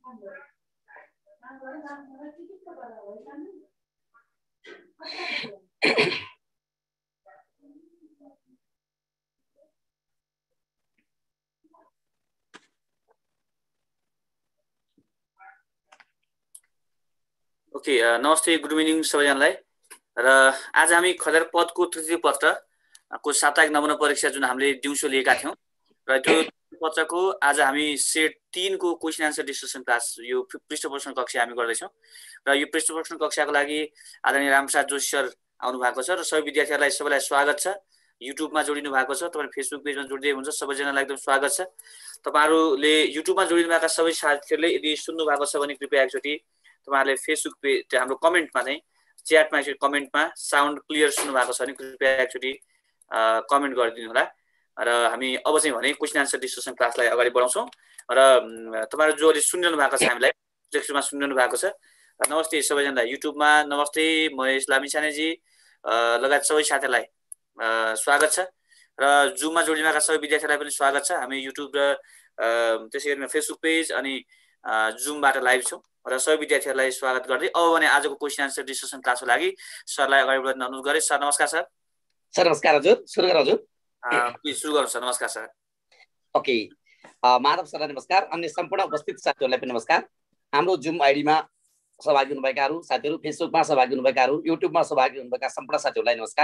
Okay, नमस्ते, good evening सबैजनालाई। र आज हामी खदर पदको तृतीय पत्रको साप्ताहिक नमुना परीक्षा जुन हामीले दिउँसो लिएका थियौँ र त्यो पत्रको आज हामी सेट 3 को क्वेसन एन्सर डिस्कसन क्लास यो पृष्ठपोषण कक्षा हामी गर्दैछौँ र यो पृष्ठपोषण कक्षाको लागि आदरणीय रामप्रसाद जोशी सर आउनु भएको छ र सबै विद्यार्थीहरूलाई सबैलाई स्वागत छ। युट्युबमा जोडिनु भएको छ, तपाईँ फेसबुक पेजमा जोडिदै हुन्छ, सबैजनालाई एकदम स्वागत छ। तपाईँहरूले युट्युबमा जोडिनु भएका सबै साथीहरूले यदि सुन्नु भएको छ भने कृपया एकचोटि तपाईहरुले फेसबुक पेज हाम्रो कमेन्टमा चाहिँ च्याटमा एकचोटि कमेन्टमा साउन्ड क्लियर सुन्नु भएको छ भने कृपया एकचोटि कमेन्ट गरिदिनु होला। र हामी अब चाहिँ भने क्वेसन एन्सर डिस्कसन क्लासलाई अगाडि बढाउँछौँ र तपाईहरु जो अहिले सुनिरहनु भएको छ, हामीलाई लेक्चरमा सुनिरहनु भएको छ, नमस्ते सबैजनालाई। युट्युबमा नमस्ते महेश लामिछानेजी लगायत सबै साथीहरूलाई स्वागत छ र जुममा जोडिनु भएका सबै विद्यार्थीलाई पनि स्वागत छ। हामी युट्युब र त्यसैगरी फेसबुक पेज अनि जुमबाट लाइभ छौँ र सबै विद्यार्थीहरूलाई स्वागत गर्दै अब भने आजको क्वेसन एन्सर डिस्कसन क्लासको लागि सरलाई अगाडि बढ्न अनुरोध गरे। सर नमस्कार। सर नमस्कार हजुर, सुरु गरौँ हजुर। प्लिज सुरु गर्नु सर। नमस्कार सर। ओके, माधव सरलाई नमस्कार, अन्य सम्पूर्ण उपस्थित साथीहरूलाई पनि नमस्कार। हाम्रो जुम आइडीमा सहभागी हुनुभएकाहरू साथीहरू, फेसबुकमा सहभागी हुनुभएकाहरू, युट्युबमा सहभागी हुनुभएका सम्पूर्ण साथीहरूलाई नमस्कार।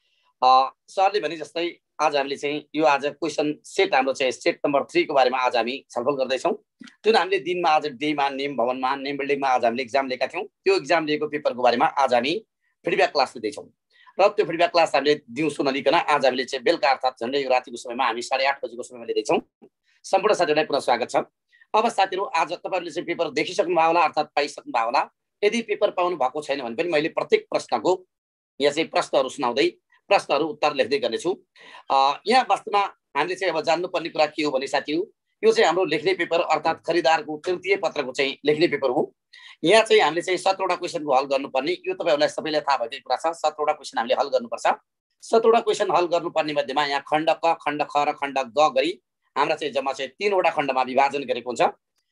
सरले भने जस्तै आज हामीले चाहिँ यो आज क्वेसन सेट हाम्रो चाहिँ सेट नम्बर 3 को बारेमा आज हामी छलफल गर्दैछौँ। जुन हामीले दिनमा आज डेमा नेम भवनमा नेम बिल्डिङमा आज हामीले एक्जाम लिएका थियौँ, त्यो एक्जाम लिएको पेपरको बारेमा आज हामी फिडब्याक क्लास लिँदैछौँ र त्यो फिडब्याक क्लास हामीले दिउँसो नलिकन आज हामीले चाहिँ बेलुका अर्थात् झन्डै यो रातिको समयमा हामी 8:30 बजेको समयमा लिँदैछौँ। सम्पूर्ण साथीहरूलाई पुनः स्वागत छ। अब साथीहरू आज तपाईँहरूले चाहिँ पेपर देखिसक्नु भयो होला अर्थात् पाइसक्नु भयो होला। यदि पेपर पाउनु भएको छैन भने पनि मैले प्रत्येक प्रश्नको यहाँ चाहिँ प्रश्नहरू सुनाउँदै प्रश्नहरू उत्तर लेख्दै गर्नेछु। यहाँ वास्तवमा हामीले चाहिँ अब जान्नुपर्ने कुरा के हो भने साथीहरू, यो चाहिँ हाम्रो लेख्ने पेपर अर्थात् खरिदारको तृतीय पत्रको चाहिँ लेख्ने पेपर हो। यहाँ चाहिँ हामीले चाहिँ 17वटा क्वेसनको हल गर्नुपर्ने, यो तपाईँहरूलाई सबैलाई थाहा भएकै कुरा छ। 17वटा क्वेसन हामीले हल गर्नुपर्छ। 17वटा क्वेसन हल गर्नुपर्ने मध्येमा यहाँ खण्ड क, खण्ड ख र खण्ड ग गरी हाम्रा चाहिँ जम्मा चाहिँ 3वटा खण्डमा विभाजन गरेको हुन्छ।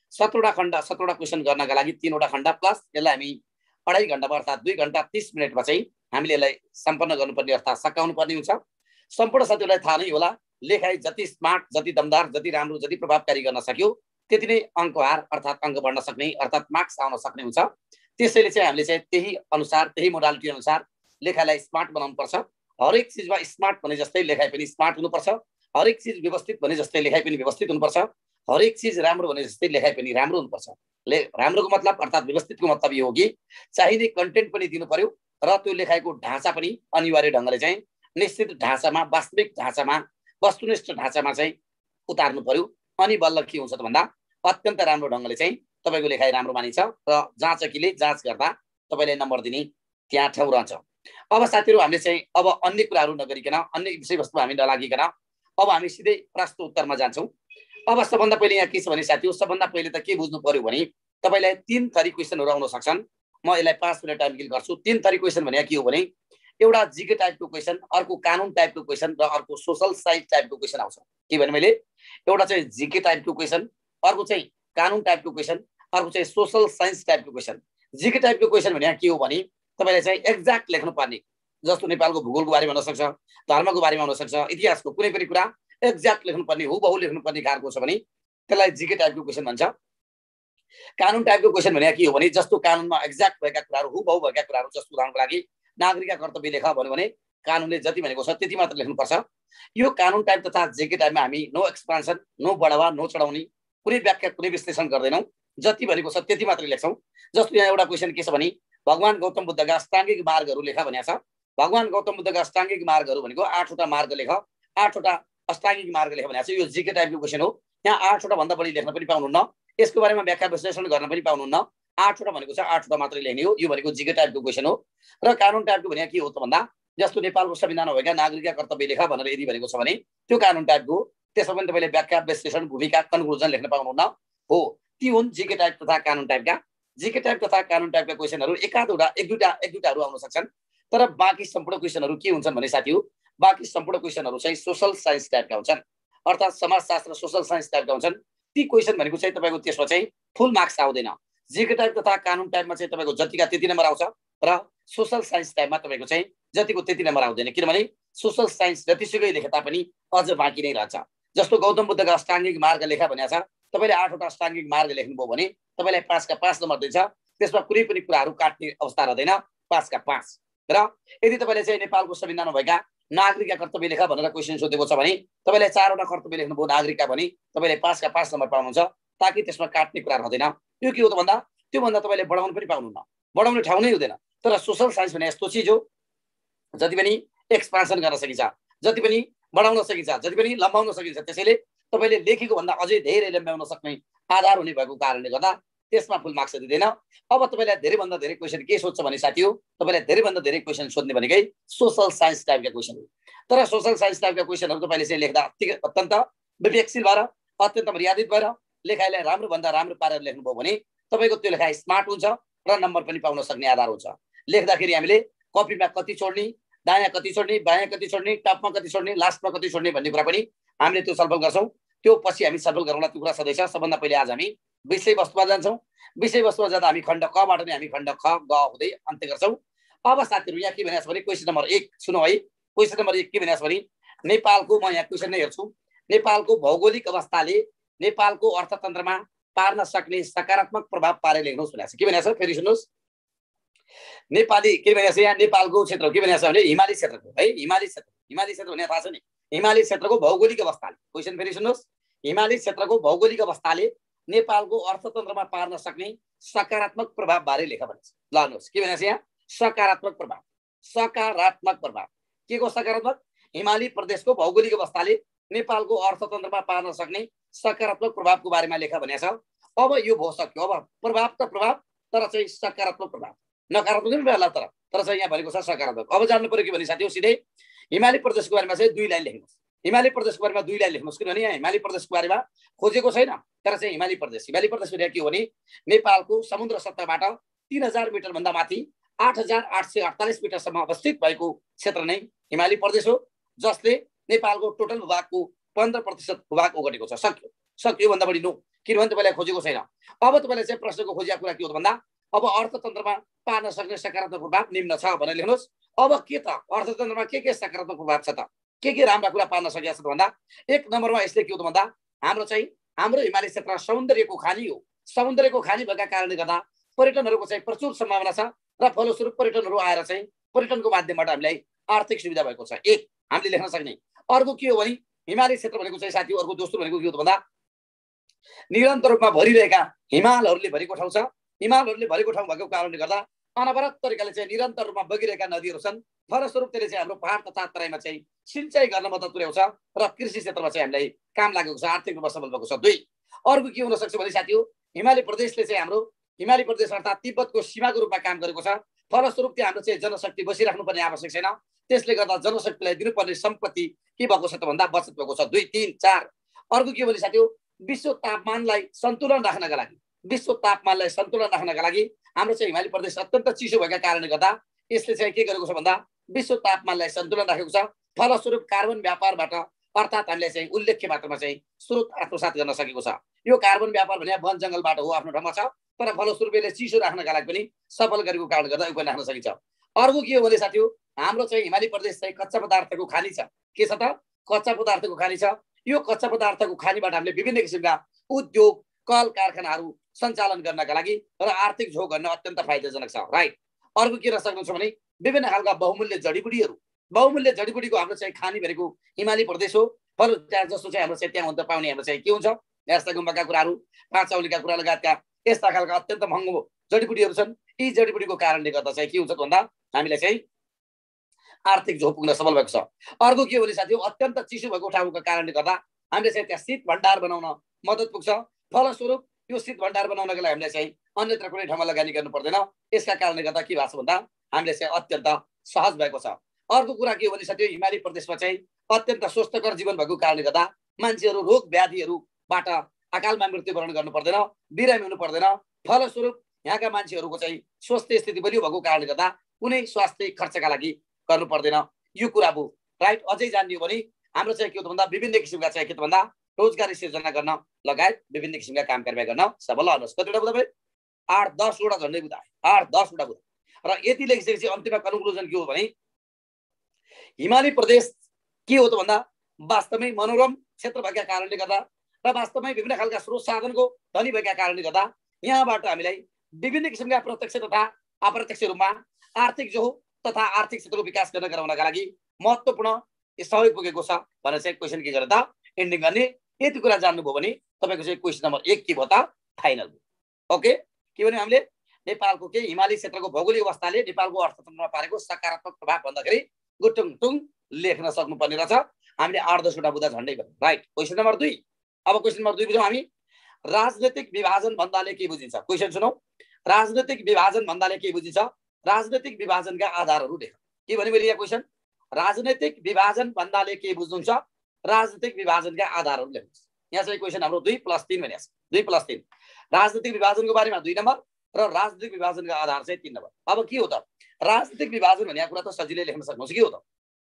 17वटा क्वेसन गर्नका लागि 3वटा खण्ड प्लस यसलाई हामी 2.5 घण्टामा अर्थात् 2 घण्टा 30 मिनटमा चाहिँ हामीले यसलाई सम्पन्न गर्नुपर्ने अर्थात् सकाउनु पर्ने हुन्छ। सम्पूर्ण साथीहरूलाई थाहा नै होला, लेखाइ जति स्मार्ट, जति दमदार, जति राम्रो, जति प्रभावकारी गर्न सक्यो त्यति नै अङ्कहार अर्थात् अङ्क बढ्न सक्ने अर्थात् मार्क्स आउन सक्ने हुन्छ। त्यसैले चाहिँ हामीले चाहिँ त्यही अनुसार त्यही मोडालिटी अनुसार लेखाइलाई स्मार्ट बनाउनु पर्छ। हरेक चिजमा स्मार्ट भने जस्तै लेखाइ पनि स्मार्ट हुनुपर्छ। हरेक चिज व्यवस्थित भने जस्तै लेखाइ पनि व्यवस्थित हुनुपर्छ। हरेक चिज राम्रो भने जस्तै लेखाइ पनि राम्रो हुनुपर्छ। राम्रोको मतलब अर्थात् व्यवस्थितको मतलब यो हो कि चाहिने कन्टेन्ट पनि दिनु पर्यो र त्यो लेखाइको ढाँचा पनि अनिवार्य ढङ्गले चाहिँ निश्चित ढाँचामा, वास्तविक ढाँचामा, वस्तुनिष्ठ ढाँचामा चाहिँ उतार्नु पर्यो। अनि बल्ल के हुन्छ त भन्दा अत्यन्त राम्रो ढङ्गले चाहिँ तपाईँको लेखाइ राम्रो मानिन्छ र जाँचकीले जाँच गर्दा तपाईँलाई नम्बर दिने त्यहाँ ठाउँ रहन्छ। अब साथीहरू हामीले चाहिँ अब अन्य कुराहरू नगरिकन, अन्य विषयवस्तु हामी नलागिकन अब हामी सिधै प्रश्न उत्तरमा जान्छौँ। अब सबभन्दा पहिले यहाँ के छ भने साथीहरू, सबभन्दा पहिले त के बुझ्नु पर्यो भने तपाईँलाई 3 थरी क्वेसनहरू आउन सक्छन्। म यसलाई 5 मिनट टाइम किल गर्छु। 3 थरी क्वेसन भने के हो भने एउटा जीके टाइपको क्वेसन, अर्को कानुन टाइपको क्वेसन र अर्को सोशल साइन्स टाइपको क्वेसन आउँछ। के भने मैले एउटा चाहिँ जीके टाइपको क्वेसन, अर्को चाहिँ कानुन टाइपको क्वेसन, अर्को चाहिँ सोशल साइन्स टाइपको क्वेसन। जीके टाइपको क्वेसन भने के हो भने तपाईँले चाहिँ एक्ज्याक्ट लेख्नु पर्ने, जस्तो नेपालको भूगोलको बारेमा हुन सक्छ, धर्मको बारेमा हुन सक्छ, इतिहासको कुनै पनि कुरा एक्ज्याक्ट लेख्नु पर्ने, हुबहु लेख्नु पर्ने खालको छ भने त्यसलाई जीके टाइपको क्वेसन भन्छ। कानुन टाइपको क्वेसन भने के हो भने जस्तो कानुनमा एक्ज्याक्ट भएका कुराहरू, हुबहु भएका कुराहरू, जस्तो उदाहरणको लागि नागरिकका कर्तव्य लेख भन्यो भने कानुनले जति भनेको छ त्यति मात्र लेख्नुपर्छ। यो कानुन टाइप तथा जीके टाइपमा हामी नो एक्सपान्सन, नो बढावा, नो चढाउने, कुनै व्याख्या, कुनै विश्लेषण गर्दैनौँ, जति भनेको छ त्यति मात्र लेख्छौँ। जस्तो यहाँ एउटा क्वेसन के छ भने भगवान गौतम बुद्धका अष्टाङ्गिक मार्गहरू लेख भनेको छ। भगवान गौतम बुद्धका अष्टाङ्गिक मार्गहरू भनेको 8वटा मार्ग लेख, 8वटा अष्टाङ्गिक मार्ग लेख भनेको छ। यो जीके टाइपको क्वेसन हो। यहाँ 8वटा भन्दा बढी लेख्न पनि पाउनुहुन्न, यसको बारेमा व्याख्या विश्लेषण गर्न पनि पाउनुहुन्न। 8वटा भनेको छ 8वटा मात्रै लेख्ने हो। यो भनेको जीके टाइपको क्वेसन हो। र कानुन टाइपको भने के हो त भन्दा जस्तो नेपालको संविधानमा भएका नागरिकका कर्तव्य लेख भनेर यदि भनेको छ भने त्यो कानुन टाइपको, त्यसमा पनि तपाईँले व्याख्या विश्लेषण भूमिका कन्क्लुजन लेख्न पाउनुहुन्न हो। ती हुन् जीके टाइप तथा कानुन टाइपका। जीके टाइप तथा कानुन टाइपका क्वेसनहरू एक दुईटाहरू आउन सक्छन्। तर बाँकी सम्पूर्ण क्वेसनहरू के हुन्छन् भने साथीहरू, बाँकी सम्पूर्ण क्वेसनहरू चाहिँ सोशल साइन्स टाइपका हुन्छन्, अर्थात् समाजशास्त्र सोशल साइन्स टाइपका हुन्छन्। ती क्वेसन भनेको चाहिँ तपाईँको त्यसमा चाहिँ फुल मार्क्स आउँदैन। जीके टाइप तथा कानुन टाइपमा चाहिँ तपाईँको जतिका त्यति नम्बर आउँछ र सोशल साइन्स टाइपमा तपाईँको चाहिँ जतिको त्यति नम्बर आउँदैन, किनभने सोशल साइन्स जतिसुकै लेखे तापनि अझ बाँकी नै रहन्छ। जस्तो गौतम बुद्धका अष्टाङ्गिक मार्ग लेखा भनेको छ, तपाईँले 8वटा अष्टाङ्गिक मार्ग लेख्नुभयो भने तपाईँलाई 5 का 5 नम्बर दिन्छ। त्यसमा कुनै पनि कुराहरू काट्ने अवस्था रहँदैन, 5 का 5। र यदि तपाईँले चाहिँ नेपालको संविधानमा भएका नागरिकका कर्तव्य लेखा भनेर क्वेसन सोधेको छ भने तपाईँले 4वटा कर्तव्य लेख्नुभयो नागरिकका भने तपाईँले 5 का 5 नम्बर पाउनुहुन्छ, ताकि त्यसमा काट्ने कुरा रहँदैन। यो के हो त भन्दा त्योभन्दा तपाईँले बढाउनु पनि पाउनुहुन्न, बढाउने ठाउँ नै हुँदैन। तर सोशल साइन्स भने यस्तो चिज हो जति पनि एक्सपान्सन गर्न सकिन्छ, जति पनि बढाउन सकिन्छ, जति पनि लम्बाउन सकिन्छ। त्यसैले तपाईँले लेखेको भन्दा अझै धेरै लम्ब्याउन सक्ने आधार हुने भएको कारणले गर्दा त्यसमा फुल मार्क्स दिँदैन। अब तपाईँलाई धेरैभन्दा धेरै क्वेसन के सोध्छ भने साथी हो, तपाईँलाई धेरैभन्दा धेरै क्वेसन सोध्ने भनेकै सोशल साइन्स टाइपका क्वेसन हो। तर सोशल साइन्स टाइपका क्वेसनहरू तपाईँले चाहिँ लेख्दा अत्यन्त विवेकशील भएर, अत्यन्त मर्यादित भएर, लेखाइलाई राम्रोभन्दा राम्रो पारेर लेख्नुभयो भने तपाईँको त्यो लेखाइ स्मार्ट हुन्छ र नम्बर पनि पाउन सक्ने आधार हुन्छ। लेख्दाखेरि हामीले कपीमा कति छोड्ने, दायाँ कति छोड्ने, बायाँ कति छोड्ने, टपमा कति छोड्ने, लास्टमा कति छोड्ने भन्ने कुरा पनि हामीले त्यो छलफल गर्छौँ। त्यो पछि हामी छलफल गरौँला, त्यो कुरा सधैँ छ। सबभन्दा पहिले आज हामी विषयवस्तुमा जान्छौँ। विषयवस्तुमा जाँदा हामी खण्ड कबाट नै हामी खण्ड ख ग हुँदै अन्त्य गर्छौँ। अब साथीहरू यहाँ के भनेको छ भने क्वेसन नम्बर 1 सुनौ है। क्वेसन नम्बर 1 के भनेको छ भने नेपालको, म यहाँ क्वेसन नै हेर्छु, नेपालको भौगोलिक अवस्थाले नेपालको अर्थतन्त्रमा पार्न सक्ने सकारात्मक प्रभाव पारे लेख्नुहोस् भनेको छ। के भनेको छ फेरि सुन्नुहोस्। नेपाली के भनेको छ यहाँ, नेपालको क्षेत्र के भनेको छ भने हिमाली क्षेत्रको है, हिमाली क्षेत्र भने थाहा छ नि, हिमाली क्षेत्रको भौगोलिक अवस्थाले, क्वेसन फेरि सुन्नुहोस्, हिमाली क्षेत्रको भौगोलिक अवस्थाले नेपालको अर्थतन्त्रमा पार्न सक्ने सकारात्मक प्रभाव बारे लेख भनेको छ। ल हेर्नुहोस् के भनेको छ यहाँ, सकारात्मक प्रभाव। सकारात्मक प्रभाव के को सकारात्मक? हिमाली प्रदेशको भौगोलिक अवस्थाले नेपालको अर्थतन्त्रमा पार्न सक्ने सकारात्मक प्रभावको बारेमा लेख भनेको छ। अब यो भयो सक्यो। अब प्रभाव त प्रभाव, तर चाहिँ सकारात्मक प्रभाव, नकारात्मक पनि बेला तर चाहिँ यहाँ भनेको छ सकारात्मक। अब जान्नु पर्यो के भने साथी हो, सिधै हिमाली प्रदेशको बारेमा चाहिँ 2 लाइन लेख्नुहोस्। हिमाली प्रदेशको बारेमा 2 लाइन लेख्नुहोस्, किनभने यहाँ हिमाली प्रदेशको बारेमा खोजेको छैन। तर चाहिँ हिमाली प्रदेश भने के हो भने नेपालको समुद्र सतहबाट 3000 मिटर भन्दा माथि 8848 मिटरसम्म अवस्थित भएको क्षेत्र नै हिमाली प्रदेश हो, जसले नेपालको टोटल भूभागको 15% भूभाग ओगटेको छ। सक्यो भन्दा बढी नो, किनभने तपाईँलाई खोजेको छैन। अब तपाईँलाई चाहिँ प्रश्नको खोजिएको कुरा के हो भन्दा अब अर्थतन्त्रमा पार्न सक्ने सकारात्मक प्रभाव निम्न छ भनेर लेख्नुहोस्। अब के त अर्थतन्त्रमा के सकारात्मक प्रभाव छ त, के राम्रा कुरा पार्न सकिएको छ भन्दा 1 नम्बरमा यसले के हो भन्दा हाम्रो हिमाली क्षेत्र सौन्दर्यको खानी हो। सौन्दर्यको खानी भएका कारणले गर्दा पर्यटनहरूको चाहिँ प्रचुर सम्भावना छ र फलस्वरूप पर्यटनहरू आएर चाहिँ पर्यटनको माध्यमबाट हामीलाई आर्थिक सुविधा भएको छ। 1 हामीले लेख्न सक्ने। अर्को के हो भने हिमाली क्षेत्र भनेको चाहिँ साथी, अर्को दोस्रो भनेको के हो भन्दा निरन्तर रूपमा भरिरहेका हिमालहरूले भरेको ठाउँ छ। हिमालहरूले भरेको ठाउँ भएको कारणले गर्दा अनवरत तरिकाले चाहिँ निरन्तर रूपमा बगिरहेका नदीहरू छन्। फलस्वरूप त्यसले चाहिँ हाम्रो पहाड तथा तराईमा चाहिँ सिँचाइ गर्न मद्दत पुर्याउँछ र कृषि क्षेत्रमा चाहिँ हामीलाई काम लागेको छ, आर्थिक रूपमा सबल भएको छ। 2 अर्को के हुन सक्छ भने साथी हो, हिमाली प्रदेशले चाहिँ हाम्रो हिमाली प्रदेश अर्थात् तिब्बतको सीमाको रूपमा काम गरेको छ। फलस्वरूप त्यहाँ हाम्रो चाहिँ जनशक्ति बसिराख्नुपर्ने आवश्यक छैन। त्यसले गर्दा जनशक्तिलाई दिनुपर्ने सम्पत्ति के भएको छ त भन्दा बचत भएको छ। 2 3 4 अर्को के भने साथी हो, विश्व तापमानलाई सन्तुलन राख्नका लागि हाम्रो चाहिँ हिमाली प्रदेश अत्यन्त चिसो भएका कारणले गर्दा यसले चाहिँ के गरेको छ भन्दा विश्व तापमानलाई सन्तुलन राखेको छ। फलस्वरूप कार्बन व्यापारबाट अर्थात् हामीले चाहिँ उल्लेख्य मात्रामा चाहिँ स्रोत आत्मसात गर्न सकेको छ। यो कार्बन व्यापार भने वन जङ्गलबाट हो, आफ्नो ठाउँमा छ, तर फलस्वरूप यसले चिसो राख्नका लागि पनि सफल गरेको कारणले गर्दा यो पनि राख्न सकिन्छ। अर्को के हो भने साथी हो, हाम्रो चाहिँ हिमाली प्रदेश चाहिँ कच्चा पदार्थको खानी छ। के छ त? कच्चा पदार्थको खानी छ। यो कच्चा पदार्थको खानीबाट हामीले विभिन्न किसिमका उद्योग कल कारखानाहरू सञ्चालन गर्नका लागि र आर्थिक झोक गर्न अत्यन्त फाइदाजनक छ। राइट। अर्को के गर्न सक्नुहुन्छ भने विभिन्न खालका बहुमूल्य जडीबुटीको हाम्रो चाहिँ खानी भनेको हिमाली प्रदेश हो। फल त्यहाँ जस्तो चाहिँ हाम्रो चाहिँ त्यहाँ हुन पाउने हाम्रो चाहिँ के हुन्छ, यस्ता गुम्बाका कुराहरू, 5 औलीका कुरा लगायतका यस्ता खालका अत्यन्त महँगो जडीबुटीहरू छन्। यी जडीबुटीको कारणले गर्दा चाहिँ के हुन्छ भन्दा हामीलाई चाहिँ आर्थिक झोक पुग्न सबल भएको छ। अर्को के हो भने साथी अत्यन्त चिसो भएको ठाउँको कारणले गर्दा हामीले चाहिँ त्यहाँ शीत भण्डार बनाउन मद्दत पुग्छ। फलस्वरूप यो शीत भण्डार बनाउनका लागि हामीलाई चाहिँ अन्यत्र कुनै ठाउँमा लगानी गर्नु पर्दैन। यसका कारणले गर्दा के भएको छ भन्दा हामीले चाहिँ अत्यन्त सहज भएको छ। अर्को कुरा के हो भने साथी हिमाली प्रदेशमा चाहिँ अत्यन्त स्वस्थकर जीवन भएको कारणले गर्दा मान्छेहरू रोग व्याधिहरूबाट अकालमा मृत्युवरण गर्नु पर्दैन, बिरामी हुनु पर्दैन। फलस्वरूप यहाँका मान्छेहरूको चाहिँ स्वास्थ्य स्थिति बलियो भएको कारणले गर्दा कुनै स्वास्थ्य खर्चका लागि गर्नु पर्दैन। यो कुरा भयो। राइट। अझै जान्ने हो भने हाम्रो चाहिँ के हो भन्दा विभिन्न किसिमका चाहिँ के त भन्दा रोजगारी सिर्जना गर्न लगायत विभिन्न किसिमका काम कारबाही गर्न सबल हुनुहोस्। कतिवटा बुझ्दा भयो? 8-10 वटा झन्डै बुझा 8-10 वटा बुझा। र यति लेखिसकेपछि अन्तिममा कन्क्लुजन के हो भने हिमाली प्रदेश के हो त भन्दा वास्तवमै मनोरम क्षेत्र भएका कारणले गर्दा र वास्तवमै विभिन्न खालका स्रोत साधनको धनी भएका कारणले गर्दा यहाँबाट हामीलाई विभिन्न किसिमका प्रत्यक्ष तथा अप्रत्यक्ष रूपमा आर्थिक जो तथा आर्थिक क्षेत्रको विकास गर्न गराउनका लागि महत्त्वपूर्ण सहयोग पुगेको छ भनेर चाहिँ क्वेसन के गरेर त एन्डिङ गर्ने। यति कुरा जान्नुभयो भने तपाईको चाहिँ क्वेसन नम्बर 1 के भयो त फाइनल। ओके, के भने हामीले नेपालको के हिमाली क्षेत्रको भौगोलिक अवस्थाले नेपालको अर्थतन्त्रमा पारेको सकारात्मक प्रभाव भन्दाखेरि गुटुङ लेख्न सक्नुपर्ने रहेछ। हामीले 8-10 वटा बुझा झन्डै गर्यौं। Right, question number 2। अब क्वेसन नम्बर 2 बुझौँ हामी। राजनीतिक विभाजन भन्दाले के बुझिन्छ? क्वेसन सुनौ। राजनीतिक विभाजन भन्दाले के बुझिन्छ? राजनीतिक विभाजनका आधारहरू लेख। के भने मैले यहाँ क्वेसन राजनीतिक विभाजन भन्दाले के बुझ्नुहुन्छ? राजनीतिक विभाजनका आधारहरू लेख्नुस्। यहाँ चाहिँ क्वेसन हाम्रो 2+3 भनिएको छ। 2+3 राजनीतिक विभाजनको बारेमा 2 नम्बर र राजनीतिक विभाजनका आधार चाहिँ 3 नम्बर। अब के हो त राजनीतिक विभाजन भनेको कुरा त सजिलै लेख्न सक्नुहुन्छ। के हो त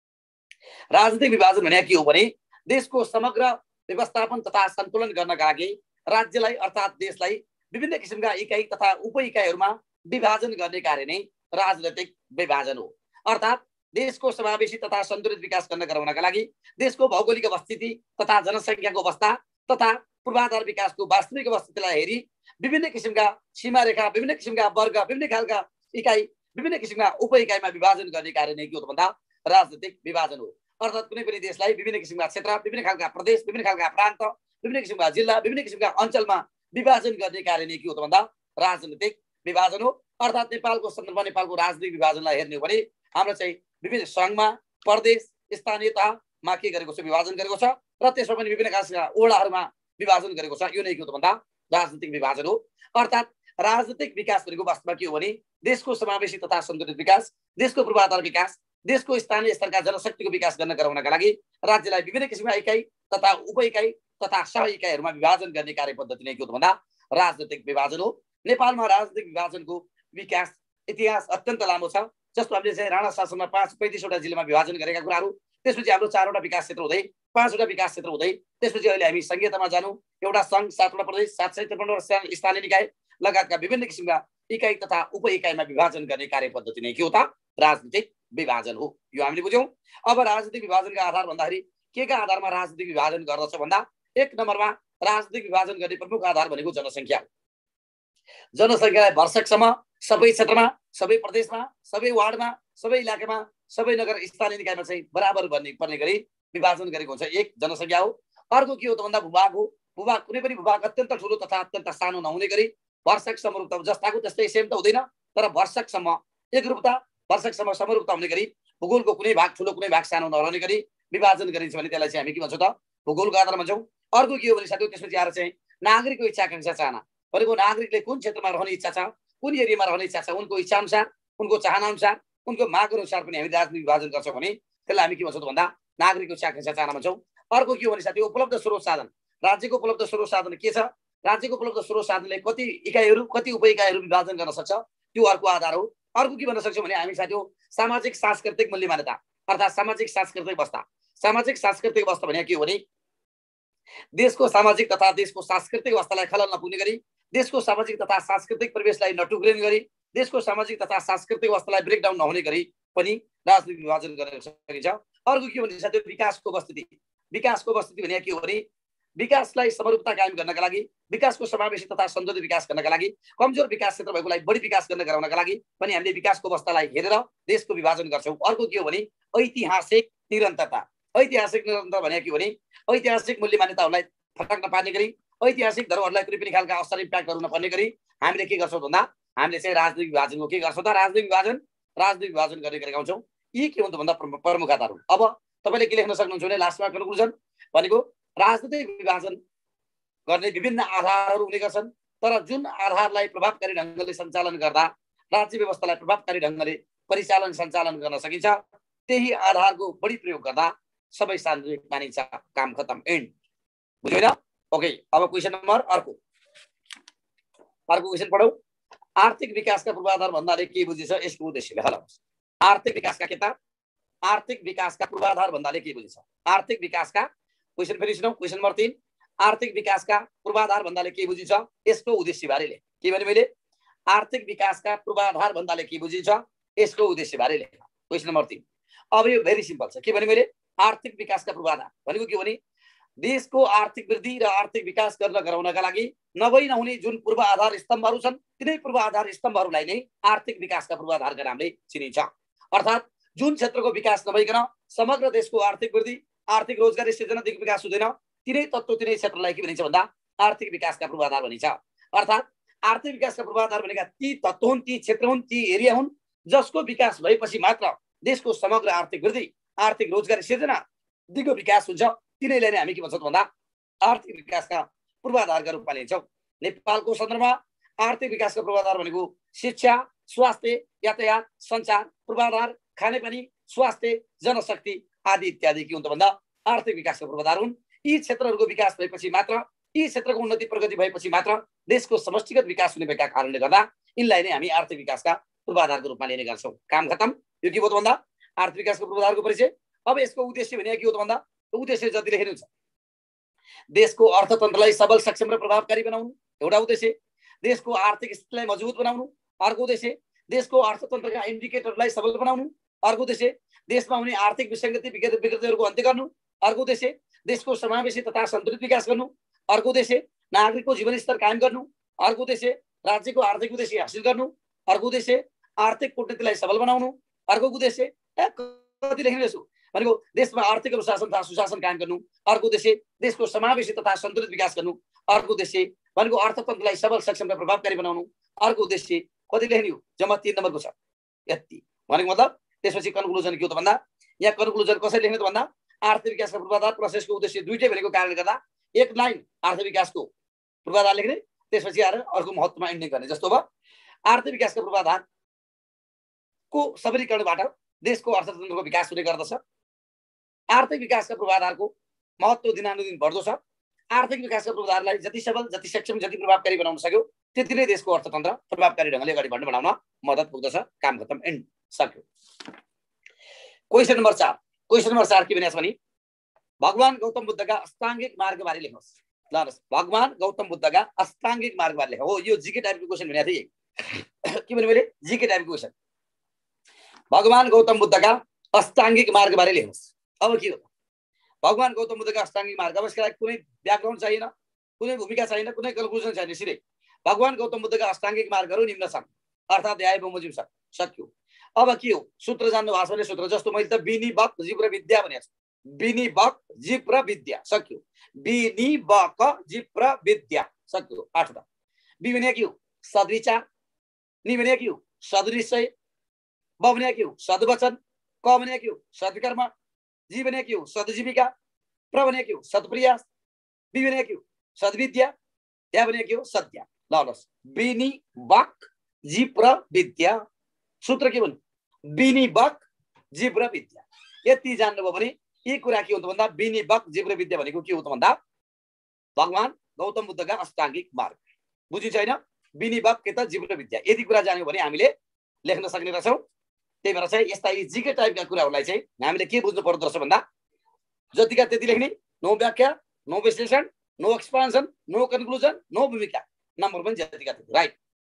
राजनीतिक विभाजन भनेको के हो भने देशको समग्र व्यवस्थापन तथा सन्तुलन गर्नका लागि राज्यलाई अर्थात् देशलाई विभिन्न किसिमका इकाइ तथा उपइकाइहरूमा विभाजन गर्ने कार्य नै राजनीतिक विभाजन हो। अर्थात् देशको समावेशी तथा सन्तुलित विकास गर्न गराउनका लागि देशको भौगोलिक अवस्थिति तथा जनसङ्ख्याको अवस्था तथा पूर्वाधार विकासको वास्तविक अवस्थितिलाई हेरी विभिन्न किसिमका सीमारेखा, विभिन्न किसिमका वर्ग, विभिन्न खालका इकाइ, विभिन्न किसिमका उपइकाइमा विभाजन गर्ने कार्य नै के हो भन्दा राजनीतिक विभाजन हो। अर्थात् कुनै पनि देशलाई विभिन्न किसिमका क्षेत्र, विभिन्न खालका प्रदेश, विभिन्न खालका प्रान्त, विभिन्न किसिमका जिल्ला, विभिन्न किसिमका अञ्चलमा विभाजन गर्ने कार्य नै के हो भन्दा राजनीतिक विभाजन हो। अर्थात् नेपालको सन्दर्भमा नेपालको राजनीतिक विभाजनलाई हेर्ने हो भने हाम्रो चाहिँ विभिन्न सङ्घमा, प्रदेश, स्थानीय तहमा के गरेको छ? विभाजन गरेको छ र त्यसमा पनि विभिन्न खालका ओडाहरूमा विभाजन गरेको छ। यो नै के हो भन्दा राजनीतिक विभाजन हो। अर्थात् राजनीतिक विकास भनेको वास्तवमा के हो भने देशको समावेशी तथा सन्तुलित विकास, देशको पूर्वाधार विकास, देशको स्थानीय स्तरका जनशक्तिको विकास गर्न गराउनका लागि राज्यलाई विभिन्न किसिमका इकाइ तथा उपइकाइ तथा सह इकाइहरूमा विभाजन गर्ने कार्य पद्धति नै के हो भन्दा राजनीतिक विभाजन हो। नेपालमा राजनीतिक विभाजनको विकास इतिहास अत्यन्त लामो छ। जस्तो हामीले चाहिँ राणा शासनमा 35 वटा जिल्लामा विभाजन गरेका कुराहरू, त्यसपछि हाम्रो 4 वटा विकास क्षेत्र हुँदै 5 वटा विकास क्षेत्र हुँदै त्यसपछि अहिले हामी संघीयतामा जानु, एउटा सङ्घ, 7 वटा प्रदेश, 753 स्थानीय निकाय लगायतका विभिन्न किसिमका इकाइ तथा उपइकाइमा विभाजन गर्ने कार्य पद्धति नै के हो त राजनीतिक विभाजन हो। यो हामीले बुझ्यौँ। अब राजनीतिक विभाजनका आधार भन्दाखेरि केका आधारमा राजनीतिक विभाजन गर्दछ भन्दा 1 नम्बरमा राजनीतिक विभाजन गर्ने प्रमुख आधार भनेको जनसङ्ख्या हो। जनसङ्ख्यालाई भरसकसम्म सबै क्षेत्रमा, सबै प्रदेशमा, सबै वार्डमा, सबै इलाकामा, सबै नगर स्थानीय निकायमा चाहिँ बराबर पर्ने गरी विभाजन गरेको हुन्छ। 1 जनसङ्ख्या हो। अर्को के हो त भन्दा भूभाग हो। भूभाग कुनै पनि भूभाग अत्यन्त ठुलो तथा अत्यन्त सानो नहुने गरी भरसक समरूपता, जस्ताको त्यस्तै सेम त हुँदैन तर भरसकसम्म एकरूपता, भरसकसम्म समरूपता हुने गरी भूगोलको कुनै भाग ठुलो कुनै भाग सानो नरहने गरी विभाजन गरिन्छ भने त्यसलाई चाहिँ हामी के भन्छौँ त भूगोलको आधारमा भन्छौँ। अर्को के हो भने साथीहरु त्यसपछि आएर चाहिँ नागरिकको इच्छा आकांक्षा चाहना भनेको नागरिकले कुन क्षेत्रमा रहने इच्छा छ, कुन एरियामा रहने इच्छा छ, उनको इच्छा अनुसार, उनको चाहना अनुसार, उनको माग अनुसार पनि हामी राजनीतिक विभाजन गर्छौँ भने त्यसलाई हामी के भन्छौँ भन्दा नागरिकको इच्छा आकांक्षा चाहना भन्छौँ। अर्को के हो भने साथी उपलब्ध स्रोत साधन, राज्यको उपलब्ध स्रोत साधन के छ, राज्यको उपलब्ध स्रोत साधनले कति इकाइहरू कति उपइकाइहरू विभाजन गर्न सक्छ त्यो अर्को आधार हो। अर्को के भन्न सक्छौँ भने हामी साथीहरु सामाजिक सांस्कृतिक मूल्य मान्यता अर्थात् सामाजिक सांस्कृतिक अवस्था। सामाजिक सांस्कृतिक अवस्था भने के हो भने देशको सामाजिक तथा देशको सांस्कृतिक अवस्थालाई खलल नपुग्ने गरी, देशको सामाजिक तथा सांस्कृतिक परिवेशलाई नटुक्रिने गरी, देशको सामाजिक तथा सांस्कृतिक अवस्थालाई ब्रेकडाउन नहुने गरी पनि राजनीतिक विभाजन गर्न सकिन्छ। अर्को के भने साथीहरु विकासको अवस्थिति। विकासको अवस्थिति भने के हो भने विकासलाई समरूपता कायम गर्नका लागि, विकासको समावेशी तथा सन्तुलित विकास गर्नका लागि, कमजोर विकास क्षेत्र भएकोलाई बढी विकास गर्न गराउनका लागि पनि हामीले विकासको अवस्थालाई हेरेर देशको विभाजन गर्छौँ। अर्को के हो भने ऐतिहासिक निरन्तरता। ऐतिहासिक निरन्तरता भने के हो भने ऐतिहासिक मूल्य मान्यताहरूलाई फटाक नपार्ने गरी, ऐतिहासिक धरोहरलाई कुनै पनि खालका असर इम्प्याक्टहरू नपर्ने गरी हामीले के गर्छौँ भन्दा हामीले चाहिँ राजनीतिक विभाजनको के गर्छौँ त राजनीतिक विभाजन गर्ने गरेका हुन्छौँ। यी के हुन्छ भन्दा प्रमुख आधार हुन्। अब तपाईँले के लेख्न सक्नुहुन्छ भने लास्टमा कन्क्लुजन भनेको राजनीतिक विभाजन गर्ने विभिन्न आधारहरू हुने गर्छन्, तर जुन आधारलाई प्रभावकारी ढङ्गले सञ्चालन गर्दा राज्य व्यवस्थालाई प्रभावकारी ढङ्गले परिचालन सञ्चालन गर्न सकिन्छ त्यही आधारको बढी प्रयोग गर्दा सबै सार्वजनिक मानिन्छ। काम खतम, एन्ड। बुझ्यो हैन? ओके, अब क्वेसन नम्बर अर्को क्वेसन पढौँ। आर्थिक विकासका पूर्वाधार भन्नाले के बुझिन्छ यसको उद्देश्य लेख्नुहोस्। आर्थिक विकासका के त आर्थिक विकासका पूर्वाधार भन्नाले के बुझिन्छ? आर्थिक विकासका क्वेसन फेरि सुनौ। क्वेसन नम्बर 3 आर्थिक विकासका पूर्वाधार भन्दाले के बुझिन्छ यसको उद्देश्यबारे लेख। के भने मैले आर्थिक विकासका पूर्वाधार भन्दाले के बुझिन्छ यसको उद्देश्यबारे लेख। Question number 3। अब यो भेरी सिम्पल छ। के भने मैले आर्थिक विकासका पूर्वाधार भनेको के भने देशको आर्थिक वृद्धि र आर्थिक विकास गराउनका लागि नभई नहुने जुन पूर्व आधार स्तम्भहरू छन् तिनै पूर्व आधार स्तम्भहरूलाई नै आर्थिक विकासका पूर्वाधारका नामले चिनिन्छ। अर्थात् जुन क्षेत्रको विकास नभइकन समग्र देशको आर्थिक वृद्धि आर्थिक रोजगारी सृजनादेखि विकास हुँदैन तिनै तत्त्व तिनै क्षेत्रलाई के भनिन्छ भन्दा आर्थिक विकासका पूर्वाधार भनिन्छ। अर्थात् आर्थिक विकासका पूर्वाधार भनेका ती तत्त्व हुन्, ती क्षेत्र हुन्, ती एरिया हुन् जसको विकास भएपछि मात्र देशको समग्र आर्थिक वृद्धि आर्थिक रोजगारी सृजना दिगो विकास हुन्छ। तिनैलाई नै हामी के भन्छौँ भन्दा आर्थिक विकासका पूर्वाधारका रूपमा लिन्छौँ। नेपालको सन्दर्भमा आर्थिक विकासका पूर्वाधार भनेको शिक्षा, स्वास्थ्य, यातायात, सञ्चार पूर्वाधार, खानेपानी, स्वास्थ्य, जनशक्ति आदि इत्यादि के हुन्छ भन्दा आर्थिक विकासका पूर्वाधार हुन्। यी क्षेत्रहरूको विकास भएपछि मात्र, यी क्षेत्रको उन्नति प्रगति भएपछि मात्र देशको समष्टिगत विकास हुने भएका कारणले गर्दा यिनलाई नै हामी आर्थिक विकासका पूर्वाधारको रूपमा लिने गर्छौँ। काम खतम। यो के हो त भन्दा आर्थिक विकासको पूर्वाधारको परिचय। अब यसको उद्देश्य भने के हो त भन्दा उद्देश्य जति लेख्नु हुन्छ देशको अर्थतन्त्रलाई सबल, सक्षम र प्रभावकारी बनाउनु एउटा उद्देश्य, देशको आर्थिक स्थितिलाई मजबुत बनाउनु अर्को उद्देश्य, देशको अर्थतन्त्रका इन्डिकेटरलाई सबल बनाउनु अर्को उद्देश्य, देशमा हुने आर्थिक विसङ्गति विकृतिहरूको अन्त्य गर्नु अर्को उद्देश्य, देशको समावेशी तथा सन्तुलित विकास गर्नु अर्को उद्देश्य, नागरिकको जीवनस्तर कायम गर्नु अर्को उद्देश्य, राज्यको आर्थिक उद्देश्य हासिल गर्नु अर्को उद्देश्य, आर्थिक कूटनीतिलाई सबल बनाउनु अर्को उद्देश्य। कति लेख्नेछु भनेको देशमा आर्थिक अनुशासन तथा सुशासन कायम गर्नु अर्को उद्देश्य, देशको समावेशी तथा सन्तुलित विकास गर्नु अर्को उद्देश्य भनेको अर्थतन्त्रलाई सबल, सक्षम र प्रभावकारी बनाउनु अर्को उद्देश्य। कति लेख्ने हो? जम्मा 3 नम्बरको छ। यति भनेको मतलब त्यसपछि कन्क्लुजन के हो त भन्दा यहाँ कन्क्लुजन कसरी लेख्ने त भन्दा आर्थिक विकासका पूर्वाधार प्रोसेसको उद्देश्य दुईटै भनेको कारणले गर्दा एक लाइन आर्थिक विकासको पूर्वाधार लेख्ने त्यसपछि आएर अर्को महत्त्वमा एन्डिङ गर्ने। जस्तो अब आर्थिक विकासका पूर्वाधारको सबलीकरणबाट देशको अर्थतन्त्रको विकास हुने गर्दछ। आर्थिक विकासका पूर्वाधारको महत्त्व दिनानुदिन बढ्दो छ। आर्थिक विकासका पूर्वाधारलाई जति सबल, जति सक्षम, जति प्रभावकारी बनाउन सक्यो त्यति नै देशको अर्थतन्त्र प्रभावकारी ढङ्गले अगाडि बनाउन मद्दत पुग्दछ। काम खतम, एन्ड सक्यो। Question number 4। क्वेशन नम्बर 4 के भनेछ भने भगवान गौतम बुद्धका अष्टाङ्गिक मार्गबारे लेख्नुहोस्। ल भगवान गौतम बुद्धका अष्टाङ्गिक मार्गबारे लेख। हो यो जीके टाइपको क्वेशन भनेको थिएँ। के भने मैले जीके टाइपको क्वेशन भगवान गौतम बुद्धका अष्टाङ्गिक मार्गबारे लेख्नुहोस्। अब के हो भगवान गौतम बुद्धका अष्टाङ्गिक मार्ग? अब यसका लागि कुनै ब्याकग्राउन्ड चाहिएन, कुनै भूमिका चाहिएन, कुनै कन्क्लुजन चाहिएन। सिधै भगवान गौतम बुद्धका अष्टाङ्गिक मार्गहरू निम्न छन् अर्थात् न्याय बमोजिम छ। सक्यो। अब के हो सूत्र जान्नु भएको छ भने सूत्र जस्तो मैले त बिनी बक जीव र विद्या भनेको छु। बिनी बक जीव र विद्या सक्यो। बिनी बक जीव र विद्या सक्यो। 8 वटा। बी भने के हो सद्विचार, नि भने के हो सदृश्य, ब भने के हो सद्वचन, क भने के हो सत्कर्म, जी भने के हो सद्जीविका, प्र भने के हो सत्प्रयास, बी भने के हो सद्विद्या, या भने के हो सत्या। ल बिनी बक जीव र विद्या सूत्र के भन्नु बिनी बक जीव र विद्या। यति जान्नुभयो भने यी कुरा के हो त भन्दा बिनी बक जीव र विद्या भनेको के हो त भन्दा भगवान गौतम बुद्धका अष्टाङ्गिक मार्ग। बुझिन्छ हैन? बिनी बक के त जीव र विद्या। यति कुरा जान्यो भने हामीले लेख्न सक्ने रहेछौँ। त्यही भएर चाहिँ यस्ता यी जीके टाइपका कुराहरूलाई चाहिँ हामीले के बुझ्नु पर्दो रहेछ भन्दा जतिका त्यति लेख्ने, नो व्याख्या, नो विश्लेषण, no expansion, no conclusion, no भूमिका, नम्बर पनि जतिका त्यति। राइट।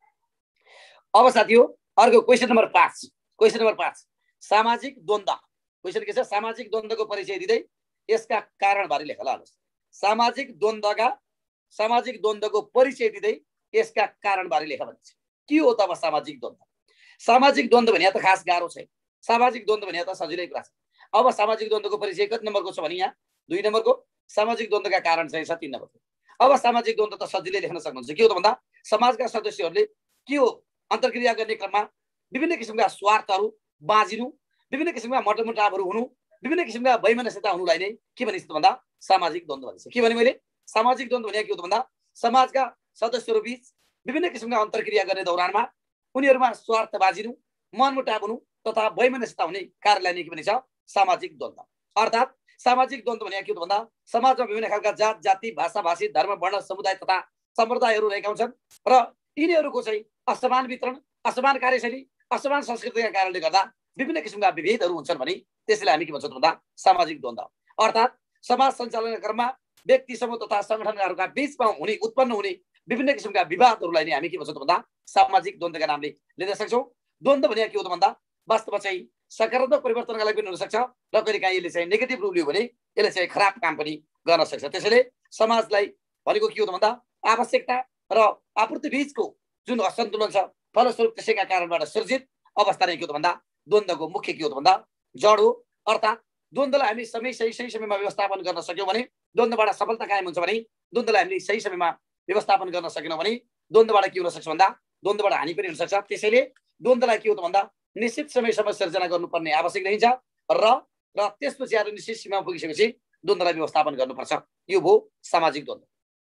अब साथी हो अर्को क्वेशन नम्बर 5। क्वेशन नम्बर 5 सामाजिक द्वन्द्व। क्वेशन के छ सामाजिक द्वन्द्वको परिचय दिँदै यसका कारणबारे लेख। ल सामाजिक द्वन्द्वको परिचय दिँदै यसका कारणबारे लेख भन्छ। के हो त अब सामाजिक द्वन्द्व? सामाजिक द्वन्द्व भने त खास गाह्रो छैन। सामाजिक द्वन्द्व भने त सजिलै कुरा छ। अब सामाजिक द्वन्द्वको परिचय कति नम्बरको छ भने यहाँ 2 नम्बरको। सामाजिक द्वन्द्वका कारण चाहिँ 3 नम्बरको। अब सामाजिक द्वन्द्व त सजिलै लेख्न सक्नुहुन्छ। के हो त भन्दा समाजका सदस्यहरूले के हो अन्तर्क्रिया गर्ने क्रममा विभिन्न किसिमका स्वार्थहरू बाँझिनु, विभिन्न किसिमका मतमुटावहरू हुनु, विभिन्न किसिमका वैमनस्यता हुनुलाई नै के भनिन्छ भन्दा सामाजिक द्वन्द्व भनिन्छ। के भने मैले सामाजिक द्वन्द्व भने के हो त भन्दा समाजका सदस्यहरू बीच विभिन्न किसिमका अन्तर्क्रिया गर्ने दौरानमा उनीहरूमा स्वार्थ बाँझिनु, मनमुटाव हुनु तथा वैमनस्यता हुने कार्यलाई नै के भनिन्छ सामाजिक द्वन्द्व। अर्थात् सामाजिक द्वन्द्व भने के हो त भन्दा समाजमा विभिन्न खालका जात, जाति, भाषा, भाषी, धर्म, वर्ण, समुदाय तथा सम्प्रदायहरू रहेका हुन्छन् र यिनीहरूको चाहिँ असमान वितरण, असमान कार्यशैली, असमान संस्कृतिका कारणले गर्दा विभिन्न किसिमका विभेदहरू हुन्छन् भने त्यसैलाई हामी के भन्छौँ भन्दा सामाजिक द्वन्द्व। अर्थात् समाज सञ्चालनका क्रममा व्यक्ति समूह तथा संगठनहरूका बीचमा उत्पन्न हुने विभिन्न किसिमका विवादहरूलाई नै हामी के भन्छौँ त भन्दा सामाजिक द्वन्द्वका नामले लिन सक्छौँ। द्वन्द्व भनेको के हो त भन्दा वास्तवमा चाहिँ सकारात्मक परिवर्तनका लागि पनि हुन सक्छ र कहिलेकाहीँ यसले चाहिँ नेगेटिभ रूप लियो भने यसले चाहिँ खराब काम पनि गर्न सक्छ। त्यसैले समाजलाई भनेको के हो त भन्दा आवश्यकता र आपूर्ति बीचको जुन असन्तुलन छ फलस्वरूप त्यसैका कारणबाट सृजित अवस्था नै के हो त भन्दा द्वन्द्वको मुख्य के हो त भन्दा जड हो। अर्थात् द्वन्द्वलाई हामी सही समयमा व्यवस्थापन गर्न सक्यौँ भने द्वन्द्वबाट सफलता कायम हुन्छ भने द्वन्द्वलाई हामीले सही समयमा व्यवस्थापन गर्न सकेनौँ भने द्वन्द्वबाट के हुन सक्छ भन्दा द्वन्द्वबाट हानि पनि हुन सक्छ। त्यसैले द्वन्द्वलाई के हो त भन्दा निश्चित समयसम्म सिर्जना गर्नुपर्ने आवश्यक रहन्छ र त्यसपछि आएर निश्चित सीमा पुगिसकेपछि द्वन्द्वलाई व्यवस्थापन गर्नुपर्छ। यो भयो सामाजिक द्वन्द्व।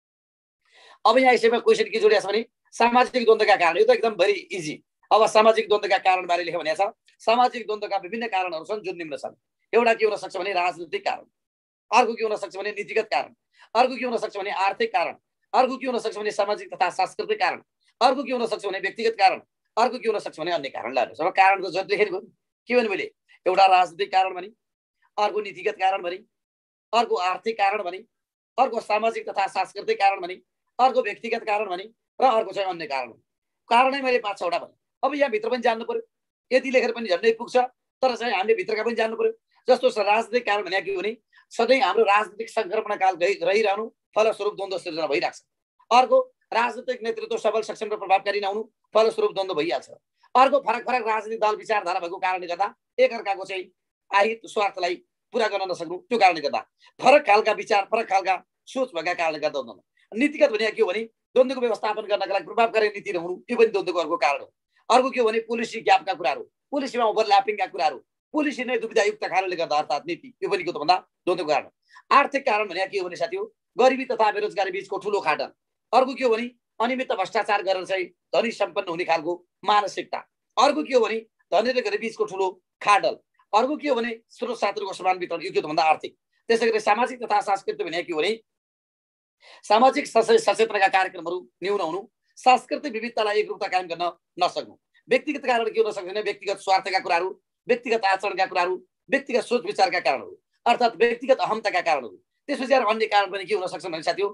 अब यहाँ यसैमा क्वेसन के जोडिएको छ भने सामाजिक द्वन्द्वका कारण, यो त एकदम भेरी इजी। अब सामाजिक द्वन्द्वका कारण बारे लेख भनेको छ। सामाजिक द्वन्द्वका विभिन्न कारणहरू छन् जुन निम्न छन्। एउटा के हुन सक्छ भने राजनीतिक कारण, अर्को के हुन सक्छ भने नीतिगत कारण, अर्को के हुन सक्छ भने आर्थिक कारण, अर्को के हुन सक्छ भने सामाजिक तथा सांस्कृतिक कारण, अर्को के हुन सक्छ भने व्यक्तिगत कारण, अर्को के हुन सक्छ भने अन्य कारण। लाग्छ अब कारणको जति लेखेको के भने मैले एउटा राजनीतिक कारण भने, अर्को नीतिगत कारण भने, अर्को आर्थिक कारण भने, अर्को सामाजिक तथा सांस्कृतिक कारण भने, अर्को व्यक्तिगत कारण भने र अर्को चाहिँ अन्य कारण। कारणै मैले 5-6 वटा भने। अब यहाँ भित्र पनि जान्नु पर्यो, यति लेखेर पनि झन्डै पुग्छ, तर चाहिँ हामीले भित्रका पनि जान्नु पर्यो। जस्तो राजनीतिक कारण भनेको के भने सधैँ हाम्रो राजनीतिक सङ्क्रमण काल रहिरहनु फलस्वरूप द्वन्द्व सिर्जना भइरहेको छ। अर्को राजनीतिक नेतृत्व सबल सक्षम र प्रभावकारी नहुनु फलस्वरूप द्वन्द्व भइहाल्छ। अर्को फरक फरक राजनीतिक दल विचारधारा भएको कारणले गर्दा एकअर्काको चाहिँ आहित स्वार्थलाई पुरा गर्न नसक्नु, त्यो कारणले गर्दा फरक खालका विचार फरक खालका सोच भएका कारणले गर्दा द्वन्द्व। नीतिगत भनेको के हो भने द्वन्द्वको व्यवस्थापन गर्नका लागि प्रभावकारी नीति नहुनु, यो पनि द्वन्द्वको अर्को कारण हो। अर्को के हो भने पोलिसी ग्यापका कुराहरू, पोलिसीमा ओभरल्यापिङका कुराहरू, पोलिसी नै दुविधायुक्त कारणले गर्दा अर्थात् नीति, यो पनि के हो त भन्दा द्वन्द्वको कारण। आर्थिक कारण भनेको के हो भने साथी हो गरिबी तथा बेरोजगारी बीचको ठुलो खाडल। अर्को के हो भने अनियमित भ्रष्टाचार गरेर चाहिँ धनी सम्पन्न हुने खालको मानसिकता। अर्को के हो भने धनी र गरिब बीचको ठुलो खाडल। अर्को के हो भने स्रोत साधनको समान वितरण, यो के हो भन्दा आर्थिक। त्यसै गरी सामाजिक तथा सांस्कृतिक भनेको के हो भने सामाजिक सचेतनाका कार्यक्रमहरू न्यून हुनु, सांस्कृतिक विविधतालाई एकरूपता कायम गर्न नसक्नु। व्यक्तिगत कारण के हुन सक्छ भने व्यक्तिगत स्वार्थका कुराहरू, व्यक्तिगत आचरणका कुराहरू, व्यक्तिगत सोच विचारका कारणहरू अर्थात् व्यक्तिगत अहमताका कारणहरू। त्यसपछि अन्य कारण पनि के हुन सक्छ भने साथी हो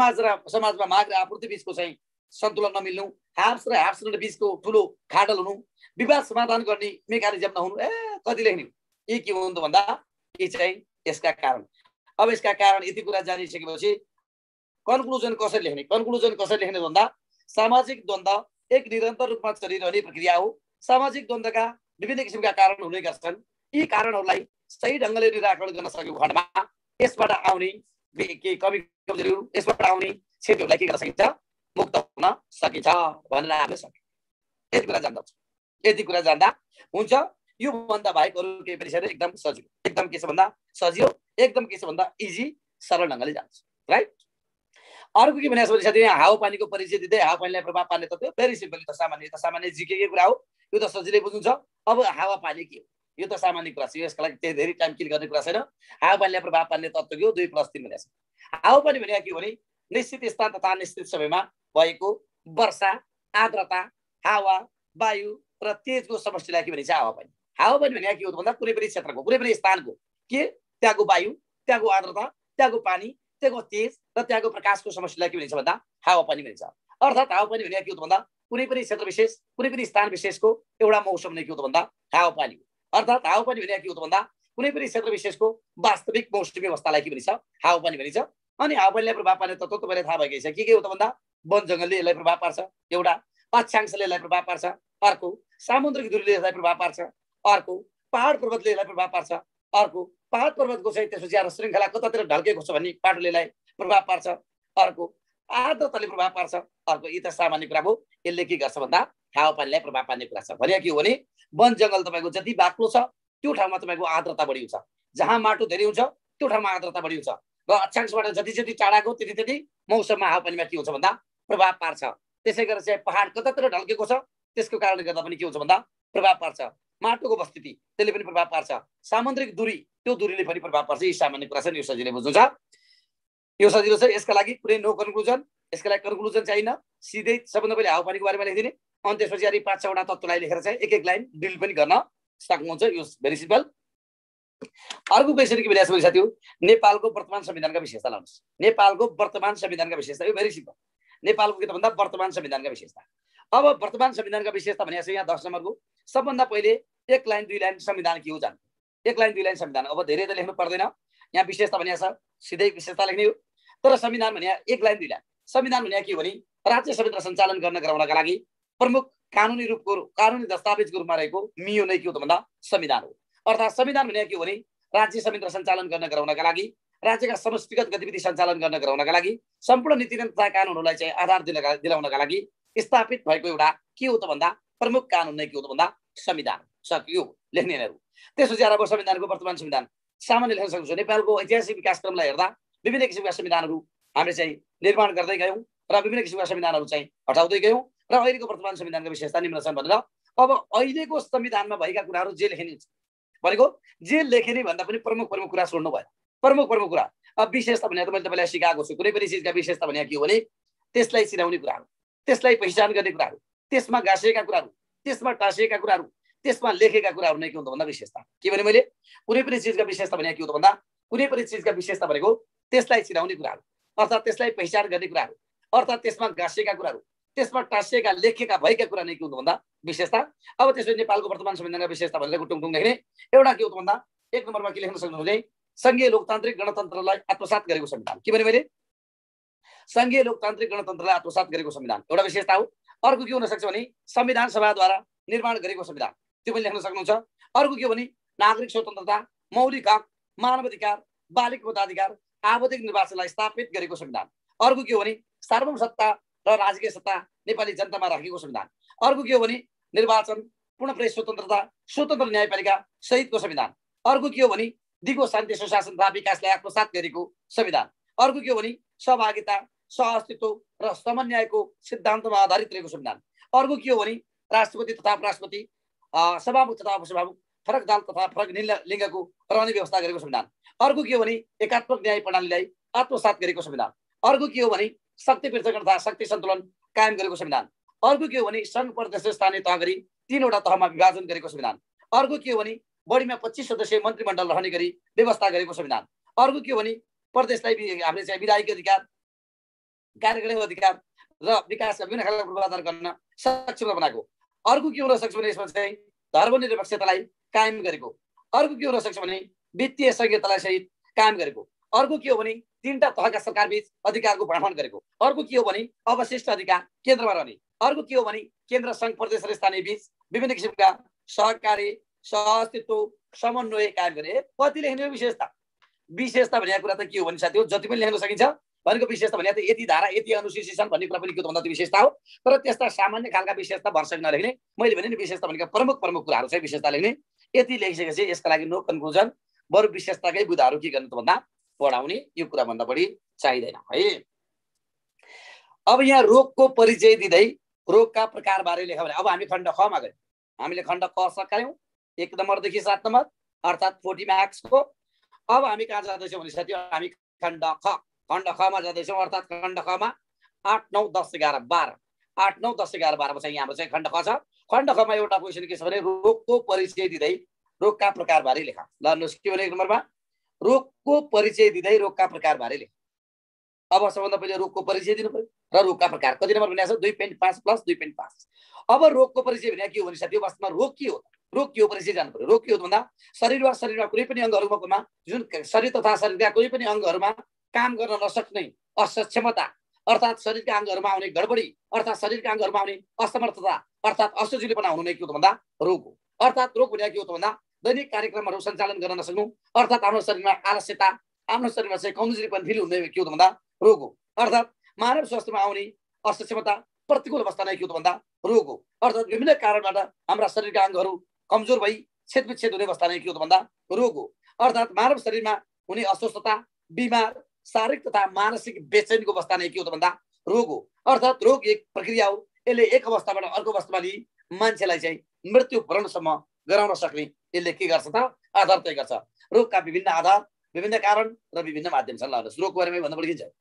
समाजमा माग र आपूर्ति बीचको चाहिँ सन्तुलन नमिल्नु, हाप्स र ह्याप्स बीचको ठुलो खाडल हुनु, विवाद समाधान गर्ने मेकानिजम नहुनु। कति लेख्ने यी के हुनु त भन्दा यी चाहिँ यसका कारण। अब यसका कारण यति कुरा जानिसकेपछि कन्क्लुजन कसरी लेख्ने? कन्क्लुजन कसरी लेख्ने भन्दा सामाजिक द्वन्द्व एक निरन्तर रूपमा चलिरहने प्रक्रिया हो। सामाजिक द्वन्द्वका विभिन्न किसिमका कारण हुने गर्छन्। यी कारणहरूलाई सही ढङ्गले निराकरण गर्न सकेको खण्डमा यसबाट आउने के कमी कमजोरीहरू, यसबाट आउने क्षतिहरूलाई के गर्न सकिन्छ? मुक्त हुन सकिन्छ भनेर हामीले सक्यौँ। यति कुरा जान्दा हुन्छ, यति कुरा जान्दा हुन्छ। यो भन्दा बाहेक अरू केही पनि छैन। एकदम सजिलो, एकदम के छ भन्दा सजिलो, एकदम के छ भन्दा इजी, सरल ढङ्गले जान्छ। राइट। अर्को के भनेको साथी हावापानीको परिचय दिँदै हावापानीलाई प्रभाव पार्ने तत्त्व भेरी सिम्पल, यो त सामान्य जिके कुरा हो, यो त सजिलै बुझ्नुहुन्छ। अब हावापानी के हो? यो त सामान्य कुरा छ, यसको लागि धेरै टाइम किल गर्ने कुरा छैन। हावापानीलाई प्रभाव पार्ने तत्त्व के हो? 2+3 भनेको छ। हावापानी भनेको के हो भने निश्चित स्थान तथा निश्चित समयमा भएको वर्षा, आर्द्रता, हावा, वायु र तेजको समष्टिलाई के भनिन्छ? हावापानी। हावापानी भनेको के हो भन्दा कुनै पनि क्षेत्रको, कुनै पनि स्थानको के त्यहाँको वायु, त्यहाँको आर्द्रता, त्यहाँको पानी, त्यहाँको तेज र त्यहाँको प्रकाशको समष्टिलाई के भनिन्छ भन्दा हावापानी भनिन्छ। अर्थात् हावापानी भनेको के हो भन्दा कुनै पनि क्षेत्र विशेष, कुनै पनि स्थान विशेषको एउटा मौसम नै के हो भन्दा हावापानी हो। अर्थात् हावापानी भनेको के हो भन्दा कुनै पनि क्षेत्र विशेषको वास्तविक मौसमी अवस्थालाई के भनिन्छ? हावापानी भनिन्छ। अनि हावापानीलाई प्रभाव पार्ने तत्त्व तपाईँलाई थाहा भएकै छ के हो त भन्दा वन जङ्गलले यसलाई प्रभाव पार्छ, एउटा अक्षांशले यसलाई प्रभाव पार्छ, अर्को सामुद्रिक दूरीले यसलाई प्रभाव पार्छ, अर्को पहाड पर्वतले यसलाई प्रभाव पार्छ, अर्को पहाड पर्वतको चाहिँ त्यसपछि आएर श्रृङ्खला कतातिर ढल्केको छ भन्ने पाटोले यसलाई प्रभाव पार्छ, अर्को आर्द्रताले प्रभाव पार्छ, अर्को। यी त सामान्य कुरा हो। यसले के गर्छ भन्दा हावापानीलाई प्रभाव पार्ने कुरा छ। भने के हो भने वन जङ्गल तपाईँको जति बाक्लो छ त्यो ठाउँमा तपाईँको आर्द्रता बढी हुन्छ, जहाँ माटो धेरै हुन्छ त्यो ठाउँमा आर्द्रता बढी हुन्छ, र अक्षांशबाट जति जति टाढाको त्यति मौसममा हावापानीमा के हुन्छ भन्दा प्रभाव पार्छ। त्यसै गरेर चाहिँ पहाड कतातिर ढल्केको छ त्यसको कारणले गर्दा पनि के हुन्छ भन्दा प्रभाव पार्छ। माटोको उपस्थिति त्यसले पनि प्रभाव पार्छ, सामुद्रिक दूरी त्यो दूरीले पनि प्रभाव पार्छ। यी सामान्य कुरा छन्, यो सजिलै बुझ्नु छ, यो सजिलो छ। यसका लागि कुनै नो कन्क्लुजन, यसका लागि कन्क्लुजन चाहिन्न, सिधै सबभन्दा पहिले हावापानीको बारेमा लेखिदिने, अनि त्यसपछि अलिक 5-6 वटा तत्त्वलाई लेखेर चाहिँ एक लाइन ड्रिल पनि गर्न सक्नुहुन्छ। यो भेरी सिम्पल। अर्को क्वेसन के भनेको छ साथीहरु, नेपालको वर्तमान संविधानका विशेषता लाउनुस्। नेपालको वर्तमान संविधानका विशेषता यो भेरी सिम्पल। नेपालको के त भन्दा वर्तमान संविधानका विशेषता। अब वर्तमान संविधानका विशेषता भनेको छ यहाँ 10 नम्बरको सबभन्दा पहिले एक लाइन दुई लाइन संविधान के हो जान्नु। एक लाइन दुई लाइन संविधान, अब धेरै त लेख्नु पर्दैन, यहाँ विशेषता भनेको छ सिधै विशेषता लेख्ने हो। तर संविधान भने एक लाइन दुई लाइन। संविधान भने के हो भने राज्य संविधान सञ्चालन गर्न गराउनका लागि प्रमुख कानुनी रूपको कानुनी दस्तावेजको रूपमा रहेको मियो नै के हो त भन्दा संविधान हो। अर्थात् संविधान भने के हो भने राज्य संविधान सञ्चालन गर्न गराउनका लागि, राज्यका समष्टिगत गतिविधि सञ्चालन गर्न गराउनका लागि, सम्पूर्ण नीति तथा कानुनहरूलाई चाहिँ आधार दिलाउनका लागि स्थापित भएको एउटा के हो त भन्दा प्रमुख कानुन नै के हो त भन्दा संविधान। सकियो लेख्नेहरू। त्यसपछि अब संविधानको वर्तमान संविधान सामान्य लेख्न सक्छौँ। नेपालको ऐतिहासिक विकासक्रमलाई हेर्दा विभिन्न किसिमका संविधानहरू हामीले चाहिँ निर्माण गर्दै गयौँ र विभिन्न किसिमका संविधानहरू चाहिँ हटाउँदै गयौँ र अहिलेको वर्तमान संविधानका विशेषता निम्न छन् भनेर अब अहिलेको संविधानमा भएका कुराहरू जे लेखिने भनेको जे लेखिने भन्दा पनि प्रमुख कुरा छोड्नु भयो। प्रमुख कुरा अब विशेषता भने त मैले तपाईँलाई सिकाएको छु। कुनै पनि चिजका विशेषता भने के हो भने त्यसलाई चिनाउने कुराहरू, त्यसलाई पहिचान गर्ने कुराहरू, त्यसमा गाँसिएका कुराहरू, त्यसमा टाँसिएका कुराहरू, त्यसमा लेखेका कुराहरू नै के हुन्छ भन्दा विशेषता। के भने मैले कुनै पनि चिजका विशेषता भने के हो त भन्दा कुनै पनि चिजका विशेषता भनेको त्यसलाई चिनाउने कुराहरू, अर्थात् त्यसलाई पहिचान गर्ने कुराहरू, अर्थात् त्यसमा गाँसिएका कुराहरू, त्यसमा टाँसिएका लेखेका भएका कुरा नै के हुन्छ भन्दा विशेषता। अब त्यसपछि नेपालको वर्तमान संविधानका विशेषता भनेर टुङटुङ लेख्ने एउटा के हो त भन्दा एक नम्बरमा के लेख्न सक्नुहुन्छ भने संघीय लोकतान्त्रिक गणतन्त्रलाई आत्मसात गरेको संविधान। के भने मैले संघीय लोकतान्त्रिक गणतन्त्रलाई आत्मसात गरेको संविधान एउटा विशेषता हो। अर्को के हुन सक्छ भने संविधान सभाद्वारा निर्माण गरेको संविधान, त्यो पनि लेख्न सक्नुहुन्छ। अर्को के हो भने नागरिक स्वतन्त्रता, मौलिक हक, मानवाधिकार, बालिक मताधिकार, आवधिक निर्वाचनलाई स्थापित गरेको संविधान। अर्को के हो भने सार्वभौम सत्ता र राजकीय सत्ता नेपाली जनतामा राखेको संविधान। अर्को के हो भने निर्वाचन, पूर्ण प्रेस स्वतन्त्रता, स्वतन्त्र न्यायपालिका सहितको संविधान। अर्को के हो भने दिगो शान्ति सुशासन तथा विकासलाई आत्मसात गरेको संविधान। अर्को के हो भने सहभागिता, सहअस्तित्व र समन्वयको सिद्धान्तमा आधारित रहेको संविधान। अर्को के हो भने राष्ट्रपति तथा उपराष्ट्रपति, सभामुख तथा उपसभामुख, फरक दल तथा फरक लिङ्गको रहने व्यवस्था गरेको संविधान। अर्को के हो भने एकात्मक न्याय प्रणालीलाई आत्मसात गरेको संविधान। अर्को के हो भने शक्ति पृथककरण तथा शक्ति सन्तुलन कायम गरेको संविधान। अर्को के हो भने संघ प्रदेश स्थानीय तह गरी 3वटा तहमा विभाजन गरेको संविधान। अर्को के हो भने बढीमा 25 सदस्यीय मन्त्रीमण्डल रहने गरी व्यवस्था गरेको संविधान। अर्को के हो भने प्रदेशलाई हामीले चाहिँ विधायिक अधिकार, कार्यकारिणी अधिकार र विकासका विभिन्न खालका पूर्वाधार गर्न सक्षम बनाएको। अर्को के हुन सक्छ भने यसमा चाहिँ धर्मनिरपेक्षतालाई कायम गरेको। अर्को के हुन सक्छ भने वित्तीय संहितालाई सहित कायम गरेको। अर्को के हो भने 3टा तहका सरकारबीच अधिकारको बाँडफाँड गरेको। अर्को के हो भने अवशिष्ट अधिकार केन्द्रमा रहने। अर्को के हो भने केन्द्र सङ्घ प्रदेश र स्थानीय बीच विभिन्न किसिमका सहकारी, सहअस्तित्व, समन्वय कायम गरे। कति लेख्ने विशेषता? विशेषता भनेको कुरा त के हो भने साथीहरु जति पनि लेख्न सकिन्छ भनेको विशेषता भने त यति धारा यति अनुसूची छन् भन्ने कुरा पनि के हो भन्दा त्यो विशेषता हो। तर त्यस्ता सामान्य खालका विशेषता भरसक नलेख्ने, मैले भने नि विशेषता भनेको प्रमुख कुराहरू चाहिँ विशेषता लेख्ने। यति लेखिसकेपछि यसका लागि नो कन्क्लुजन, बरु विशेषताकै बुदाहरू के गर्नु त भन्दा पढाउने, यो कुरा भन्दा बढी चाहिँदैन है। अब यहाँ रोगको परिचय दिँदै रोगका प्रकार बारे लेख भने अब हामी खण्ड ख मा गयौँ। हामीले खण्ड क सकायौँ 1 नम्बरदेखि 7 नम्बर अर्थात् 40 मार्क्सको। अब हामी कहाँ जाँदैछौँ भने साथी हामी खण्ड ख मा जाँदैछौँ अर्थात् खण्ड ख मा 8 9 10 11 12 8 9 10 11 12 मा चाहिँ हाम्रो चाहिँ खण्ड ख छ। खण्ड ख मा एउटा क्वेशन के छ भने रोगको परिचय दिँदै रोगका प्रकार बारे लेख। ल के भने 1 नम्बरमा रोगको परिचय दिँदै रोगका प्रकार बारे लेख। अब सबभन्दा पहिले रोगको परिचय दिनु पर्यो र रोगका प्रकार। कति नम्बर भनेको छ 2.5 प्लस 2.5। अब रोगको परिचय भने के हो भने साथी वास्तवमा रोग के हो? रोग के हो परिचय जानु पर्यो। रोग के हो भन्दा शरीरमा कुनै पनि अङ्गहरुमा जुन शरीर तथा शरीरका कुनै पनि अङ्गहरुमा काम गर्न नसक्ने असक्षमता अर्थात् शरीरका अङ्गहरुमा आउने गडबडी अर्थात् शरीरका अङ्गहरुमा आउने असमर्थता अर्थात् असजिलोपना हुनु नै के हो भन्दा रोग हो। अर्थात् रोग भने के हो भन्दा दैनिक कार्यक्रमहरु सञ्चालन गर्न नसक्नु अर्थात् आफ्नो शरीरमा आलस्यता, आफ्नो शरीरमा चाहिँ कमजोरीपन फिल हुने के हो भन्दा रोग हो। अर्थात् मानव स्वास्थ्यमा आउने असक्षमता प्रतिकूल अवस्था नै के हो भन्दा रोग हो। अर्थात् विभिन्न कारणबाट हाम्रा शरीरका अङ्गहरु कमजोर भई छेदविच्छेद हुने अवस्था नै के हो भन्दा रोग हो। अर्थात् मानव शरीरमा हुने अस्वस्थता, बिमार, शारीरिक तथा मानसिक बेचैनीको अवस्था नै के हो भन्दा रोग हो। अर्थात् रोग एक प्रक्रिया हो, यसले एक अवस्थाबाट अर्को अवस्थामा लिई मान्छेलाई चाहिँ मृत्यु भरणसम्म गराउन सक्ने यसले के गर्छ त आधार तय गर्छ। रोगका विभिन्न आधार, विभिन्न कारण र विभिन्न माध्यम छन्। ल रोगको बारेमा भन्दा बढी के छ?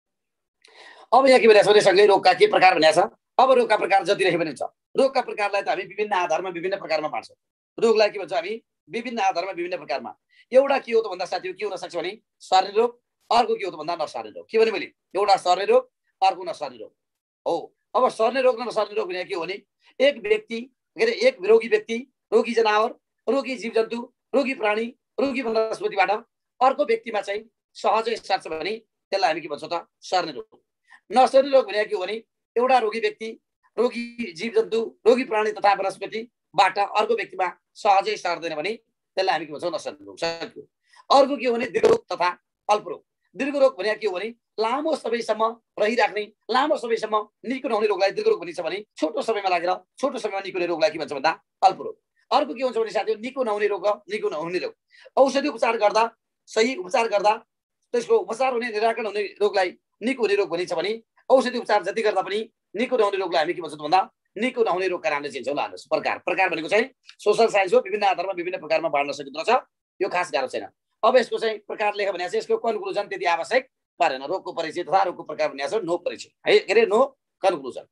अब यहाँ के भनेको छ सँगै रोगका के प्रकार भनेको छ। अब रोगका प्रकार जति रहे पनि हुन्छ। रोगका प्रकारलाई त हामी विभिन्न आधारमा विभिन्न प्रकारमा बाँड्छौँ। रोगलाई के भन्छ हामी विभिन्न आधारमा विभिन्न प्रकारमा। एउटा के हो त भन्दा साथीहरु के हुन सक्छ भने सर्ने रोग, अर्को के हो त भन्दा नसर्ने रोग। के भने मैले एउटा सर्ने रोग अर्को नसर्ने रोग हो। अब सर्ने रोग र नसर्ने रोग भने के हो भने एक व्यक्ति के अरे एक रोगी व्यक्ति, रोगी जनावर, रोगी जीवजन्तु, रोगी प्राणी, रोगी वनस्पतिबाट अर्को व्यक्तिमा चाहिँ सहजै सर्छ भने त्यसलाई हामी के भन्छौँ त सर्ने रोग। नसर्ने रोग भने के हो भने एउटा रोगी व्यक्ति, रोगी जीवजन्तु, रोगी प्राणी तथा वनस्पतिबाट अर्को व्यक्तिमा सहजै सर्दैन भने त्यसलाई हामी के भन्छौँ नसर्ने रोग। सक्यो। अर्को के हो भने दीर्घ रोग तथा अल्प रोग। दीर्घ रोग भने के हो भने लामो समयसम्म रहिराख्ने, लामो समयसम्म निको नहुने रोगलाई दीर्घ रोग भनिन्छ भने छोटो समयमा लागेर छोटो समयमा निको हुने रोगलाई के भन्छ भन्दा अल्प रोग। अर्को के हुन्छ भने साथीहरु निको नहुने रोग, निको नहुने रोग। औषधि उपचार गर्दा, सही उपचार गर्दा त्यसको उपचार हुने, निराकरण हुने रोगलाई निको हुने रोग भनिन्छ भने औषधि उपचार जति गर्दा पनि निको नहुने रोगलाई हामी के भन्छौँ भन्दा निको नहुने रोगका नामले चिन्छौँ। ल हेर्नुहोस् प्रकार। प्रकार भनेको चाहिँ सोशल साइन्स हो, विभिन्न आधारमा विभिन्न प्रकारमा बाँड्न सकिन्छ। यो खास गाह्रो छैन। अब यसको चाहिँ प्रकार लेख भने चाहिँ यसको कन्क्लुजन त्यति आवश्यक परेन। रोगको परिचय तथा रोगको प्रकार भन्ने छ नो परिचय है, के अरे नो कन्क्लुजन।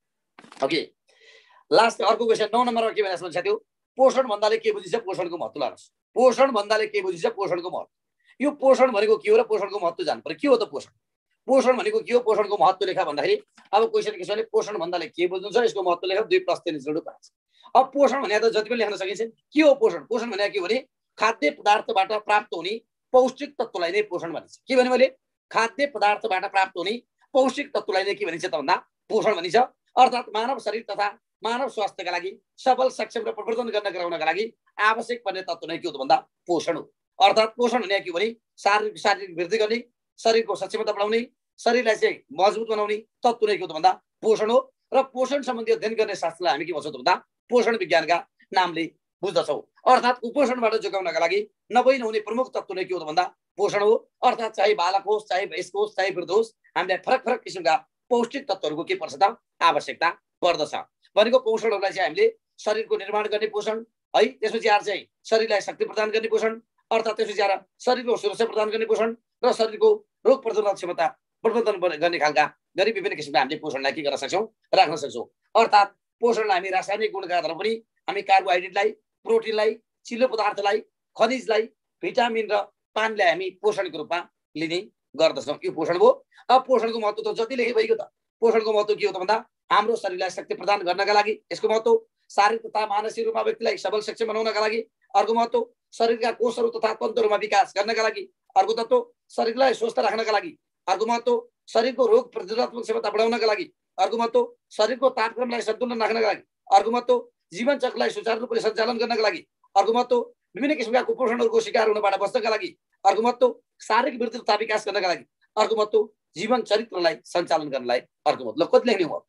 ओके, लास्ट अर्को क्वेशन 9 नम्बरमा के भनेको छ साथीहरु, पोषण भन्दाले के बुझिन्छ, पोषणको महत्त्व लानुहोस्। पोषण भन्दाले के बुझिन्छ, पोषणको महत्त्व। यो पोषण भनेको के हो र पोषणको महत्त्व जान्नु पर्यो। के हो त पोषण? पोषण भनेको के हो, पोषणको महत्त्व लेखा भन्दाखेरि अब क्वेशन के छ भने पोषण भन्दाले के बुझ्नुहुन्छ, यसको महत्त्व लेखा 2 प्रश्न निस्कनु पर्छ। अब पोषण भने त जति पनि लेख्न सकिन्छ। के हो पोषण? पोषण भने के हो भने खाद्य पदार्थबाट प्राप्त हुने पौष्टिक तत्त्वलाई नै पोषण भनिन्छ। के भने मैले खाद्य पदार्थबाट प्राप्त हुने पौष्टिक तत्त्वलाई नै के भनिन्छ त भन्दा पोषण भनिन्छ। अर्थात् मानव शरीर तथा मानव स्वास्थ्यका लागि सबल, सक्षम र प्रवर्धन गर्न गराउनका लागि आवश्यक पर्ने तत्त्व नै के हो त भन्दा पोषण हो। अर्थात् पोषण भने के हो भने शारीरिक वृद्धि गर्ने, शरीरको सक्षमता बढाउने, शरीरलाई चाहिँ मजबुत बनाउने तत्त्व नै के हो त भन्दा पोषण हो। र पोषण सम्बन्धी अध्ययन गर्ने शास्त्रलाई हामी के भन्छौँ त भन्दा पोषण विज्ञानका नामले बुझ्दछौँ। अर्थात् कुपोषणबाट जोगाउनका लागि नभई नहुने प्रमुख तत्त्व नै के हो त भन्दा पोषण हो। अर्थात् चाहे बालक होस्, चाहे वयस्क होस्, चाहे वृद्ध होस्, हामीलाई फरक फरक किसिमका पौष्टिक तत्त्वहरूको के पर्छ त आवश्यकता पर्दछ। भनेको पोषणहरूलाई चाहिँ हामीले शरीरको निर्माण गर्ने पोषण है, त्यसपछि आएर चाहिँ शरीरलाई शक्ति प्रदान गर्ने पोषण, अर्थात् त्यसपछि आएर शरीरको सुरक्षा प्रदान गर्ने पोषण र शरीरको रोग प्रतिरोधक क्षमता प्रवर्धन गर्ने खालका गरी विभिन्न किसिमका हामीले पोषणलाई के गर्न सक्छौँ, राख्न सक्छौँ। अर्थात् पोषणलाई हामी रासायनिक गुणका आधारमा पनि हामी कार्बोहाइड्रेटलाई, प्रोटिनलाई, चिल्लो पदार्थलाई, खनिजलाई, भिटामिन र पानीलाई हामी पोषणको रूपमा लिने गर्दछौँ। यो पोषण हो। अब पोषणको महत्त्व त जति लेखे भइगयो त। पोषणको महत्त्व के हो त भन्दा हाम्रो शरीरलाई शक्ति प्रदान गर्नका लागि यसको महत्त्व, शारीरिक तथा मानसिक रूपमा व्यक्तिलाई सबल सक्षम बनाउनका लागि अर्को महत्त्व, शरीरका कोषहरू तथा तन्तुहरूमा विकास गर्नका लागि अर्को तत्त्व, शरीरलाई स्वस्थ राख्नका लागि अर्को महत्त्व, शरीरको रोग प्रतिरोधात्मक क्षमता बढाउनका लागि अर्को महत्त्व, शरीरको तापक्रमलाई सन्तुलन राख्नका लागि अर्को महत्त्व, जीवन चक्रलाई सुचारू रूपले सञ्चालन गर्नका लागि अर्को महत्त्व, विभिन्न किसिमका कुपोषणहरूको शिकार हुनबाट बच्नका लागि अर्को महत्त्व, शारीरिक वृद्धि तथा विकास गर्नका लागि अर्को महत्त्व, जीवन चरित्रलाई सञ्चालन गर्नलाई अर्को महत्त्व। कति लेख्ने हो?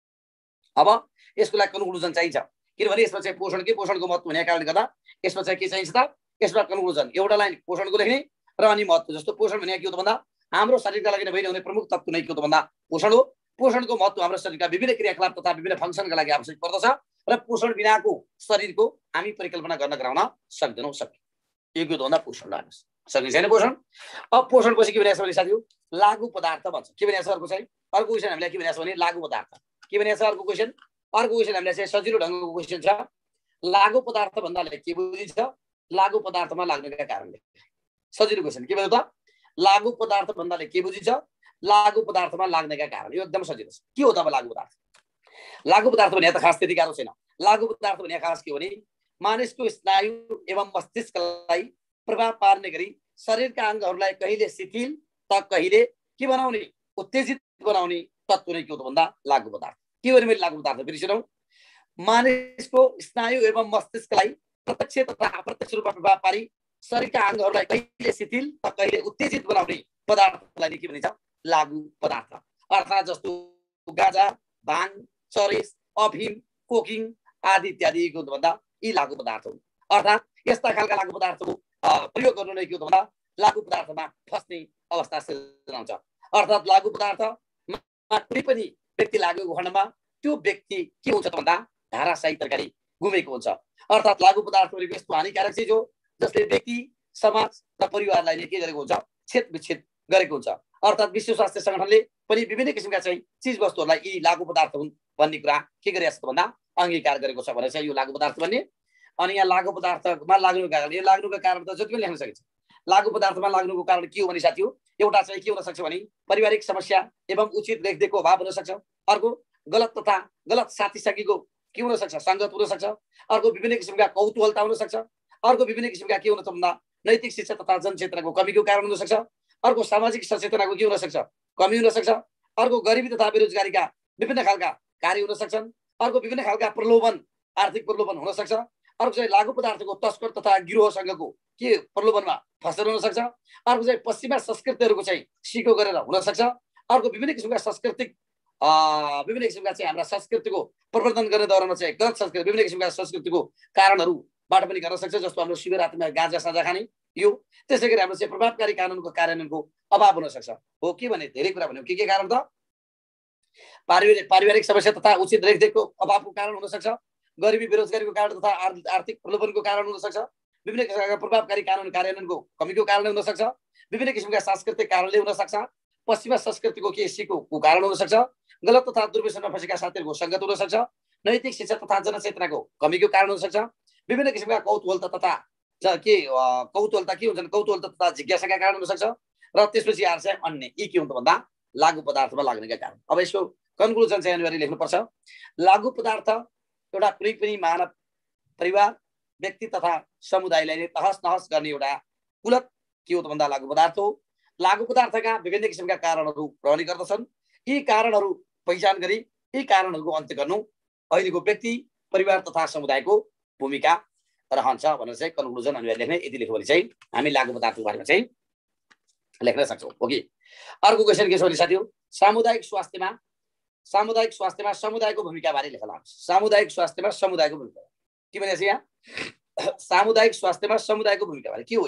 अब यसको लागि कन्क्लुजन चाहिन्छ। किनभने यसमा चाहिँ पोषण के पोषणको महत्त्व हुने कारणले गर्दा यसमा चाहिँ के चाहिन्छ त, यसमा कन्क्लुजन एउटा लाइन पोषणको लेख्ने र अनि महत्त्व। जस्तो पोषण भने के हो त भन्दा हाम्रो शरीरका लागि नभई नहुने प्रमुख तत्त्व नै के हो त भन्दा पोषण हो। पोषणको महत्त्व हाम्रो शरीरका विभिन्न क्रियाकलाप तथा विभिन्न फङ्सनका लागि आवश्यक पर्दछ र पोषण बिनाको शरीरको हामी परिकल्पना गर्न गराउन सक्दैनौँ। यो के हो त भन्दा पोषण लाग्छ। सकिन्छ हैन पोषण? अब पोषणपछि के भनेको छ भने साथीहरु लागु पदार्थ भन्छ। के भनेको छ अर्को चाहिँ? अर्को क्वेशन हामीले के भनेको छ भने लागु पदार्थ। के भनेको छ अर्को क्वेशन? अर्को क्वेशन हामीले चाहिँ सजिलो ढङ्गको क्वेशन छ। लागु पदार्थ भन्दाले के बुझिन्छ? लागु पदार्थमा लाग्नका कारणले। सजिलो क्वेशन। के भन्नु त? लागु पदार्थ भन्दाले के बुझिन्छ? लागु पदार्थमा लाग्नका कारण। यो एकदम सजिलो छ। के हो त अब लागु पदार्थ? लागु पदार्थ भने त खास त्यति गाह्रो छैन। लागु पदार्थ भने खास के हो भने मानिसको स्नायु एवं मस्तिष्कलाई प्रभाव पार्ने गरी शरीरका अङ्गहरूलाई कहिले शिथिल त कहिले के बनाउने, उत्तेजित बनाउने तत्त्व नै के हो त भन्दा लागु पदार्थ। के भने मैले लागु पदार्थ बिर्सिनौँ। मानिसको स्नायु एवं मस्तिष्कलाई प्रत्यक्ष तथा अप्रत्यक्ष रूपमा प्रभाव पारी शरीरका अङ्गहरूलाई कहिले शिथिल त कहिले उत्तेजित बनाउने पदार्थलाई के भनिन्छ? लागु पदार्थ। अर्थात् जस्तो गाँजा, भाङ, चरेस, अफिम, कोकिङ आदि इत्यादिको भन्दा यी लागु पदार्थ हुन्। अर्थात् यस्ता खालका लागु पदार्थको प्रयोग गर्नु नै के हो त भन्दा लागु पदार्थमा फस्ने अवस्था सिर्जना हुन्छ। अर्थात् लागु पदार्थमा कुनै पनि व्यक्ति लागेको खण्डमा त्यो व्यक्ति के हुन्छ त भन्दा धाराशायी तरकारी गुमेको हुन्छ। अर्थात् लागु पदार्थ भनेको यस्तो हानिकारक चिज हो जसले व्यक्ति, समाज र परिवारलाई नै के गरेको हुन्छ? छेद विच्छेद गरेको हुन्छ। अर्थात् विश्व स्वास्थ्य संगठनले पनि विभिन्न किसिमका चाहिँ चिज वस्तुहरूलाई यी लागु पदार्थ हुन् भन्ने कुरा के गरिरहेको छ भन्दा अङ्गीकार गरेको छ भने चाहिँ यो लागु पदार्थ भन्ने। अनि यहाँ लागु पदार्थमा लाग्नुको कारण, यो लाग्नुको कारण त जति पनि लेख्न सकिन्छ। लागु पदार्थमा लाग्नुको कारण के हो भने साथी हो, एउटा चाहिँ के हुन सक्छ भने पारिवारिक समस्या एवं उचित देखदेखको अभाव हुन सक्छ। अर्को गलत तथा गलत साथीसँगीको के हुन सक्छ, सङ्गत हुन सक्छ। अर्को विभिन्न किसिमका कौतूहलता हुन सक्छ। अर्को विभिन्न किसिमका के हुन सक्छ भन्दा नैतिक शिक्षा तथा जनचेतनाको कमीको कारण हुन सक्छ। अर्को सामाजिक सचेतनाको के हुन सक्छ, कमी हुन सक्छ। अर्को गरिबी तथा बेरोजगारीका विभिन्न खालका कार्य हुन सक्छन्। अर्को विभिन्न खालका प्रलोभन, आर्थिक प्रलोभन हुन सक्छ। अर्को चाहिँ लागु पदार्थको तस्कर तथा गिरोहसँगको के प्रलोभनमा फसेर हुन सक्छ। अर्को चाहिँ पश्चिमा संस्कृतिहरूको चाहिँ सिको गरेर हुन सक्छ। अर्को विभिन्न किसिमका सांस्कृतिक विभिन्न किसिमका चाहिँ हाम्रा संस्कृतिको प्रवर्धन गर्ने दौरानमा चाहिँ गलत संस्कृति, विभिन्न किसिमका संस्कृतिको कारणहरूबाट पनि गर्न सक्छ। जस्तो हाम्रो शिवरात्रिमा गाँजा साँझा खाने यो। त्यसै गरी हाम्रो चाहिँ प्रभावकारी कानुनको कार्यान्वयनको अभाव हुन सक्छ। हो के भने धेरै कुरा भन्यो। के कारण त पारिवारिक समस्या तथा उचित देखदेखको अभावको कारण हुन सक्छ। गरिबी बेरोजगारीको कारण तथा आर्थिक प्रलोभनको कारण हुन सक्छ। विभिन्न किसिमका प्रभावकारी कानुन कार्यान्वयनको कमीको कारण हुन सक्छ। विभिन्न किसिमका सांस्कृतिक कारणले हुन सक्छ। पश्चिमा संस्कृतिको के सिकोको कारण हुन सक्छ। गलत तथा दुर्व्यसनमा फँसेका साथीहरूको सङ्गत हुन सक्छ। नैतिक शिक्षा तथा जनचेतनाको कमीको कारण हुन सक्छ। विभिन्न किसिमका कौतूहलता तथा कौतूहलता के हुन्छन्, कौतूहलता तथा जिज्ञासाका कारण हुन सक्छ। र त्यसपछि आएर चाहिँ अन्य यी के हुन्छ भन्दा लागु पदार्थमा लाग्नेका कारण। अब यसको कन्क्लुजन चाहिँ अनिवार्य लेख्नुपर्छ। लागु पदार्थ एउटा कुनै पनि मानव, परिवार, व्यक्ति तथा समुदायलाई नै तहस नहस गर्ने एउटा कुलत के हो त भन्दा लागु पदार्थ हो। लागु पदार्थका विभिन्न किसिमका कारणहरू रहने गर्दछन्। यी कारणहरू पहिचान गरी यी कारणहरूको अन्त्य गर्नु अहिलेको व्यक्ति, परिवार तथा समुदायको भूमिका रहन्छ भनेर चाहिँ कन्क्लुजन अनिवार्य लेख्ने। यति लेख्यो भने चाहिँ हामी लागु पदार्थको बारेमा चाहिँ लेख्न सक्छौँ। ओके, अर्को क्वेसन के छ भने साथी हो, सामुदायिक स्वास्थ्यमा समुदायको भूमिका बारे लेख्न। सामुदायिक स्वास्थ्यमा समुदायको भूमिका के भनेको छ यहाँ? सामुदायिक स्वास्थ्यमा समुदायको भूमिका बारे के हो?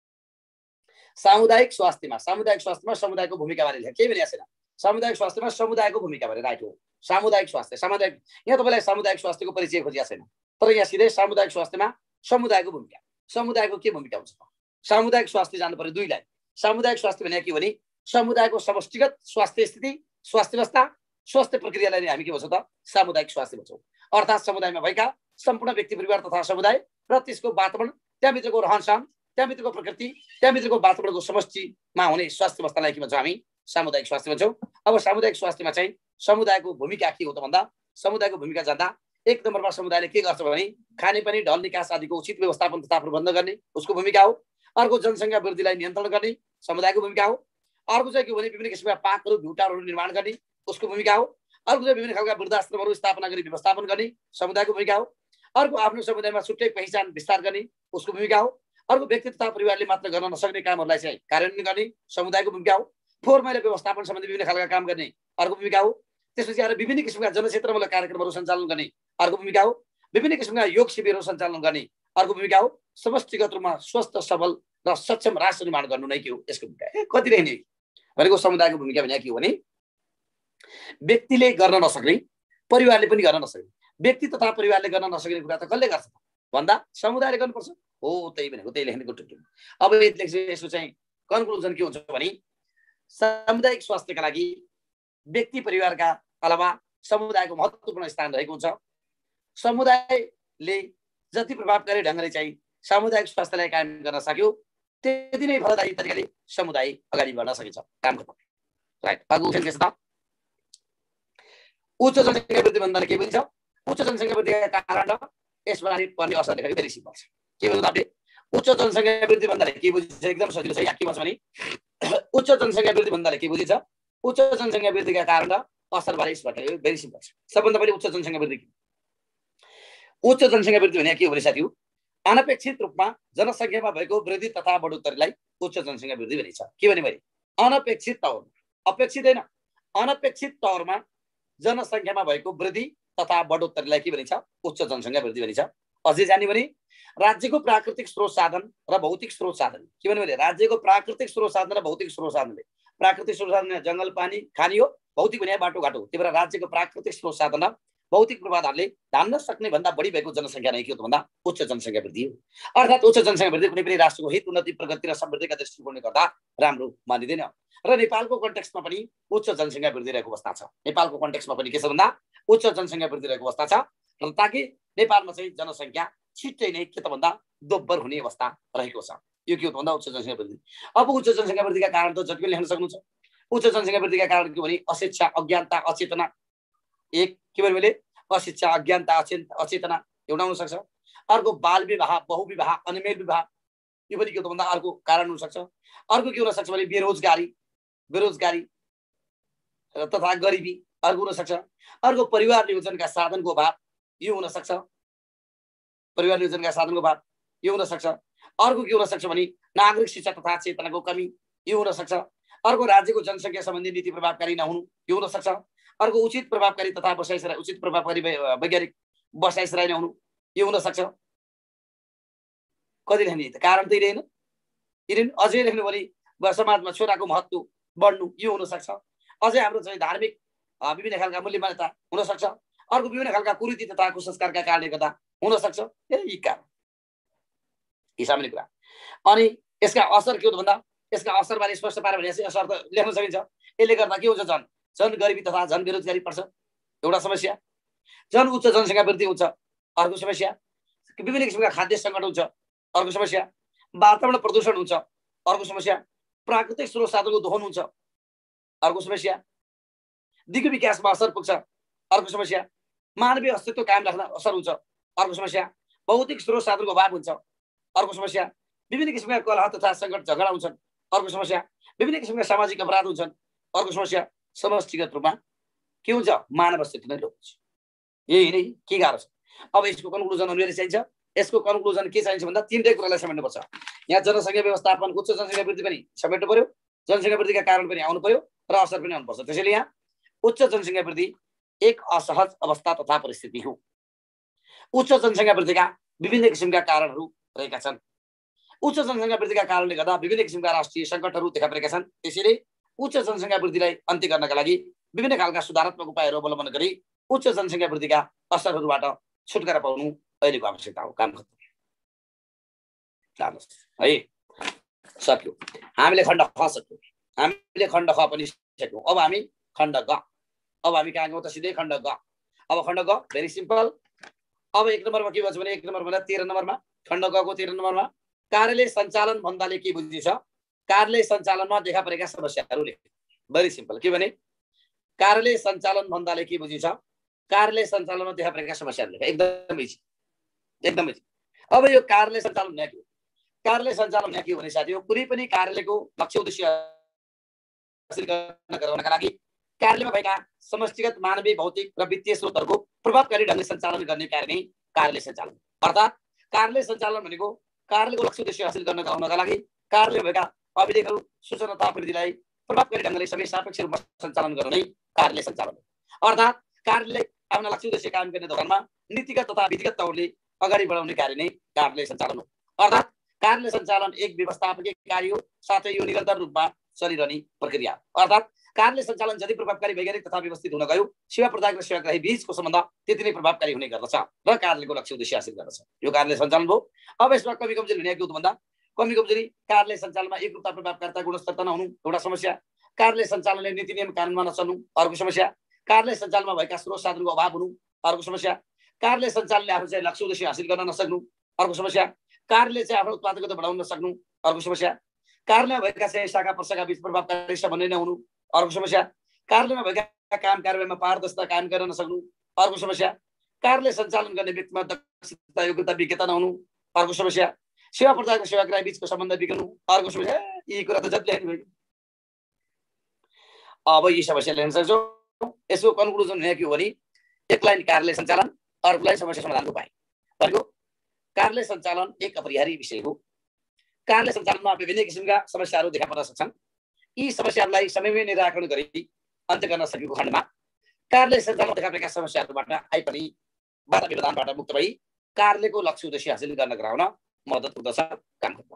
सामुदायिक स्वास्थ्यमा समुदायको भूमिका बारे लेख। के भनेको छैन, सामुदायिक स्वास्थ्यमा समुदायको भूमिका बारे राइट हो। सामुदायिक स्वास्थ्य, सामुदायिक, यहाँ तपाईँलाई सामुदायिक स्वास्थ्यको परिचय खोजिएको छैन, तर यहाँ सिधै सामुदायिक स्वास्थ्यमा समुदायको भूमिका। समुदायको के भूमिका हुन्छ? सामुदायिक स्वास्थ्य जानु पर्यो दुई लाइन। सामुदायिक स्वास्थ्य भनेको के भने समुदायको समष्टिगत स्वास्थ्य स्थिति, स्वास्थ्य अवस्था, स्वास्थ्य प्रक्रियालाई नै हामी के भन्छौँ त सामुदायिक स्वास्थ्य भन्छौँ। अर्थात् समुदायमा भएका सम्पूर्ण व्यक्ति, परिवार तथा समुदाय र त्यसको वातावरण, त्यहाँभित्रको रहनसहन, त्यहाँभित्रको प्रकृति, त्यहाँभित्रको वातावरणको समष्टिमा हुने स्वास्थ्य अवस्थालाई के भन्छौँ हामी? सामुदायिक स्वास्थ्य भन्छौँ। अब सामुदायिक स्वास्थ्यमा चाहिँ समुदायको भूमिका के हो त भन्दा समुदायको भूमिका जान्दा एक नम्बरमा समुदायले के गर्छ भने खानेपानी, ढल निकास आदिको उचित व्यवस्थापन तथा प्रबन्ध गर्ने उसको भूमिका हो। अर्को जनसङ्ख्या वृद्धिलाई नियन्त्रण गर्ने समुदायको भूमिका हो। अर्को चाहिँ के भने विभिन्न किसिमका पार्कहरू, भ्यूटारहरू निर्माण गर्ने उसको भूमिका हो। अर्को चाहिँ विभिन्न खालका वृद्धाश्रमहरू स्थापना गरी व्यवस्थापन गर्ने समुदायको भूमिका हो। अर्को आफ्नो समुदायमा छुट्टै पहिचान विस्तार गर्ने उसको भूमिका हो। अर्को व्यक्ति तथा परिवारले मात्र गर्न नसक्ने कामहरूलाई चाहिँ कार्यान्वयन गर्ने समुदायको भूमिका हो। फोहोर मैला व्यवस्थापन सम्बन्धी विभिन्न खालका काम गर्ने अर्को भूमिका हो। त्यसपछि आएर विभिन्न किसिमका जनक्षेत्रमूलक कार्यक्रमहरू सञ्चालन गर्ने अर्को भूमिका हो। विभिन्न किसिमका योग शिविरहरू सञ्चालन गर्ने अर्को भूमिका हो। समष्टिगत रूपमा स्वस्थ, सबल र सक्षम राष्ट्र निर्माण गर्नु नै के हो यसको भूमिका। कति रहने भनेको समुदायको भूमिका भने के हो भने व्यक्तिले गर्न नसक्ने, परिवारले पनि गर्न नसक्ने, व्यक्ति तथा परिवारले गर्न नसक्ने कुरा त कसले गर्छ भन्दा समुदायले गर्नुपर्छ हो। त्यही भनेको त्यही लेख्नेको टुक्टुक। अब यसको चाहिँ कन्क्लुजन के हुन्छ भने सामुदायिक स्वास्थ्यका लागि व्यक्ति, परिवारका अलावा समुदायको महत्त्वपूर्ण स्थान रहेको हुन्छ। समुदायले जति प्रभावकारी ढङ्गले चाहिँ सामुदायिक स्वास्थ्यलाई कायम गर्न सक्यो त्यति नै फलदायी तरिकाले समुदाय अगाडि बढ्न सकिन्छ। काम खतम राइट। अर्को के छ त उच्च जनसङ्ख्या वृद्धि भन्दा के बुझिन्छ? उच्च जनसङ्ख्या वृद्धिका कारण यसबारे पर्ने असर देखाइ धेरै सिम्पल छ। के भन्नु तपाईले उच्च जनसङ्ख्या वृद्धि भन्दा के बुझिन्छ? एकदम सजिलो छ। के भन्छ भने उच्च जनसङ्ख्या वृद्धि भन्दा के बुझिन्छ? उच्च जनसङ्ख्या वृद्धिका कारण र असरबारे यसबाट भेरी सिम्पल छ। सबभन्दा पहिले उच्च जनसङ्ख्या वृद्धि भने के हो भने साथी हो अनपेक्षित रूपमा जनसङ्ख्यामा भएको वृद्धि तथा बढोत्तरीलाई उच्च जनसङ्ख्या वृद्धि भनिन्छ। के भने मैले अनपेक्षित तौरमा, अपेक्षित होइन, अनपेक्षित तौरमा जनसङ्ख्यामा भएको वृद्धि तथा बढोत्तरीलाई के भनिन्छ? उच्च जनसङ्ख्या वृद्धि भनिन्छ। अझै जाने भने राज्यको प्राकृतिक स्रोत साधन र भौतिक स्रोत साधन। के भने मैले राज्यको प्राकृतिक स्रोत साधन र भौतिक स्रोत साधनले, प्राकृतिक स्रोत साधन जङ्गल, पानी, खानी हो, भौतिक भने बाटोघाटो। त्यही भएर राज्यको प्राकृतिक स्रोत साधन र भौतिक पूर्वाधारले धान्न सक्ने भन्दा बढी भएको जनसङ्ख्या नै के हो भन्दा उच्च जनसङ्ख्या वृद्धि हो। अर्थात् उच्च जनसङ्ख्या वृद्धि कुनै पनि राष्ट्रको हित, उन्नति, प्रगति र समृद्धिका दृष्टिकोणले गर्दा राम्रो मानिँदैन। र नेपालको कन्टेक्स्टमा पनि उच्च जनसङ्ख्या वृद्धि रहेको अवस्था छ। नेपालको कन्टेक्स्टमा पनि के छ भन्दा उच्च जनसङ्ख्या वृद्धि रहेको अवस्था छ। ताकि नेपालमा चाहिँ जनसङ्ख्या छिट्टै नै के त भन्दा दोब्बर हुने अवस्था रहेको छ। यो के हो भन्दा उच्च जनसङ्ख्या वृद्धि। अब उच्च जनसङ्ख्या वृद्धिका कारण त जति पनि लेख्न सक्नुहुन्छ। उच्च जनसङ्ख्या वृद्धिका कारण के भने अशिक्षा, अज्ञानता, अचेतना। एक के भन्यो भने अशिक्षा, अज्ञानता, अचेतना एउटा हुन सक्छ। अर्को बाल विवाह, बहुविवाह, अनिमेल विवाह, यो पनि के हो भन्दा अर्को कारण हुन सक्छ। अर्को के हुन सक्छ भने बेरोजगारी तथा गरिबी अर्को हुन सक्छ। अर्को परिवार नियोजनका साधनको अभाव, यो हुन सक्छ। परिवार नियोजनका साधनको अभाव यो हुन सक्छ। अर्को के हुन सक्छ भने नागरिक शिक्षा तथा चेतनाको कमी, यो हुन सक्छ। अर्को राज्यको जनसङ्ख्या सम्बन्धी नीति प्रभावकारी नहुनु, यो हुन सक्छ। अर्को उचित प्रभावकारी तथा उचित प्रभावकारी वैज्ञानिक बसाइसराई नहुनु, यो हुन सक्छ। कति लेख्ने त कारण त रहेन। यिनीहरू अझै लेख्नु भने समाजमा छोराको महत्त्व बढ्नु, यो हुन सक्छ। अझै हाम्रो चाहिँ धार्मिक विभिन्न खालका मूल्य मान्यता हुन सक्छ। अर्को विभिन्न खालका कुरीति तथा कुसंस्कारका कारणले गर्दा हुन सक्छ। यी कारण, यी सामान्य कुरा। अनि यसका असर के हो भन्दा यसका असरबारे स्पष्ट पारेर भने असर त लेख्न सकिन्छ। यसले गर्दा के हुन्छ, झन गरिबी तथा झन बेरोजगारी पर्छ, एउटा समस्या। झन उच्च जनसङ्ख्या वृद्धि हुन्छ, अर्को समस्या। विभिन्न किसिमका खाद्य सङ्कट हुन्छ, अर्को समस्या। वातावरण प्रदूषण हुन्छ, अर्को समस्या। प्राकृतिक स्रोत साधनको दोहन हुन्छ, अर्को समस्या। दिगो विकासमा असर पुग्छ, अर्को समस्या। मानवीय अस्तित्व कायम राख्न असर हुन्छ, अर्को समस्या। भौतिक स्रोत साधनको अभाव हुन्छ, अर्को समस्या। विभिन्न किसिमका कलह तथा सङ्कट झगडा हुन्छन्, अर्को समस्या। विभिन्न किसिमका सामाजिक अपराध हुन्छन्, अर्को समस्या। समष्टिगत रूपमा के हुन्छ, मानव अस्तित्व नै लोप्छ। यही नै के गाह्रो छ। अब यसको कन्क्लुजन अनुसार चाहिन्छ। यसको कन्क्लुजन के चाहिन्छ भन्दा तीनटै कुरालाई समेट्नुपर्छ। यहाँ जनसङ्ख्या व्यवस्थापन, उच्च जनसङ्ख्या वृद्धि पनि समेट्नु पर्यो, जनसङ्ख्या वृद्धिका कारण पनि आउनु पर्यो र असर पनि आउनुपर्छ। त्यसैले यहाँ उच्च जनसङ्ख्या वृद्धि एक असहज अवस्था तथा परिस्थिति हो। उच्च जनसङ्ख्या वृद्धिका विभिन्न किसिमका कारणहरू रहेका छन्। उच्च जनसङ्ख्या वृद्धिका कारणले गर्दा विभिन्न किसिमका राष्ट्रिय सङ्कटहरू देखा परेका छन्। त्यसैले उच्च जनसङ्ख्या वृद्धिलाई अन्त्य गर्नका लागि विभिन्न खालका सुधारात्मक उपायहरू अवलम्बन गरी उच्च जनसङ्ख्या वृद्धिका असरहरूबाट छुटकारा पाउनु अहिलेको आवश्यकता हो। काम खत्म है, सक्यो। हामीले खण्ड ख सक्यौँ, हामीले खण्ड ख पनि सक्यौँ। अब हामी खण्ड ग। अब हामी कहाँ गयौँ त, सिधै खण्ड ग। अब खण्ड ग भेरी सिम्पल। अब एक नम्बरमा के भन्छ भने 1 नम्बर भन्दा 13 नम्बरमा, खण्ड ग को 13 नम्बरमा कार्यालय सञ्चालन भन्दाले के बुझिन्छ, कार्यालय सञ्चालनमा देखा परेका समस्याहरू लेख। Very simple. के भने कार्यालय सञ्चालन भन्दाले के बुझिन्छ, कार्यालय सञ्चालनमा देखा परेका समस्याहरू लेख। एकदम इजी, एकदम इजी। अब यो कार्यालय सञ्चालन भने के हो? कार्यालय सञ्चालन भने के हो भने साथीहरु, कुनै पनि कार्यालयको लक्ष्य उद्देश्य हासिल गर्नका लागि कार्यालयमा भएका समष्टिगत मानवीय, भौतिक र वित्तीय स्रोतहरूको प्रभावकारी ढङ्गले सञ्चालन गर्ने कार्य नै कार्यालय सञ्चालन। अर्थात् कार्यालय सञ्चालन भनेको कार्यालयको लक्ष्य उद्देश्य हासिल गर्नका लागि कार्यालय भएका अभिलेखहरू, सूचना तथा प्रविधिलाई प्रभावकारी ढङ्गले सबै सापेक्ष रूपमा सञ्चालन गर्न नै कार्यालय सञ्चालन हो। अर्थात् कार्यालय आफ्ना लक्ष्य उद्देश्य कायम गर्ने दौरानमा नीतिगत तथा विधिगत तौरले अगाडि बढाउने कार्य नै कार्यालय सञ्चालन हो। अर्थात् कार्यालय सञ्चालन एक व्यवस्थापकीय कार्य हो, साथै यो निरन्तर रूपमा चलिरहने प्रक्रिया हो। अर्थात् कार्यालय सञ्चालन जति प्रभावकारी, वैज्ञानिक तथा व्यवस्थित हुन गयो, सेवा प्रदायक र सेवाग्राही बीचको सम्बन्ध त्यति नै प्रभावकारी हुने गर्दछ र कार्यालयको लक्ष्य उद्देश्य हासिल गर्दछ। यो कार्यालय सञ्चालन भयो। अब यसमा कमी कमजोरी हुने के हो भन्दा, कमी कमजोरी कार्यालय सञ्चालनमा एकरूपता, प्रभावकारिता, गुणस्तरता नहुनु एउटा समस्या। कार्यालय सञ्चालनले नीति नियम कानुनमा नचल्नु अर्को समस्या। कार्यालय सञ्चालनमा भएका स्रोत साधनको अभाव हुनु अर्को समस्या। कार्यालय सञ्चालनले आफ्नो चाहिँ लक्ष्य उद्देश्य हासिल गर्न नसक्नु अर्को समस्या। कार्यालय चाहिँ आफ्नो उत्पादकता बढाउन नसक्नु अर्को समस्या। कार्यालयमा भएका चाहिँ शाखा प्रशाखा बीच प्रभावकारी समन्वय नहुनु अर्को समस्या। कार्यालयमा भएका काम कारबाहीमा पारदर्शिता कायम गर्न नसक्नु अर्को समस्या। कार्यालय सञ्चालन गर्ने व्यक्तिमा दक्षता, योग्यता, विज्ञता नहुनु अर्को समस्या। सेवा प्रदायक र सेवाग्राही बीचको सम्बन्ध बिग्रनु अर्को समस्या। यी कुरा त जति लेख्नु भयो। अब यी समस्या लेख्न सक्छौँ। यसको कन्क्लुजन हुने के हो भने, एक लाइन कार्यालय सञ्चालन, अर्को लाइन समस्या समाधानको उपाय। भनेको कार्यालय सञ्चालन एक अपरिहार्य विषय हो। कार्यालय सञ्चालनमा विभिन्न किसिमका समस्याहरू देखा पर्न सक्छन्। यी समस्याहरूलाई समयमै निराकरण गरी अन्त्य गर्न सकेको खण्डमा कार्यालय सञ्चालनमा देखा परेका समस्याहरूबाट आइपर्ने बाधा व्यवधानबाट मुक्त भई कार्यालयको लक्ष्य उद्देश्य हासिल गर्न गराउन मद्दत पुग्दछ। काम गर्नु।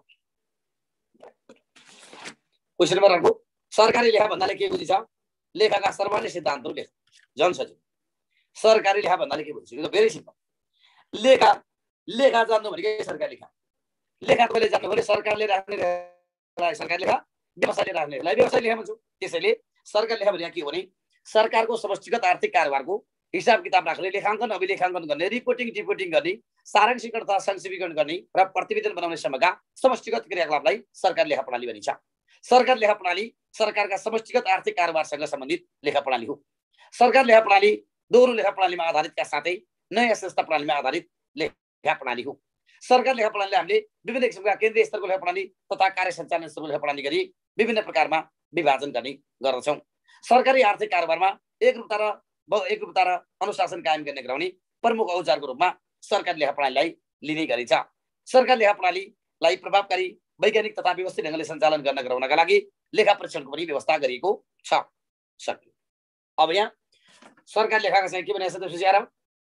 क्वेशन नम्बर 2, सरकारी लेखा भन्नाले के बुझिन्छ? लेखाका सर्वमान्य सिद्धान्तहरू लेख। जन सचिव सरकारी लेखा भन्नाले के बुझिन्छ? यो त भेरी सिम्पल। लेखा जान्नु भनेको सरकारी लेखा। लेखा कहिले जान्नु भने सरकारले राख्ने सरकारी लेखा, व्यवसायले राख्नेलाई व्यवसाय लेखा भन्छौँ। त्यसैले सरकारी लेखा भने के हो भने, सरकारको समष्टिगत आर्थिक कारोबारको हिसाब किताब राख्ने, लेखाङ्कन अभिलेखाङ्कन गर्ने, रिपोर्टिङ गर्ने सारांशीकरण तथा संक्षेपीकरण गर्ने र प्रतिवेदन बनाउने सम्मका समष्टिगत क्रियाकलापलाई सरकारी लेखा प्रणाली भनिन्छ। सरकारी लेखा प्रणाली सरकारका समष्टिगत आर्थिक कारोबारसँग सम्बन्धित लेखा प्रणाली हो। सरकारी लेखा प्रणाली दोहोरो लेखा प्रणालीमा आधारितका साथै नयाँ संस्था प्रणालीमा आधारित लेखा प्रणाली हो। सरकारी लेखा प्रणालीले हामीले विभिन्न किसिमका केन्द्रीय स्तरको लेखा प्रणाली तथा कार्य सञ्चालन स्तरको लेखा प्रणाली गरी विभिन्न प्रकारमा विभाजन गर्ने गर्दछौँ। सरकारी आर्थिक कारोबारमा एकरूपता र अनुशासन कायम गर्ने गराउने प्रमुख औजारको रूपमा सरकारी लेखा प्रणालीलाई लिने गरिन्छ। सरकारी लेखा प्रणालीलाई प्रभावकारी वैज्ञानिक तथा व्यवस्थित ढङ्गले सञ्चालन गर्न गराउनका लागि लेखा परीक्षणको पनि व्यवस्था गरिएको छ। सक्यो। अब यहाँ सरकारी लेखाका चाहिँ के भनेको छ त्यसपछि आएर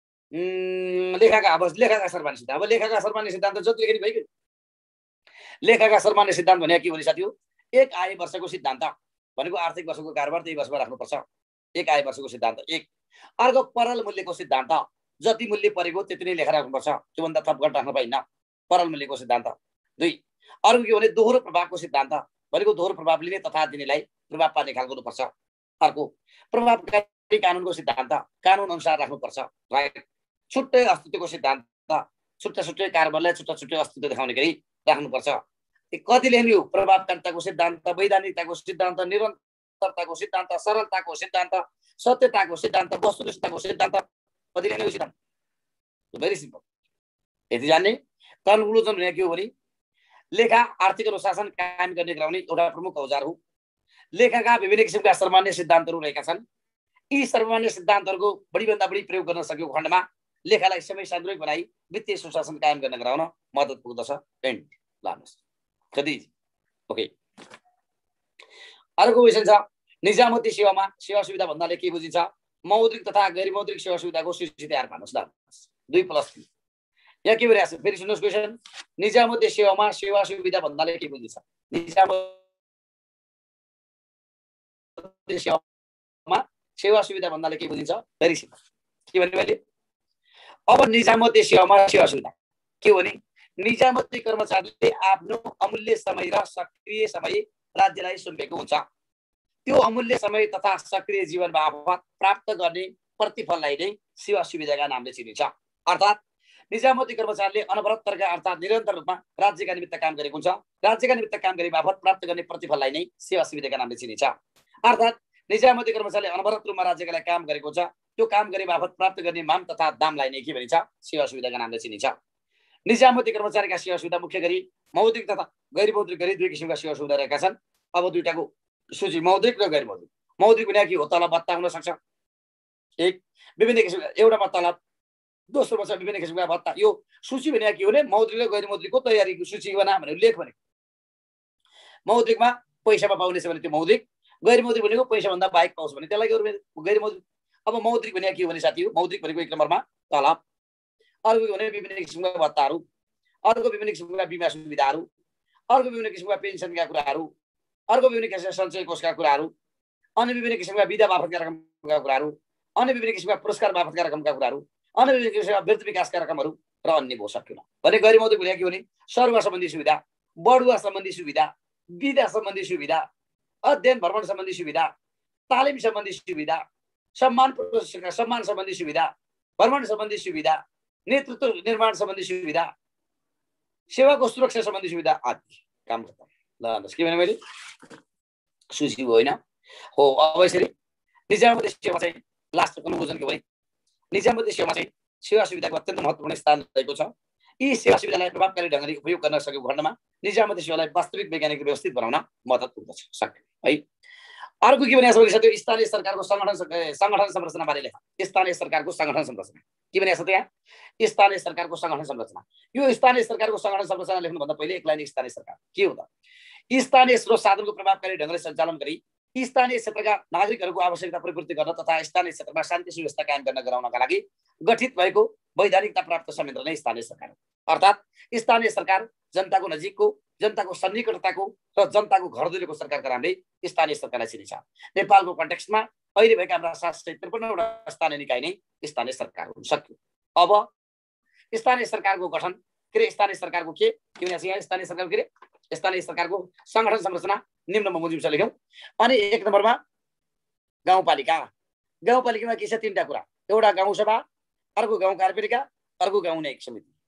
लेखाका सर्वमान्य सिद्धान्त। अब लेखाका सर्वमान्य सिद्धान्त जति लेख्ने भइगयो। लेखाका सर्वमान्य सिद्धान्त भने के भने साथीहरु, एक आय वर्षको सिद्धान्त भनेको आर्थिक वर्षको कारोबार त्यही वर्षमा राख्नुपर्छ। एक आय वर्षको सिद्धान्त एक। अर्को परल मूल्यको सिद्धान्त, जति मूल्य परेको त्यति नै लेखा राख्नुपर्छ, त्योभन्दा थप घट राख्न पाइन्न। परल मूल्यको सिद्धान्त दुई। अर्को के भने दोहोरो प्रभावको सिद्धान्त भनेको दोहोरो प्रभाव लिने तथा दिनेलाई प्रभाव पार्ने खालको हुनुपर्छ। अर्को प्रभावकारी कानुनको सिद्धान्त, कानुन अनुसार राख्नुपर्छ। राइट। छुट्टै अस्तित्वको सिद्धान्त, छुट्टै छुट्टै कारोबारलाई छुट्टा छुट्टै अस्तित्व देखाउने गरी राख्नुपर्छ। कति लेख्ने हो? प्रभावकारिताको सिद्धान्त, वैधानिकताको सिद्धान्त, निरन्तरताको सिद्धान्त, सरलताको सिद्धान्त, सत्यताको सिद्धान्त, वस्तुनिष्ठताको सिद्धान्त, कति लेख्ने हो सिद्धान्त? Very simple. यति जान्ने। कन्क्लुजन भने के हो भने लेखा आर्थिक अनुशासन कायम गर्ने गराउने एउटा प्रमुख औजार हो। लेखाका विभिन्न किसिमका सर्वमान्य सिद्धान्तहरू रहेका छन्। यी सर्वमान्य सिद्धान्तहरूको बढीभन्दा बढी प्रयोग गर्न सकेको खण्डमा लेखालाई समय सान्दर्भिक बनाई वित्तीय सुशासन कायम गर्न गराउन मद्दत पुग्दछ। एन्ड लानुहोस् कति ओके। अर्को क्वेसन छ, निजामती सेवामा सेवा सुविधा भन्नाले के बुझिन्छ? मौद्रिक तथा गैर मौद्रिक सेवा सुविधाको सूची तयार पार्नुहोस् ल। 2+3 यहाँ के भइरहेछ फेरि सुन्नुहोस् क्वेसन। निजामती सेवामा सेवा सुविधा भन्नाले के बुझिन्छ? निजामती सेवामा सेवा सुविधा भन्नाले के बुझिन्छ? Very simple. के भने मैले अब निजामती सेवामा सेवा सुविधा के हो भने निजामती कर्मचारीले आफ्नो अमूल्य समय र सक्रिय समय राज्यलाई सुम्पेको हुन्छ। त्यो अमूल्य समय तथा सक्रिय जीवन बापत प्राप्त गर्ने प्रतिफललाई नै सेवा सुविधाका नामले चिनिन्छ। अर्थात् निजामती कर्मचारीले अनवरत तरिका अर्थात् निरन्तर रूपमा राज्यका निमित्त काम गरेको हुन्छ। राज्यका निमित्त काम गरे बापत प्राप्त गर्ने प्रतिफललाई नै सेवा सुविधाका नामले चिनिन्छ। अर्थात् निजामती कर्मचारीले अनवरत रूपमा राज्यका लागि काम गरेको हुन्छ। त्यो काम गरे बापत प्राप्त गर्ने माम तथा दामलाई नै के भनिन्छ? सेवा सुविधाका नामले चिनिन्छ। निजामती कर्मचारीका सेवा सुविधा मुख्य गरी मौद्रिक तथा गैर मौद्रिक गरी दुई किसिमका सेवा सुविधा रहेका छन्। अब दुईटाको सूची, मौद्रिक र गैर मौद्रिक। मौद्रिक भने के हो? तलब भत्ता हुन सक्छ। एक विभिन्न किसिमका एउटामा तलब, दोस्रोमा छ विभिन्न किसिमका भत्ता। यो सूची भने के हो भने मौद्रिक र गैर मौद्रिकको तयारीको सूची बना भनेको लेख भनेको। मौद्रिकमा पैसामा पाउने छ भने त्यो मौद्रिक, गैर मौद्रिक भनेको पैसा भन्दा बाहेक पाउँछ भने त्यसलाई गैर मौद्रिक। अब मौद्रिक भने के हो भने साथी, मौद्रिक भनेको एक नम्बरमा तलब, अर्को के भने विभिन्न किसिमका भत्ताहरू, अर्को विभिन्न किसिमका बिमा सुविधाहरू, अर्को विभिन्न किसिमका पेन्सनका कुराहरू, अर्को विभिन्न किसिमका सञ्चय कोषका कुराहरू, अन्य विभिन्न किसिमका विधा बापतका रकमका कुराहरू, अन्य विभिन्न किसिमका पुरस्कार बापतका रकमका कुराहरू, अन्य विभिन्न किसिमका वृत्ति विकासका रकमहरू र अन्य भो सकिएन भने गैर मौद्रिक भने के हो भने सरुवा सम्बन्धी सुविधा, बढुवा सम्बन्धी सुविधा, विधा सम्बन्धी सुविधा, अध्ययन भ्रमण सम्बन्धी सुविधा, तालिम सम्बन्धी सुविधा, सम्मान सम्बन्धी सुविधा, भ्रमण सम्बन्धी सुविधा, नेतृत्व निर्माण सम्बन्धी सुविधा, सेवाको सुरक्षा सम्बन्धी सुविधा आदि काम गर्छ। ल के भने मैले सूची होइन हो। अब यसरी निजामती सेवा चाहिँ लास्ट कन्क्लुजन के भने निजामती सेवामा चाहिँ सेवा सुविधाको अत्यन्त महत्त्वपूर्ण स्थान रहेको छ। यी सेवा सुविधालाई प्रभावकारी ढङ्गले उपयोग गर्न सकेको खण्डमा निजामती सेवालाई वास्तविक वैज्ञानिक व्यवस्थित बनाउन मद्दत पुग्दछ। सक्यो है। अर्को के भने साथी, स्थानीय सरकारको संगठन संरचना बारे लेख। स्थानीय सरकारको संगठन संरचना के भने साथी, यहाँ स्थानीय सरकारको संगठन संरचना। यो स्थानीय सरकारको संगठन संरचना लेख्नुभन्दा पहिले एक लाइन स्थानीय सरकार के हो त? स्थानीय स्रोत साधनको प्रभावकारी ढङ्गले सञ्चालन गरी स्थानीय क्षेत्रका नागरिकहरूको आवश्यकता पूर्ति गर्न तथा स्थानीय क्षेत्रमा शान्ति सुव्यवस्था कायम गर्न गराउनका लागि गठित भएको वैधानिकता प्राप्त संयन्त्र नै स्थानीय सरकार हो। अर्थात् स्थानीय सरकार जनताको नजिकको, जनताको सन्निकटताको र जनताको घरधुरीको सरकारका नामले स्थानीय सरकारलाई चिनिन्छ। नेपालको कन्टेक्स्टमा अहिले भएका हाम्रा 753वटा स्थानीय निकाय नै स्थानीय सरकार हुन सक्यो। अब स्थानीय सरकारको गठन के रे? स्थानीय सरकारको के भने यहाँ स्थानीय सरकारको के रे? स्थानीय सरकारको संगठन संरचना निम्नमा मुजिब छ लेख्यौँ। अनि एक नम्बरमा गाउँपालिका। गाउँपालिकामा के छ? 3टा कुरा। एउटा गाउँसभा, अर्को गाउँ कार्यपालिका, अर्को गाउँ न्यायिक समिति।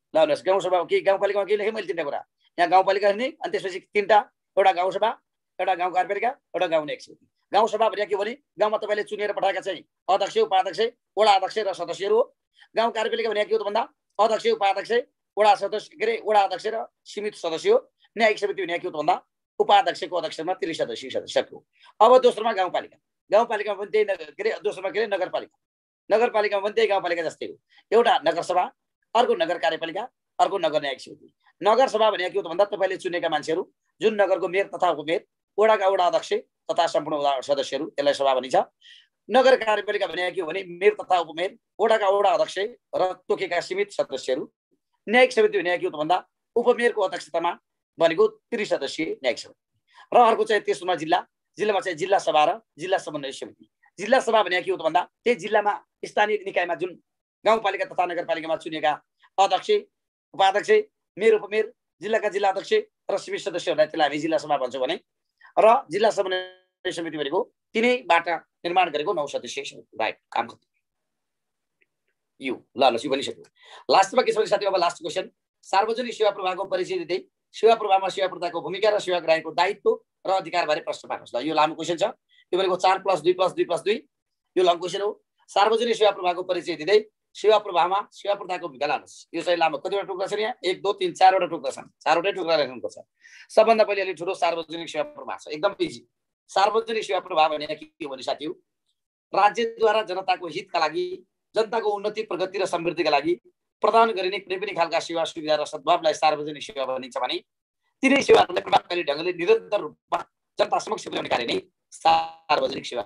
ल हेर्नुहोस् गाउँसभा के गाउँपालिकामा के लेखेँ मैले तिनवटा कुरा यहाँ गाउँपालिका नि अनि त्यसपछि तिनवटा एउटा गाउँसभा एउटा गाउँ कार्यपालिका एउटा गाउँ न्यायिक समिति गाउँसभा भने के हो भने गाउँमा तपाईँले चुनेर पठाएका चाहिँ अध्यक्ष उपाध्यक्ष वडा अध्यक्ष र सदस्यहरू हो गाउँ कार्यपालिका भने के हो त भन्दा अध्यक्ष उपाध्यक्ष वडा सदस्य के अरे वडा अध्यक्ष र सीमित सदस्य हो न्यायिक समिति भने के हो त भन्दा उपाध्यक्षको अध्यक्षमा त्रिसदस्यीय सदस्य हो अब दोस्रोमा गाउँपालिका गाउँपालिकामा पनि त्यही के अरे दोस्रोमा के अरे नगरपालिका नगरपालिकामा पनि त्यही गाउँपालिका जस्तै हो एउटा नगरसभा अर्को नगर कार्यपालिका अर्को नगर न्यायिक समिति नगरसभा भने के हो त भन्दा तपाईँले चुनेका मान्छेहरू जुन नगरको मेयर तथा उपमेयर वडाका वडा अध्यक्ष तथा सम्पूर्ण सदस्यहरू यसलाई सभा भनिन्छ नगर कार्यपालिका भने के हो भने मेयर तथा उपमेयर वडाका वडा अध्यक्ष र तोकेका सीमित सदस्यहरू न्यायिक समिति भने के हो त भन्दा उपमेयरको अध्यक्षतामा बनेको त्रिसदस्यीय न्यायिक समिति र अर्को चाहिँ तेस्रोमा जिल्लामा चाहिँ जिल्ला सभा र जिल्ला समन्वय समिति जिल्ला सभा भने के हो त भन्दा त्यही जिल्लामा स्थानीय निकायमा जुन गाउँपालिका तथा नगरपालिकामा चुनेका अध्यक्ष उपाध्यक्ष मेयर उपमेयर जिल्लाका जिल्ला अध्यक्ष र सीमित सदस्यहरूलाई त्यसलाई हामी जिल्ला सभा भन्छौँ भने र जिल्ला समन्वय समिति भनेको तिनैबाट निर्माण गरेको 9 सदस्यीय समिति राइट काम खत्म यो ल यो भनिसक्यो लास्टमा के छ भने साथी अब लास्ट क्वेसन सार्वजनिक सेवा प्रवाहको परिचय दिँदै सेवा प्रवाहमा सेवा प्रदाताको भूमिका र सेवाग्राहीको दायित्व र अधिकारबारे प्रश्न पार्नुहोस् ल यो लामो क्वेसन छ यो भनेको 4+2+2+2 यो लङ क्वेसन हो सार्वजनिक सेवा प्रवाहको परिचय दिँदै सेवा प्रवाहमा सेवा प्रदाताको भूमिका लानुहोस् यो चाहिँ लामो कतिवटा टुक्रा छ यहाँ 1 2 3 4वटा टुक्रा छन् 4वटै टुक्रा लेख्नुपर्छ सबभन्दा पहिले अलि ठुलो सार्वजनिक सेवा प्रवाह छ एकदम इजी सार्वजनिक सेवा प्रवाह भने के हो भने साथीहरु राज्यद्वारा जनताको हितका लागि जनताको उन्नति प्रगति र समृद्धिका लागि प्रदान गरिने कुनै पनि खालका सेवा सुविधा र सद्भावलाई सार्वजनिक सेवा भनिन्छ भने तिनै सेवाहरूलाई प्रभावकारी ढंगले निरन्तर रूपमा जनता समक्ष पुर्याउने कार्य नै सार्वजनिक सेवा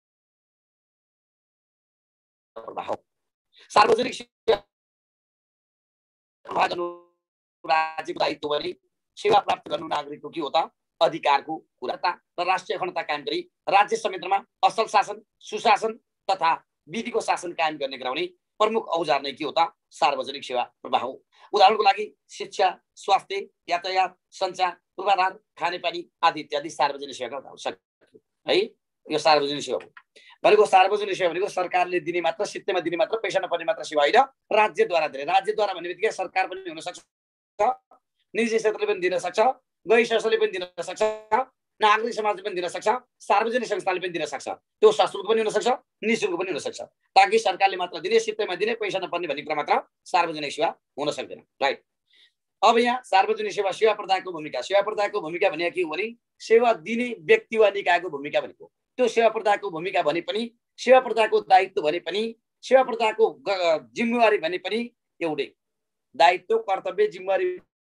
प्रवाह हो सार्वजनिक सेवा प्रवाह गर्नु राज्यको दायित्व भने सेवा प्राप्त गर्नु नागरिकको के हो त अधिकारको कुरा र राष्ट्रिय अखण्डता कायम गरी राज्य संयन्त्रमा असल शासन सुशासन तथा विधिको शासन कायम गर्ने गराउने प्रमुख औजार नै के हो त सार्वजनिक सेवा प्रवाह हो उदाहरणको लागि शिक्षा स्वास्थ्य यातायात सञ्चार पूर्वाधार खानेपानी आदि इत्यादि सार्वजनिक सेवाका आवश्यक है यो सार्वजनिक सेवा हो भनेको सार्वजनिक सेवा भनेको सरकारले दिने मात्र सित्तैमा दिने मात्र पैसा नपर्ने मात्र सेवा होइन राज्यद्वारा दिने राज्यद्वारा भन्ने बित्तिकै सरकार पनि हुन सक्छ निजी क्षेत्रले पनि दिन सक्छ गैर संस्थाले पनि दिन सक्छ नागरिक समाजले पनि दिन सक्छ सार्वजनिक संस्थाले पनि दिन सक्छ त्यो सशुल्क पनि हुन सक्छ निशुल्क पनि हुन सक्छ ताकि सरकारले मात्र दिने सित्तैमा दिने पैसा नपर्ने भन्ने कुरा मात्र सार्वजनिक सेवा हुन सक्दैन राइट अब यहाँ सार्वजनिक सेवा सेवा प्रदाताको भूमिका भने के हो भने सेवा दिने व्यक्ति वा निकायको भूमिका भनेको त्यो सेवा प्रदाताको भूमिका भने पनि सेवा प्रदाताको दायित्व भने पनि सेवा प्रदाताको जिम्मेवारी भने पनि एउटै दायित्व कर्तव्य जिम्मेवारी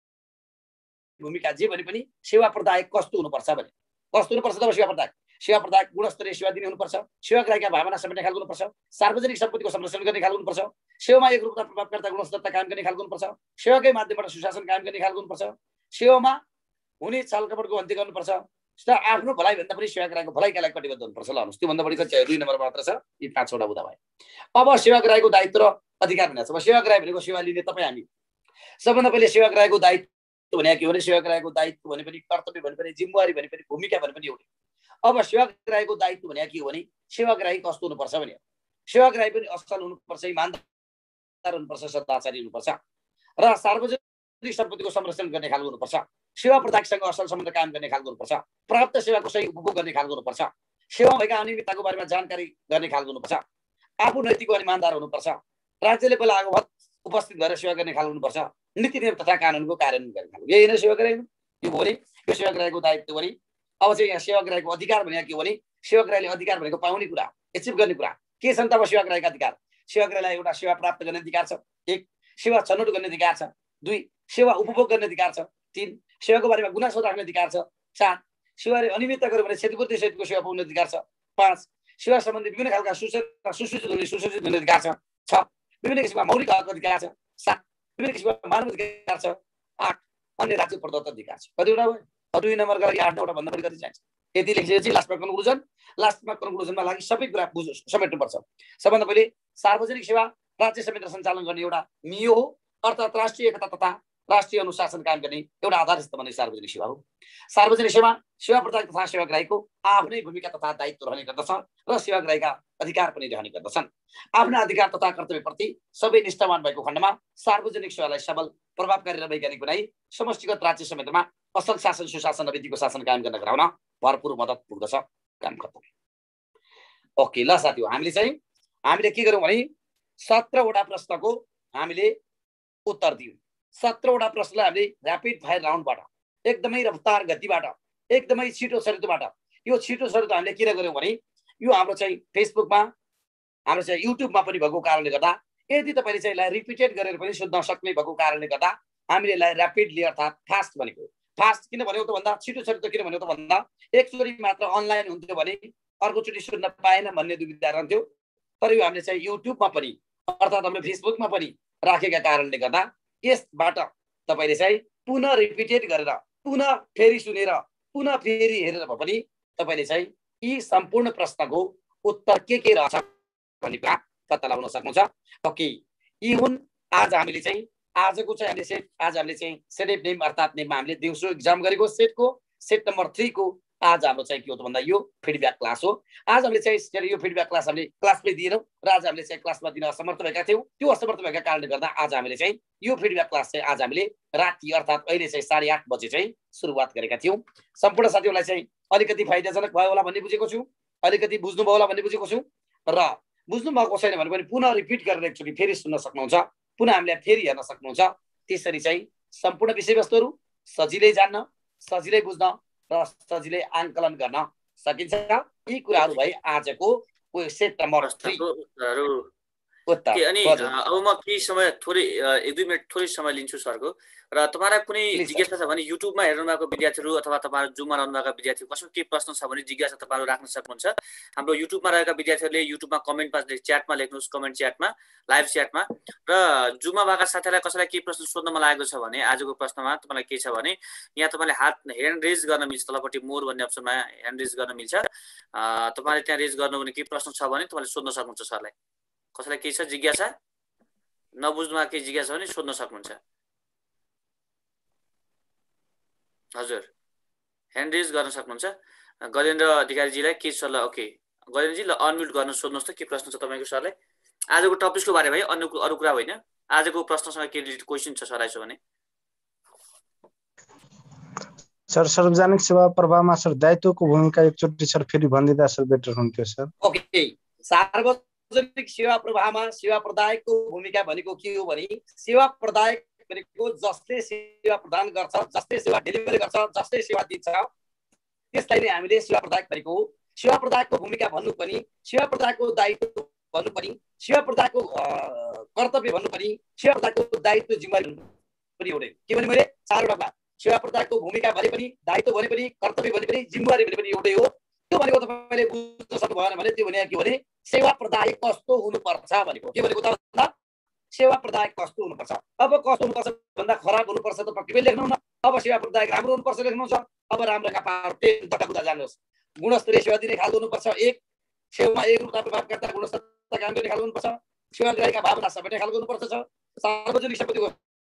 भूमिका जे भने पनि सेवा प्रदायक कस्तो हुनुपर्छ भने कस्तो हुनुपर्छ त सेवा प्रदायक गुणस्तरीय सेवा दिने हुनुपर्छ सेवाग्राहीका भावना समेट्ने खालको हुनुपर्छ सार्वजनिक सम्पत्तिको संरक्षण गर्ने खालको हुनुपर्छ सेवामा एकरूपता प्रभावकर्ता गुणस्तरता कायम गर्ने खालको हुनुपर्छ सेवाकै माध्यमबाट सुशासन कायम गर्ने खालको हुनुपर्छ सेवामा हुने छलकपटको अन्त्य गर्नुपर्छ आफ्नो भलाइ भन्दा पनि सेवाग्राहीको भलाइका लागि कटिबद्ध हुनुपर्छ ल भन्नुस् त्यो भन्दा बढी कति 2 नम्बर मात्र छ यी 5वटा बुदा भए अब सेवाग्राहीको दायित्व र अधिकार भनेको छ सेवाग्राही भनेको सेवा लिने तपाई हामी सबभन्दा पहिले सेवाग्राहीको दायित्व भने के हो भने सेवाग्राहीको दायित्व भने पनि कर्तव्य भने पनि जिम्मेवारी भने पनि भूमिका भने पनि एउटै अब सेवाग्राहीको दायित्व भने के हो भने सेवाग्राही कस्तो हुनुपर्छ भने सेवाग्राही पनि असल हुनुपर्छ इमानदार हुनुपर्छ सदाचारी हुनुपर्छ र सार्वजनिक सम्पत्तिको संरक्षण गर्ने खालको हुनुपर्छ सेवा प्रदायकसँग असल सम्बन्ध कायम गर्ने खालको हुनुपर्छ प्राप्त सेवाको सही उपभोग गर्ने खालको हुनुपर्छ सेवा भएका अनियमितताको बारेमा जानकारी गर्ने खालको हुनुपर्छ आफू नैतिक वा इमानदार हुनुपर्छ राज्यले बोलाएको भए उपस्थित भएर सेवा गर्ने खालको हुनुपर्छ नीति नियम तथा कानुनको कार्यान्वयन गर्ने खालको यही नै सेवाग्राही यो हो भने यो सेवाग्राहीको दायित्व भने अब चाहिँ यहाँ सेवाग्राहीको अधिकार भने के हो भने सेवाग्राहीले अधिकार भनेको पाउने कुरा एचिभ गर्ने कुरा के छन् त अब सेवाग्राहीका अधिकार सेवाग्राहीलाई एउटा सेवा प्राप्त गर्ने अधिकार छ 1 सेवा छनौट गर्ने अधिकार छ 2 सेवा उपभोग गर्ने अधिकार छ 3 सेवाको बारेमा गुनासो राख्ने अधिकार छ 4 सेवाले अनियमितता गर्यो भने क्षतिपूर्ति सहितको सेवा पाउने अधिकार छ 5 सेवा सम्बन्धी विभिन्न खालका सुसूचित हुने अधिकार छ 6 विभिन्न किसिमका मौलिक हक अधिकार छ 7 विभिन्न किसिमका मानव अधिकार छ 8 अन्य राज्य प्रदत्त अधिकार छ कतिवटा भयो 2 नम्बर गरी 8 वटा भन्दा बढी कति चाहिन्छ यति लेखेपछि लास्टमा कन्क्लुजनमा लागि सबै कुरा समेट्नु पर्छ सबभन्दा पहिले सार्वजनिक सेवा राज्य संयन्त्र सञ्चालन गर्ने एउटा नियो हो अर्थात् राष्ट्रिय एकता तथा राष्ट्रिय अनुशासन कायम गर्ने एउटा आधार स्तम्भ नै सार्वजनिक सेवा हो सार्वजनिक सेवा सेवा प्रदायक तथा सेवाग्राहीको आफ्नै भूमिका तथा दायित्व रहने गर्दछ र सेवाग्राहीका अधिकार पनि रहने गर्दछन्। आफ्ना अधिकार तथा कर्तव्यप्रति सबै निष्ठावान भएको खण्डमा सार्वजनिक सेवालाई सबल प्रभावकारी र वैज्ञानिक बनाई समष्टिगत राज्य समितिमा असल शासन सुशासन र विधिको शासन कायम गर्न गराउन भरपूर मद्दत पुग्दछ। काम खत्तम। ओके ल साथीहरु, हामीले के गर्यौं भने 17 वटा प्रश्नको हामीले उत्तर दियौं। 17 वटा प्रश्नलाई हामीले र्यापिड फायर राउन्डबाट एकदमै रफ्तार गतिबाट एकदमै छिटो छरितोबाट यो छिटो छरितो हामीले किन गर्यौं भने यो हाम्रो चाहिँ फेसबुकमा हाम्रो चाहिँ युट्युबमा पनि भएको कारणले गर्दा यदि तपाईले चाहिँ यसलाई रिपिटेड गरेर पनि सुन्न सक्ने भएको कारणले गर्दा हामीले यसलाई र्यापिडली अर्थात् फास्ट भनेको। फास्ट किन भन्यो त भन्दा छिटो छरितो किन भन्यो त भन्दा एकचोटी मात्र अनलाइन हुन्थ्यो भने अर्कोचोटी सुन्न पाएन भन्ने दुविधा रहन्थ्यो। तर यो हामीले चाहिँ युट्युबमा पनि अर्थात् हाम्रो फेसबुकमा पनि राखेका कारणले गर्दा यसबाट तपाईले चाहिँ पुनः रिपिटेड गरेर पुनः फेरि सुनेर पुनः फेरि हेरेर भए पनि तपाईले चाहिँ यी सम्पूर्ण प्रश्नको उत्तर के रहेछ भन्ने कुरा पत्ता लगाउन सक्नुहुन्छ। ओके, यी हुन् आज हामीले चाहिँ सेट नेम अर्थात् नेममा हामीले दिउँसो एक्जाम गरेको सेट नम्बर 3 को आज हाम्रो चाहिँ के हो त भन्दा यो फिडब्याक क्लास हो। आज हामीले चाहिँ यो फिडब्याक क्लास हामीले क्लासमै दिएनौँ र आज हामीले चाहिँ क्लासमा दिन असमर्थ भएका थियौँ। त्यो असमर्थ भएका कारणले गर्दा आज हामीले चाहिँ यो फिडब्याक क्लास चाहिँ आज हामीले राति अर्थात् अहिले चाहिँ 8:30 बजे चाहिँ सुरुवात गरेका थियौँ। सम्पूर्ण साथीहरूलाई चाहिँ अलिकति फाइदाजनक भयो होला भन्ने बुझेको छु, अलिकति बुझ्नुभयो होला भन्ने बुझेको छु र बुझ्नु भएको छैन भने पनि पुनः रिपिट गरेर एकचोटि फेरि सुन्न सक्नुहुन्छ, पुनः हामीलाई फेरि हेर्न सक्नुहुन्छ। त्यसरी चाहिँ सम्पूर्ण विषयवस्तुहरू सजिलै जान्न, सजिलै बुझ्न र सजिलै आंकलन गर्न सकिन्छ। यी कुराहरू भए आजको सेट नम्बर 3 अनि अब म केही समय थोरै 1-2 मिनेट थोरै समय लिन्छु सरको। र तपाईहरुलाई कुनै जिज्ञासा छ भने युट्युबमा हेर्नु भएको विद्यार्थीहरू अथवा तपाईहरु जुममा रहनु भएका विद्यार्थीहरू कसैको के प्रश्न छ भने जिज्ञासा तपाईहरु राख्न सक्नुहुन्छ। हाम्रो युट्युबमा रहेका विद्यार्थीहरूले युट्युबमा कमेन्टमा च्याटमा लेख्नुस्, कमेन्ट च्याटमा, लाइभ च्याटमा। र जुममा भएका साथीहरुलाई कसैलाई के प्रश्न सोध्न मन लागेको छ भने आजको प्रश्नमा तपाईलाई के छ भने यहाँ तपाईले ह्यान्ड रेज गर्न मिल्छ, तलपट्टि मोर भन्ने अप्सनमा ह्यान्ड रेज गर्न मिल्छ। तपाईले त्यहाँ रेज गर्नु भने के प्रश्न छ भने तपाईले सोध्न सक्नुहुन्छ सरलाई। कसैलाई के छ जिज्ञासा, नबुझ्नुमा के जिज्ञासा भने सोध्न सक्नुहुन्छ। हजुर, ह्यान्ड रेज गर्न सक्नुहुन्छ। गजेन्द्र अधिकारीजीलाई के छ ल? ओके गजेन्द्रजी, ल अनम्युट गर्न सोध्नुहोस् त के प्रश्न छ तपाईको सरलाई। आजको टपिकको बारे भाइ, अन्य अरु कुरा होइन। आजको प्रश्नसँग के रिलेटेड क्वेशन छ सरलाई छ भने? सर सार्वजनिक सेवा प्रवाहमा सर दायित्वको भूमिका एकचोटि सर फेरि भनिदिदा सर बेटर हुन्थ्यो सर। ओके, सार्वजनिक सेवा प्रवाहमा सेवा प्रदायकको भूमिका भनेको के हो भने सेवा प्रदायक भनेको जसले सेवा प्रदान गर्छ, जसले सेवा डेलिभरी गर्छ, जसले सेवा दिन्छ त्यसलाई नै हामीले सेवा प्रदायक भनेको हो। सेवा प्रदायकको भूमिका भन्नु पनि, सेवा प्रदायकको दायित्व भन्नु पनि, सेवा प्रदायकको कर्तव्य भन्नु पनि, सेवा प्रदायकको दायित्व जिम्मेवारी पनि एउटै। के भने मैले 4 वटा सेवा प्रदायकको भूमिका भने पनि, दायित्व भने पनि, कर्तव्य भने पनि, जिम्मेवारी भने पनि एउटै हो। त्यो भनेको तपाईले बुझ्न सक्नु भएन भने त्यो भनेको के भने सेवा प्रदायक कस्तो हुनुपर्छ भनेको। के भनेको त भन्दा सेवा प्रदायक कस्तो हुनुपर्छ। अब कस्तो हुनुपर्छ भन्दा खराब हुनुपर्छ त पक्कै पनि लेख्नु न। अब सेवा प्रदायक राम्रो हुनुपर्छ लेख्नुहुन्छ। अब राम्रोका पावर 10 तक बुझा जानुहोस्। गुणस्तरीय सेवा दिने खालको हुनुपर्छ। 1 सेवामा एकरूपता प्रभावकर्ता गुणस्तरता काम गर्ने खालको हुनुपर्छ। सेवाग्राहीका भावना समेट्ने खालको हुनुपर्छ। सार्वजनिक सम्पत्तिको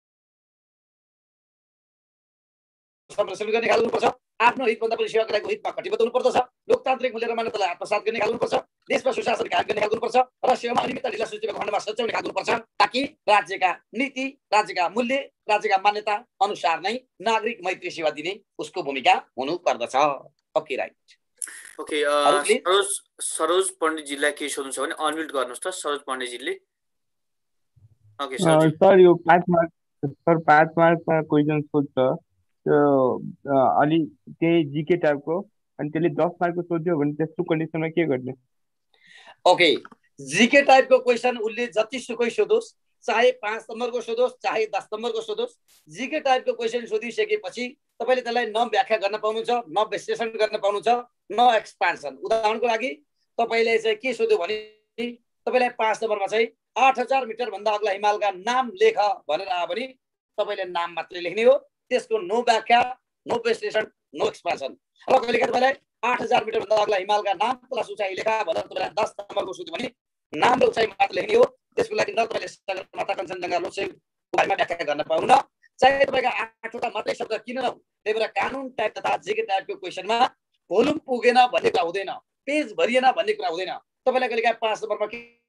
संरक्षण गर्ने खालको हुनुपर्छ। आफ्नो हितभन्दा पनि सेवाग्राहीको हितमा कटिबद्ध हुनुपर्दछ। लोकतान्त्रिक मूल्य र मान्यतालाई आत्मसात गर्ने खालको हुनुपर्छ। देशमा सुशासन कायम गर्ने खालको हुनुपर्छ र सेवामा अनियमितता ढिला सुस्तीको खण्डमा सच्याउने खालको हुनुपर्छ ताकि राज्यका नीति, राज्यका मूल्य, राज्यका मान्यता अनुसार नै नागरिक मैत्री सेवा दिने उसको भूमिका हुनु पर्दछ। Okay right. ओके, सरोज पण्डितजीलाई के सोध्नु छ भने अनम्युट गर्नुस् त सरोज पण्डितजीले। ओके सर, यो 5 मार्कमा क्वेशन सोध्छ अलि त्यही जीके टाइपको, अनि त्यसले 10 मार्कको सोध्यो भने त्यस्तो कन्डिसनमा के गर्ने? ओके, जीके टाइपको क्वेशन उसले जति सुकै सोधोस्, चाहे 5 नम्बरको सोधोस् चाहे 10 नम्बरको सोधोस्, जीके टाइपको क्वेशन सोधिसकेपछि तपाईले त्यसलाई न व्याख्या गर्न पाउनुहुन्छ, न विश्लेषण गर्न पाउनुहुन्छ, न एक्सपान्सन। उदाहरणको लागि तपाईले चाहिँ के सोध्यो भने तपाईलाई 5 नम्बरमा चाहिँ 8000 मिटर भन्दा अग्ला हिमालका नाम लेख भनेर आयो भने तपाईले नाम मात्रै लेख्ने हो। त्यसको नो व्याख्या, नो विश्लेषण, नो एक्सपान्सन। अब कहिले काहीँ तपाईलाई 8000 मिटर भन्दा अग्ला हिमालका नाम प्लस उचाइ लेखा भनेर तपाईलाई 10 नम्बरको सोध्यो भने नाम र उचाइ मात्र लेख्ने हो। त्यसको लागि न तपाईले सगरमाथा कञ्चनजङ्घा लोकसेवाको बारेमा व्याख्या गर्न पाउनुहुन्न, चाहे तपाईका 8 वटा मात्रै शब्द किन नहुन्। त्यही भएर कानुन टाइप तथा जीके टाइपको क्वेशनमा भोल्युम पुगेन भन्ने कुरा हुँदैन, पेज भरिएन भन्ने कुरा हुँदैन। तपाईलाई कहिलेकाहीँ 5 नम्बरमा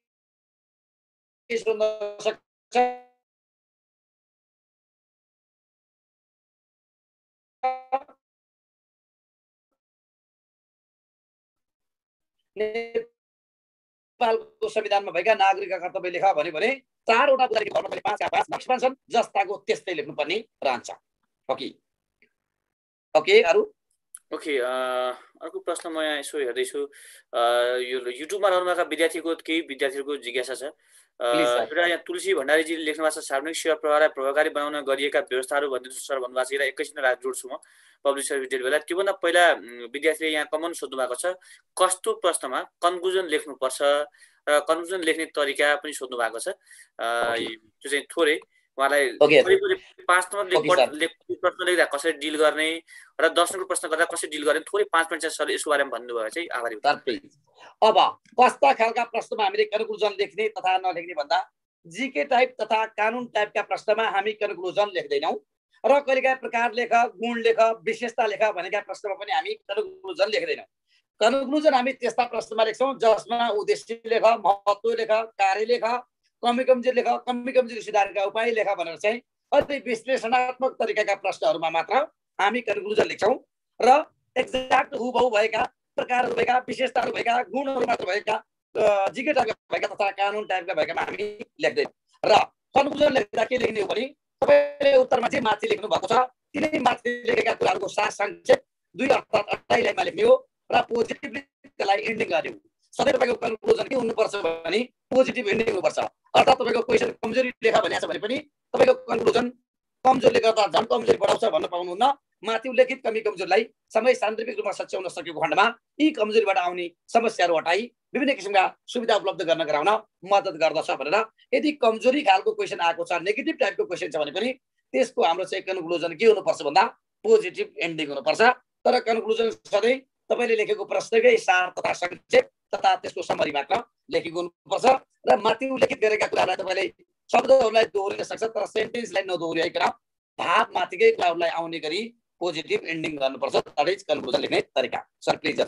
के सोध्न सक्छ नेपालको संविधानमा भएका नागरिकका कर्तव्य लेख भन्यो भने 4 वटा बुझाइ गर्न मैले 5 का 5 एक्सपेन्सन जस्ताको त्यस्तै लेख्नुपर्ने रहन्छ। ओके अरु ओके अर्को प्रश्न म यहाँ यसो हेर्दैछु यो युट्युबमा रहनुभएका विद्यार्थीको केही विद्यार्थीहरूको जिज्ञासा छ। एउटा यहाँ तुलसी भण्डारीजीले लेख्नु भएको छ सार्वजनिक सेवा प्रवाहलाई प्रभावकारी बनाउन गरिएका व्यवस्थाहरू भनिदिनु सर भन्नुभएको छ। यसलाई एकैछिन जोड्छु म पब्लिक सर्भिस डेट बेला। त्योभन्दा पहिला विद्यार्थीले यहाँ कमन सोध्नु भएको छ कस्तो प्रश्नमा कन्क्लुजन लेख्नुपर्छ र कन्क्लुजन लेख्ने तरिका पनि सोध्नु भएको छ। त्यो चाहिँ थोरै उहाँलाई 5 नम्बर प्रश्न लेख्दा कसरी डिल गर्ने र 10 नम्बर प्रश्न गर्दा कसरी डिल गर्ने थोरै 5 मिनट चाहिँ सर यसको बारेमा भन्नुभयो चाहिँ आभारी हुन्छु। अब कस्ता खालका प्रश्नमा हामीले कन्क्लुजन लेख्ने तथा नलेख्ने भन्दा जीके टाइप तथा कानुन टाइपका प्रश्नमा हामी कन्क्लुजन लेख्दैनौँ र कहिलेकाहीँ प्रकार लेख गुण लेख विशेषता लेख भनेका प्रश्नमा पनि हामी कन्क्लुजन लेख्दैनौँ। कन्क्लुजन हामी त्यस्ता प्रश्नमा लेख्छौँ जसमा उद्देश्य लेख महत्त्व लेख कार्य लेख कमी कमजोरी लेख कमी कमजोरी सुधारका उपाय लेख भनेर चाहिँ अति विश्लेषणात्मक तरिकाका प्रश्नहरूमा मात्र हामी कन्क्लुजन लेख्छौँ र एक्ज्याक्ट हुबहु भएका प्रकारहरू भएका विशेषताहरू भएका गुणहरू मात्र भएका जीके टाइपका भएका तथा कानुन टाइपका भएकामा हामी लेख्दैनौँ। र कन्क्लुजन लेख्दा के लेख्ने हो भने तपाईँले उत्तरमा चाहिँ माथि लेख्नु भएको छ तिनै माथि लेखेका कुराहरूको सार संक्षेप 2 अर्थात् 28 लाइनमा लेख्ने हो र पोजिटिभली त्यसलाई एन्डिङ गर्ने हो। सधैँ तपाईँको कन्क्लुजन के हुनुपर्छ भने पोजिटिभ एन्डिङ हुनुपर्छ। अर्थात् तपाईँको क्वेसन कमजोरी लेखा भनेको छ भने पनि तपाईँको कन्क्लुजन कमजोरीले गर्दा झन् कमजोरी बढाउँछ भन्न पाउनुहुन्न। माथि उल्लेखित कमी कमजोरीलाई समय सान्दर्भिक रूपमा सच्याउन सकेको खण्डमा यी कमजोरीबाट आउने समस्याहरू हटाई विभिन्न किसिमका सुविधा उपलब्ध गर्न गराउन मद्दत गर्दछ भनेर यदि कमजोरी खालको क्वेसन आएको छ नेगेटिभ टाइपको क्वेसन छ भने पनि त्यसको हाम्रो चाहिँ कन्क्लुजन के हुनुपर्छ भन्दा पोजिटिभ एन्डिङ हुनुपर्छ। तर कन्क्लुजन सधैँ तपाईँले लेखेको प्रश्नकै सार तथा संक्षेप तथा त्यसको समरी मात्र लेखेको हुनुपर्छ र माथि उल्लेखित गरेका कुरालाई तपाईँले शब्दहरूलाई दोहोरिन सक्छ तर सेन्टेन्सलाई नदोहोऱ्याइकन भाव माथिकै कुराहरूलाई आउने गरी पोजिटिभ एन्डिङ गर्नुपर्छ। द्याट इज कन्क्लुजन लेख्ने तरिका। सर प्लिज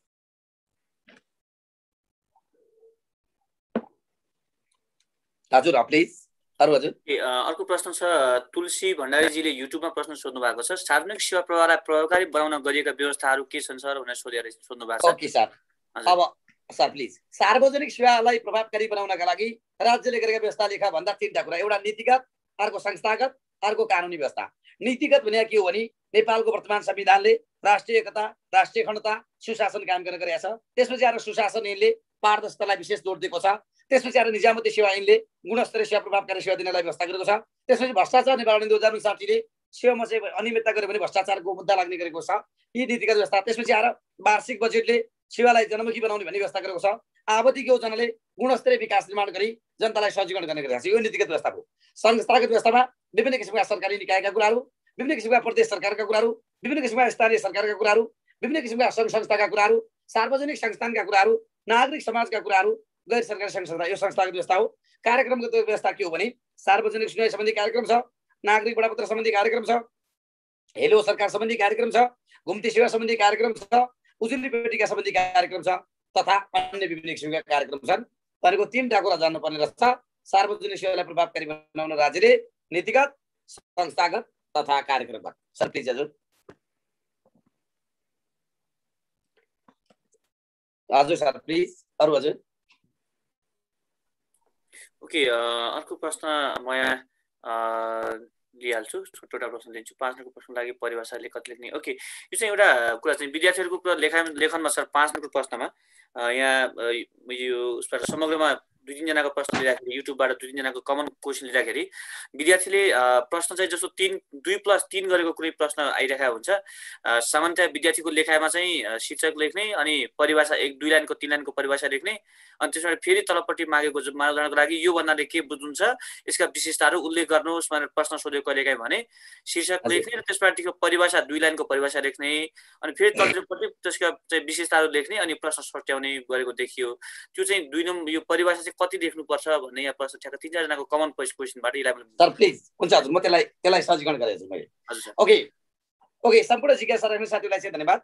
हजुर प्लिज अरु हजुर। अर्को प्रश्न छ तुलसी भण्डारीजीले युट्युबमा प्रश्न सोध्नु भएको छ सार्वजनिक सेवा प्रवाहलाई प्रभावकारी बनाउन गरिएका व्यवस्थाहरू के छन् सर भनेर सोध्नु भएको छ। ओके सर अब सर प्लिज सार्वजनिक सेवालाई प्रभावकारी बनाउनका लागि राज्यले गरेका व्यवस्था लेखा भन्दा 3टा कुरा एउटा नीतिगत अर्को संस्थागत अर्को कानुनी व्यवस्था। नीतिगत भने के हो भने नेपालको वर्तमान संविधानले राष्ट्रिय एकता राष्ट्रिय अखण्डता सुशासन कायम गर्न गरेको छ। त्यसपछि आएर सुशासन ऐनले पारदर्शितालाई विशेष जोड दिएको छ। त्यसपछि आएर निजामती सेवा ऐनले गुणस्तरीय सेवा प्रभावकारी सेवा दिनलाई व्यवस्था गरेको छ। त्यसपछि भ्रष्टाचार निवारण 2060 ले सेवामा चाहिँ अनियमितता गर्यो भने भ्रष्टाचारको मुद्दा लाग्ने गरेको छ यी नीतिगत व्यवस्था। त्यसपछि आएर वार्षिक बजेटले सेवालाई जनमुखी बनाउने भन्ने व्यवस्था गरेको छ। आवधिक योजनाले गुणस्तरीय विकास निर्माण गरी जनतालाई सजीकरण गर्ने गरेको छ। यो नीतिगत व्यवस्था हो। संस्थागत व्यवस्थामा विभिन्न किसिमका सरकारी निकायका कुराहरू विभिन्न किसिमका प्रदेश सरकारका कुराहरू विभिन्न किसिमका स्थानीय सरकारका कुराहरू विभिन्न किसिमका सङ्घ संस्थाका कुराहरू सार्वजनिक संस्थानका कुराहरू नागरिक समाजका कुराहरू गैर सरकारी सङ्घ संस्था यो संस्थागत व्यवस्था हो। कार्यक्रमगत व्यवस्था के हो भने सार्वजनिक सुनवाई सम्बन्धी कार्यक्रम छ नागरिक बडापत्र सम्बन्धी कार्यक्रम छ हेलो सरकार सम्बन्धी कार्यक्रम छ घुम्ती सेवा सम्बन्धी कार्यक्रम छ उजुरी पेटिका सम्बन्धी कार्यक्रम छ तथा अन्य विभिन्न किसिमका कार्यक्रम छन्। भनेको 3टा कुरा जान्नुपर्ने रहेछ। सार्वजनिक सेवालाई प्रभावकारी बनाउन राज्यले नीतिगत संस्थागत तथा कार्यक्रमगत। सर प्लिज हजुर। हजुर सर प्लिज अरु हजुर। ओके अर्को प्रश्न म यहाँ लिइहाल्छु छोटो प्रश्न दिन्छु। 5 नम्बरको प्रश्नको लागि परिभाषाले कति लेख्ने। ओके यो चाहिँ एउटा कुरा चाहिँ विद्यार्थीहरूको लेखनमा सर 5 नम्बरको प्रश्नमा यहाँ यो उसबाट समग्रमा 2-3 जनाको प्रश्न लिँदाखेरि युट्युबबाट 2-3 जनाको कमन क्वेसन लिँदाखेरि विद्यार्थीले प्रश्न चाहिँ जस्तो 2+3 गरेको कुनै प्रश्न आइरहेको हुन्छ। सामान्यतया विद्यार्थीको लेखाइमा चाहिँ शीर्षक लेख्ने अनि परिभाषा 1-2 लाइनको 3 लाइनको परिभाषा लेख्ने अनि त्यसबाट फेरि तलपट्टि मागेको मानदण्डको लागि यो भन्नाले के बुझ्नुहुन्छ यसका विशेषताहरू उल्लेख गर्नुहोस् भनेर प्रश्न सोधेको कहिलेकाहीँ भने शीर्षक लेख्ने र त्यसबाटको परिभाषा 2 लाइनको परिभाषा लेख्ने अनि फेरि तलपट्टि त्यसका चाहिँ विशेषताहरू लेख्ने अनि प्रश्न सट्याउने गरेको देखियो। त्यो चाहिँ 2 नम्बर यो परिभाषा चाहिँ कति लेख्नुपर्छ भन्ने यहाँ प्रश्न ठ्याक्क 3-4 जनाको कमन क्वेसनबाट सर प्लिज हुन्छ हजुर म त्यसलाई सजीकरण गरेछु मैले। हजुर सर। ओके सम्पूर्ण जिज्ञासा राख्ने साथीहरूलाई चाहिँ धन्यवाद।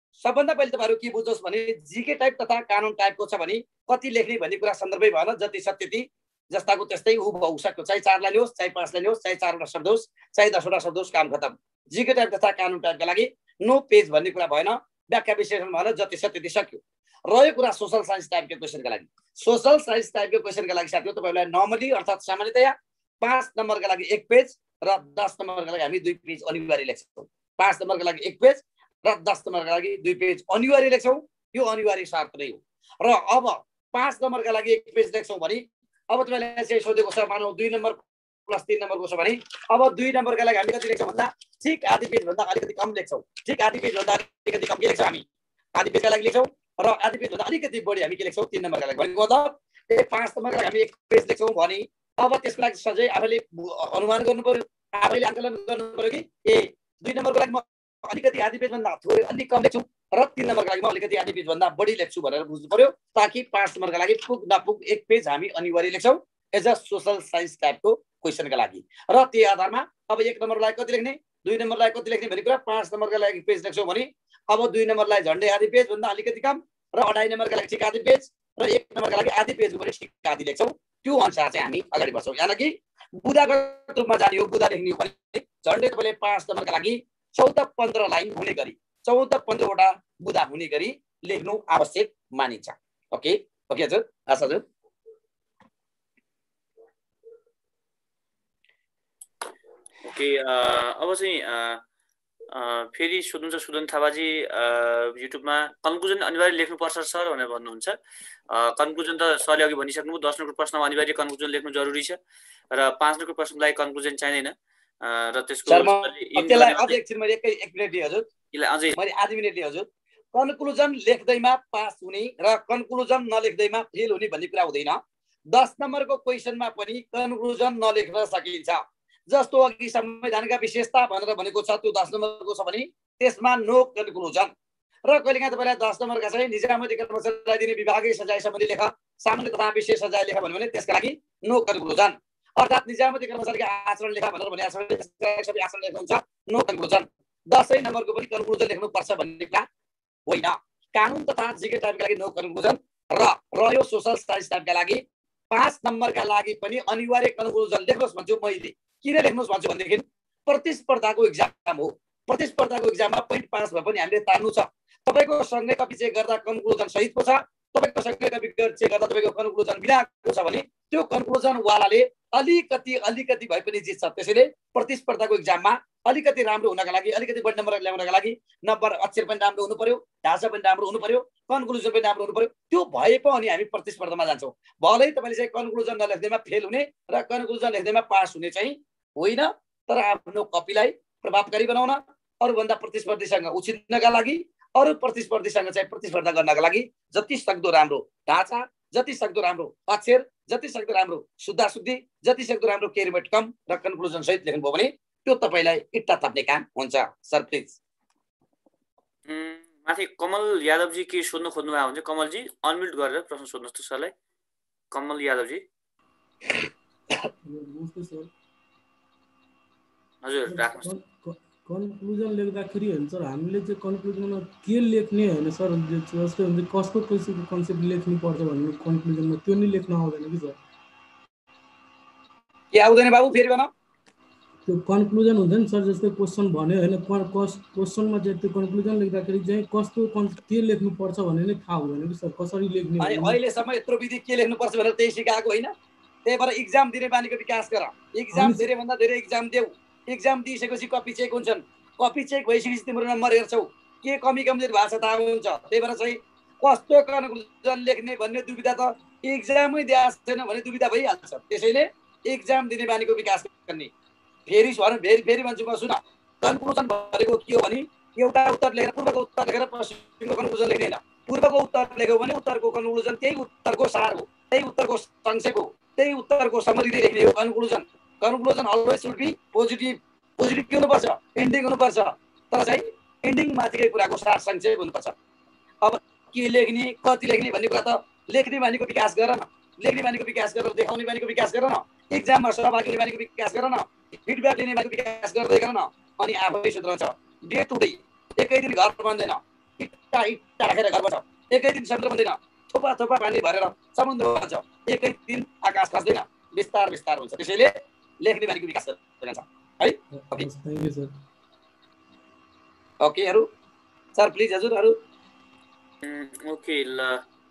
सबभन्दा पहिले तपाईँहरू के बुझ्नुहोस् भने जीके टाइप तथा कानुन टाइपको छ भने कति लेख्ने भन्ने कुरा सन्दर्भै भएन, जति छ त्यति जस्ताको त्यस्तै ऊ भइसक्यो। चाहे 4 लाइन होस्, चाहे 5 लाइन होस्, चाहे 4 वटा शब्द होस्, चाहे 10 वटा शब्द होस्, काम खतम। जीके टाइप तथा कानुन टाइपका लागि नो पेज भन्ने कुरा भएन, व्याख्या विश्लेषण भएन, जति छ त्यति सक्यो। रह्यो कुरा सोशल साइन्स टाइपको क्वेसनका लागि। सोशल साइन्स टाइपको क्वेसनका लागि साथीहरु तपाईहरुलाई नर्मली अर्थात सामान्यतया 5 नम्बरका लागि 1 पेज र 10 नम्बरका लागि हामी 2 पेज अनिवार्य लेख्छौं। 5 नम्बरका लागि 1 पेज र 10 नम्बरका लागि 2 पेज अनिवार्य लेख्छौं। यो अनिवार्य शर्त नै हो। र अब 5 नम्बरका लागि 1 पेज लेख्छौं भने अब तपाईलाई चाहिँ सोधेको छ मानौ 2 नम्बर प्लस 3 नम्बरको छ भने अब 2 नम्बरका लागि हामी कति लेख्छौं भन्दा ठीक आधी पेज भन्दा अलिकति कम लेख्छौं। ठीक आधी पेज भन्दा अलिकति कम के लेख्छौं हामी? आधी पेजका लागि लेख्छौं र आधी पेज भन्दा अलिकति बढी हामी के लेख्छौं? 3 नम्बरका लागि। भनेको मतलब 5 नम्बरका लागि हामी 1 पेज लेख्छौं भने अब त्यसको लागि सधैँ आफैले अनुमान गर्नु पर्यो, आफैले आकलन गर्नु पर्यो कि ए 2 नम्बरको लागि म अलिकति आधी पेज भन्दा थोरै अलि कम लेख्छु र 3 नम्बरको लागि म अलिकति आधी पेज भन्दा बढी लेख्छु भनेर बुझ्नु पर्यो, ताकि 5 नम्बरका लागि पुग नपुग 1 पेज हामी अनिवार्य लेख्छौं एज अ सोशल साइन्स टाइपको क्वेसनका लागि। र त्यही आधारमा अब 1 नम्बरलाई कति लेख्ने, 2 नम्बरलाई कति लेख्ने भन्ने कुरा 5 नम्बरका लागि 1 पेज लेख्छौं भने अब 2 नम्बरलाई झन्डै आधी पेज भन्दा अलिकति कम र 2.5 नम्बरका लागि ठिक आधी पेज र 1 नम्बरका लागि आधी पेज भने ठिक आधी लेख्छौं। त्यो अनुसार चाहिँ हामी अगाडि बढ्छौं। यानी कि बुदागत रूपमा जाने हो, बुदा लेख्ने हो भने झन्डै तपाईले 5 नम्बरका लागि 14-15 लाइन हुने गरी 14-15 वटा बुदा हुने गरी लेख्नु आवश्यक मानिन्छ। ओके ओके हजुर, आशा हजुर। ओके अब चाहिँ फेरि सोध्नुहुन्छ सुदन थापाजी युट्युबमा कन्क्लुजन अनिवार्य लेख्नुपर्छ सर भनेर भन्नुहुन्छ। कन्क्लुजन त सरले अघि भनिसक्नुभयो 10 नम्बरको प्रश्नमा अनिवार्य कन्क्लुजन लेख्नु जरुरी छ र 5 नम्बरको प्रश्नको लागि कन्क्लुजन चाहिँदैन र त्यसको त्यसलाई अझै एकछिन मैले एक मिनेट दिए हजुर, अझै मैले आधी मिनेट दिए हजुर। कन्क्लुजन लेख्दैमा पास हुने र कन्क्लुजन नलेख्दैमा फेल हुने भन्ने कुरा हुँदैन। 10 नम्बरको क्वेसनमा पनि कन्क्लुजन नलेख्न सकिन्छ। जस्तो अघि संवैधानिक विशेषता भनेर भनेको छ, त्यो 10 नम्बरको छ भने त्यसमा नो कन्क्लुजन। र कहिलेकाहीँ तपाईलाई 10 नम्बरका चाहिँ निजामती कर्मचारीलाई दिने विभागीय सजाय सम्बन्धी लेख, सामान्य तथा विशेष सजाय लेख भन्यो भने त्यसका लागि नो कन्क्लुजन। अर्थात् निजामती कर्मचारीका आचरण लेख भनेर भने सबै आचरण लेख्नुहुन्छ, नो कन्क्लुजन। 10 नम्बरको पनि कन्क्लुजन लेख्नुपर्छ भन्ने कुरा होइन। कानुन तथा जीके टाइपका लागि नो कन्क्लुजन र रह्यो सोशल साइन्स टाइपका लागि 5 नम्बरका लागि पनि अनिवार्य कन्क्लुजन लेख्नुहोस् भन्छु मैले। किन लेख्नुहोस् भन्छु भनेदेखि प्रतिस्पर्धाको एक्जाम हो। प्रतिस्पर्धाको एक्जाममा पोइन्ट पास भए पनि हामीले तान्नु छ। तपाईको सँगै कपी चेक गर्दा कन्क्लुजन सहितको छ, तपाईको सँगै कपी चेक गर्दा तपाईको कन्क्लुजन बिनाको छ भने त्यो कन्क्लुजन वालाले अलिकति भए पनि जित्छ। त्यसैले प्रतिस्पर्धाको एक्जाममा अलिकति राम्रो हुनका लागि, अलिकति बढी नम्बर ल्याउनका लागि नम्बर अक्षर पनि राम्रो हुनु पर्यो, ढाँचा पनि राम्रो हुनु पर्यो, कन्क्लुजन पनि राम्रो हुनु पर्यो। त्यो भए पो अनि हामी प्रतिस्पर्धामा जान्छौँ। भलै तपाईले चाहिँ कन्क्लुजन नलेख्दैमा फेल हुने र कन्क्लुजन लेख्दैमा पास हुने चाहिँ होइन, तर आफ्नो कपीलाई प्रभावकारी बनाउन, अरूभन्दा प्रतिस्पर्धीसँग उछिन्नका लागि, अरू प्रतिस्पर्धीसँग चाहिँ प्रतिस्पर्धा गर्नका लागि जति सक्दो राम्रो ढाँचा, जति सक्दो राम्रो अक्षर, जति सक्दो राम्रो शुद्धाशुद्धि, जति सक्दो राम्रो केरिमेट कम र कन्क्लुजन सहित लेख्नुभयो भने त्यो तपाईलाई इट्टा थप्ने काम हुन्छ। Sir please. माथि कमल यादवजी के सोध्न खोज्नु भएको हुन्छ? कमलजी अनम्युट गरेर प्रश्न सोध्नुहोस् त सरलाई। कमल यादवजी। हजुर राख्नुहोस्। कन्क्लुजन लेख्दाखेरि होइन सर, हामीले चाहिँ कन्क्लुजनमा के लेख्ने होइन सर, जस्तो हुन्छ कसको कन्सेप्ट लेख्नुपर्छ भन्ने कन्क्लुजनमा त्यो नै लेख्न आउँदैन कि सर। के आउँदैन बाबु फेरि भन? त्यो कन्क्लुजन हुन्छ नि सर, जस्तै क्वेसन भन्यो होइन, क्वेसनमा चाहिँ त्यो कन्क्लुजन लेख्दाखेरि चाहिँ कस्तो के लेख्नुपर्छ भन्ने नै थाहा हुँदैन कि सर, कसरी लेख्ने। अहिलेसम्म यत्रो विधि के लेख्नुपर्छ भनेर त्यही सिकाएको होइन। त्यही भएर इक्जाम दिने बानीको विकास गर। इक्जाम धेरैभन्दा धेरै इक्जाम देऊ। इक्जाम दिइसकेपछि कपी चेक हुन्छन्। कपी चेक भइसकेपछि तिम्रो नम्बर हेर्छौ, के कमी कमजोरी भएको छ थाहा हुन्छ। त्यही भएर चाहिँ कस्तो कन्क्लुजन लेख्ने भन्ने दुविधा त इक्जामै दिएको छैन भने दुविधा भइहाल्छ। त्यसैले इक्जाम दिने बानीको विकास गर्ने। फेरि भन्छु म, सुन, कन्क्लुजन भनेको के हो भने एउटा उत्तर लेखेर पूर्वको उत्तर लेखेर पश्चिमको कन्क्लुजन लेख्दैन। पूर्वको उत्तर लेख्यो भने उत्तरको कन्क्लुजन त्यही उत्तरको सार हो, त्यही उत्तरको संक्षेप हो, त्यही उत्तरको समरी लेख्ने हो conclusion. Conclusion always should be positive के हुनुपर्छ? एन्डिङ हुनुपर्छ। तर चाहिँ एन्डिङ माथिकै कुराको सार संक्षेप हुनुपर्छ। अब के लेख्ने, कति लेख्ने भन्ने कुरा त लेख्ने बानीको विकास गर न। लेख्ने बानीको विकास गरेर देखाउने बानीको विकास गर न। इक्जाममा सहभागी हुने बानीको विकास गर न। फिडब्याक लिने बानीको विकास गर्दै गर न। अनि आफै सुध्रन्छ। डे टु डे एकै दिन घर बन्दैन। इट्टा इट्टा राखेर घर बन्छ एकै दिन समुद्र बन्दैन थोपा थोपा पानी भरेर समुद्र बन्छ एकै दिन आकाश खस्दैन विस्तार विस्तार हुन्छ त्यसैले लेख्ने बानीको विकास गर्न छ है थ्यांक यू सर ओके अरु सर प्लिज हजुरहरु ओके ल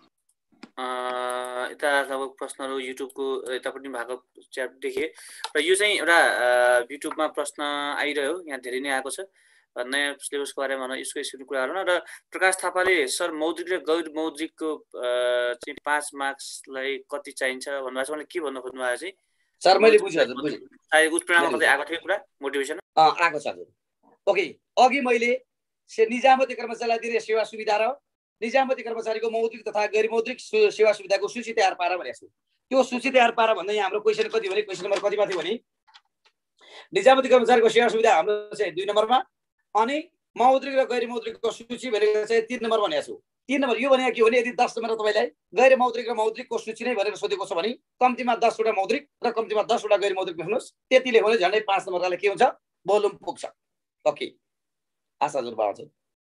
यता लगभग प्रश्नहरू युट्युबको यतापट्टि भएको च्याट देखेँ र यो चाहिँ एउटा युट्युबमा प्रश्न आइरह्यो यहाँ धेरै नै आएको छ नयाँ सिलेबसको बारेमा भनौँ यसको स्कुलको कुराहरू र प्रकाश थापाले सर मौद्रिक र गैर मौद्रिकको चाहिँ 5 मार्क्सलाई कति चाहिन्छ भन्नुभएको छ मलाई के भन्नु खोज्नु भएको चाहिँ सर मैले बुझेँ हजुर बुझेँ सायद उत्प्रेरणामा कतै आएको थियो कुरा मोटिभेसन आएको छ हजुर ओके अघि मैले निजामती कर्मचारीलाई दिने सेवा सुविधा र निजामती कर्मचारीको मौद्रिक तथा गैर मौद्रिक सेवा सुविधाको सूची तयार पार भनेको छु त्यो सूची तयार पार भन्दा यहाँ हाम्रो क्वेशन कति भने क्वेशन नम्बर कतिमा थियो भने निजामती कर्मचारीको सेवा सुविधा हाम्रो चाहिँ 2 नम्बरमा अनि मौद्रिक र गैर मौद्रिकको सूची भनेको चाहिँ 3 नम्बर भनेको छु 3 नम्बर यो भनेको के भने यदि 10 नम्बर तपाईलाई गैर मौद्रिक र मौद्रिकको सूची नै भनेर सोधेको छ भने कम्तीमा 10 वटा मौद्रिक र कम्तीमा 10 वटा गैर मौद्रिक लेख्नुस् त्यतिले भने झन्डै 5 नम्बरलाई के हुन्छ भोल्युम पुग्छ ओके आशा हजुर बाबा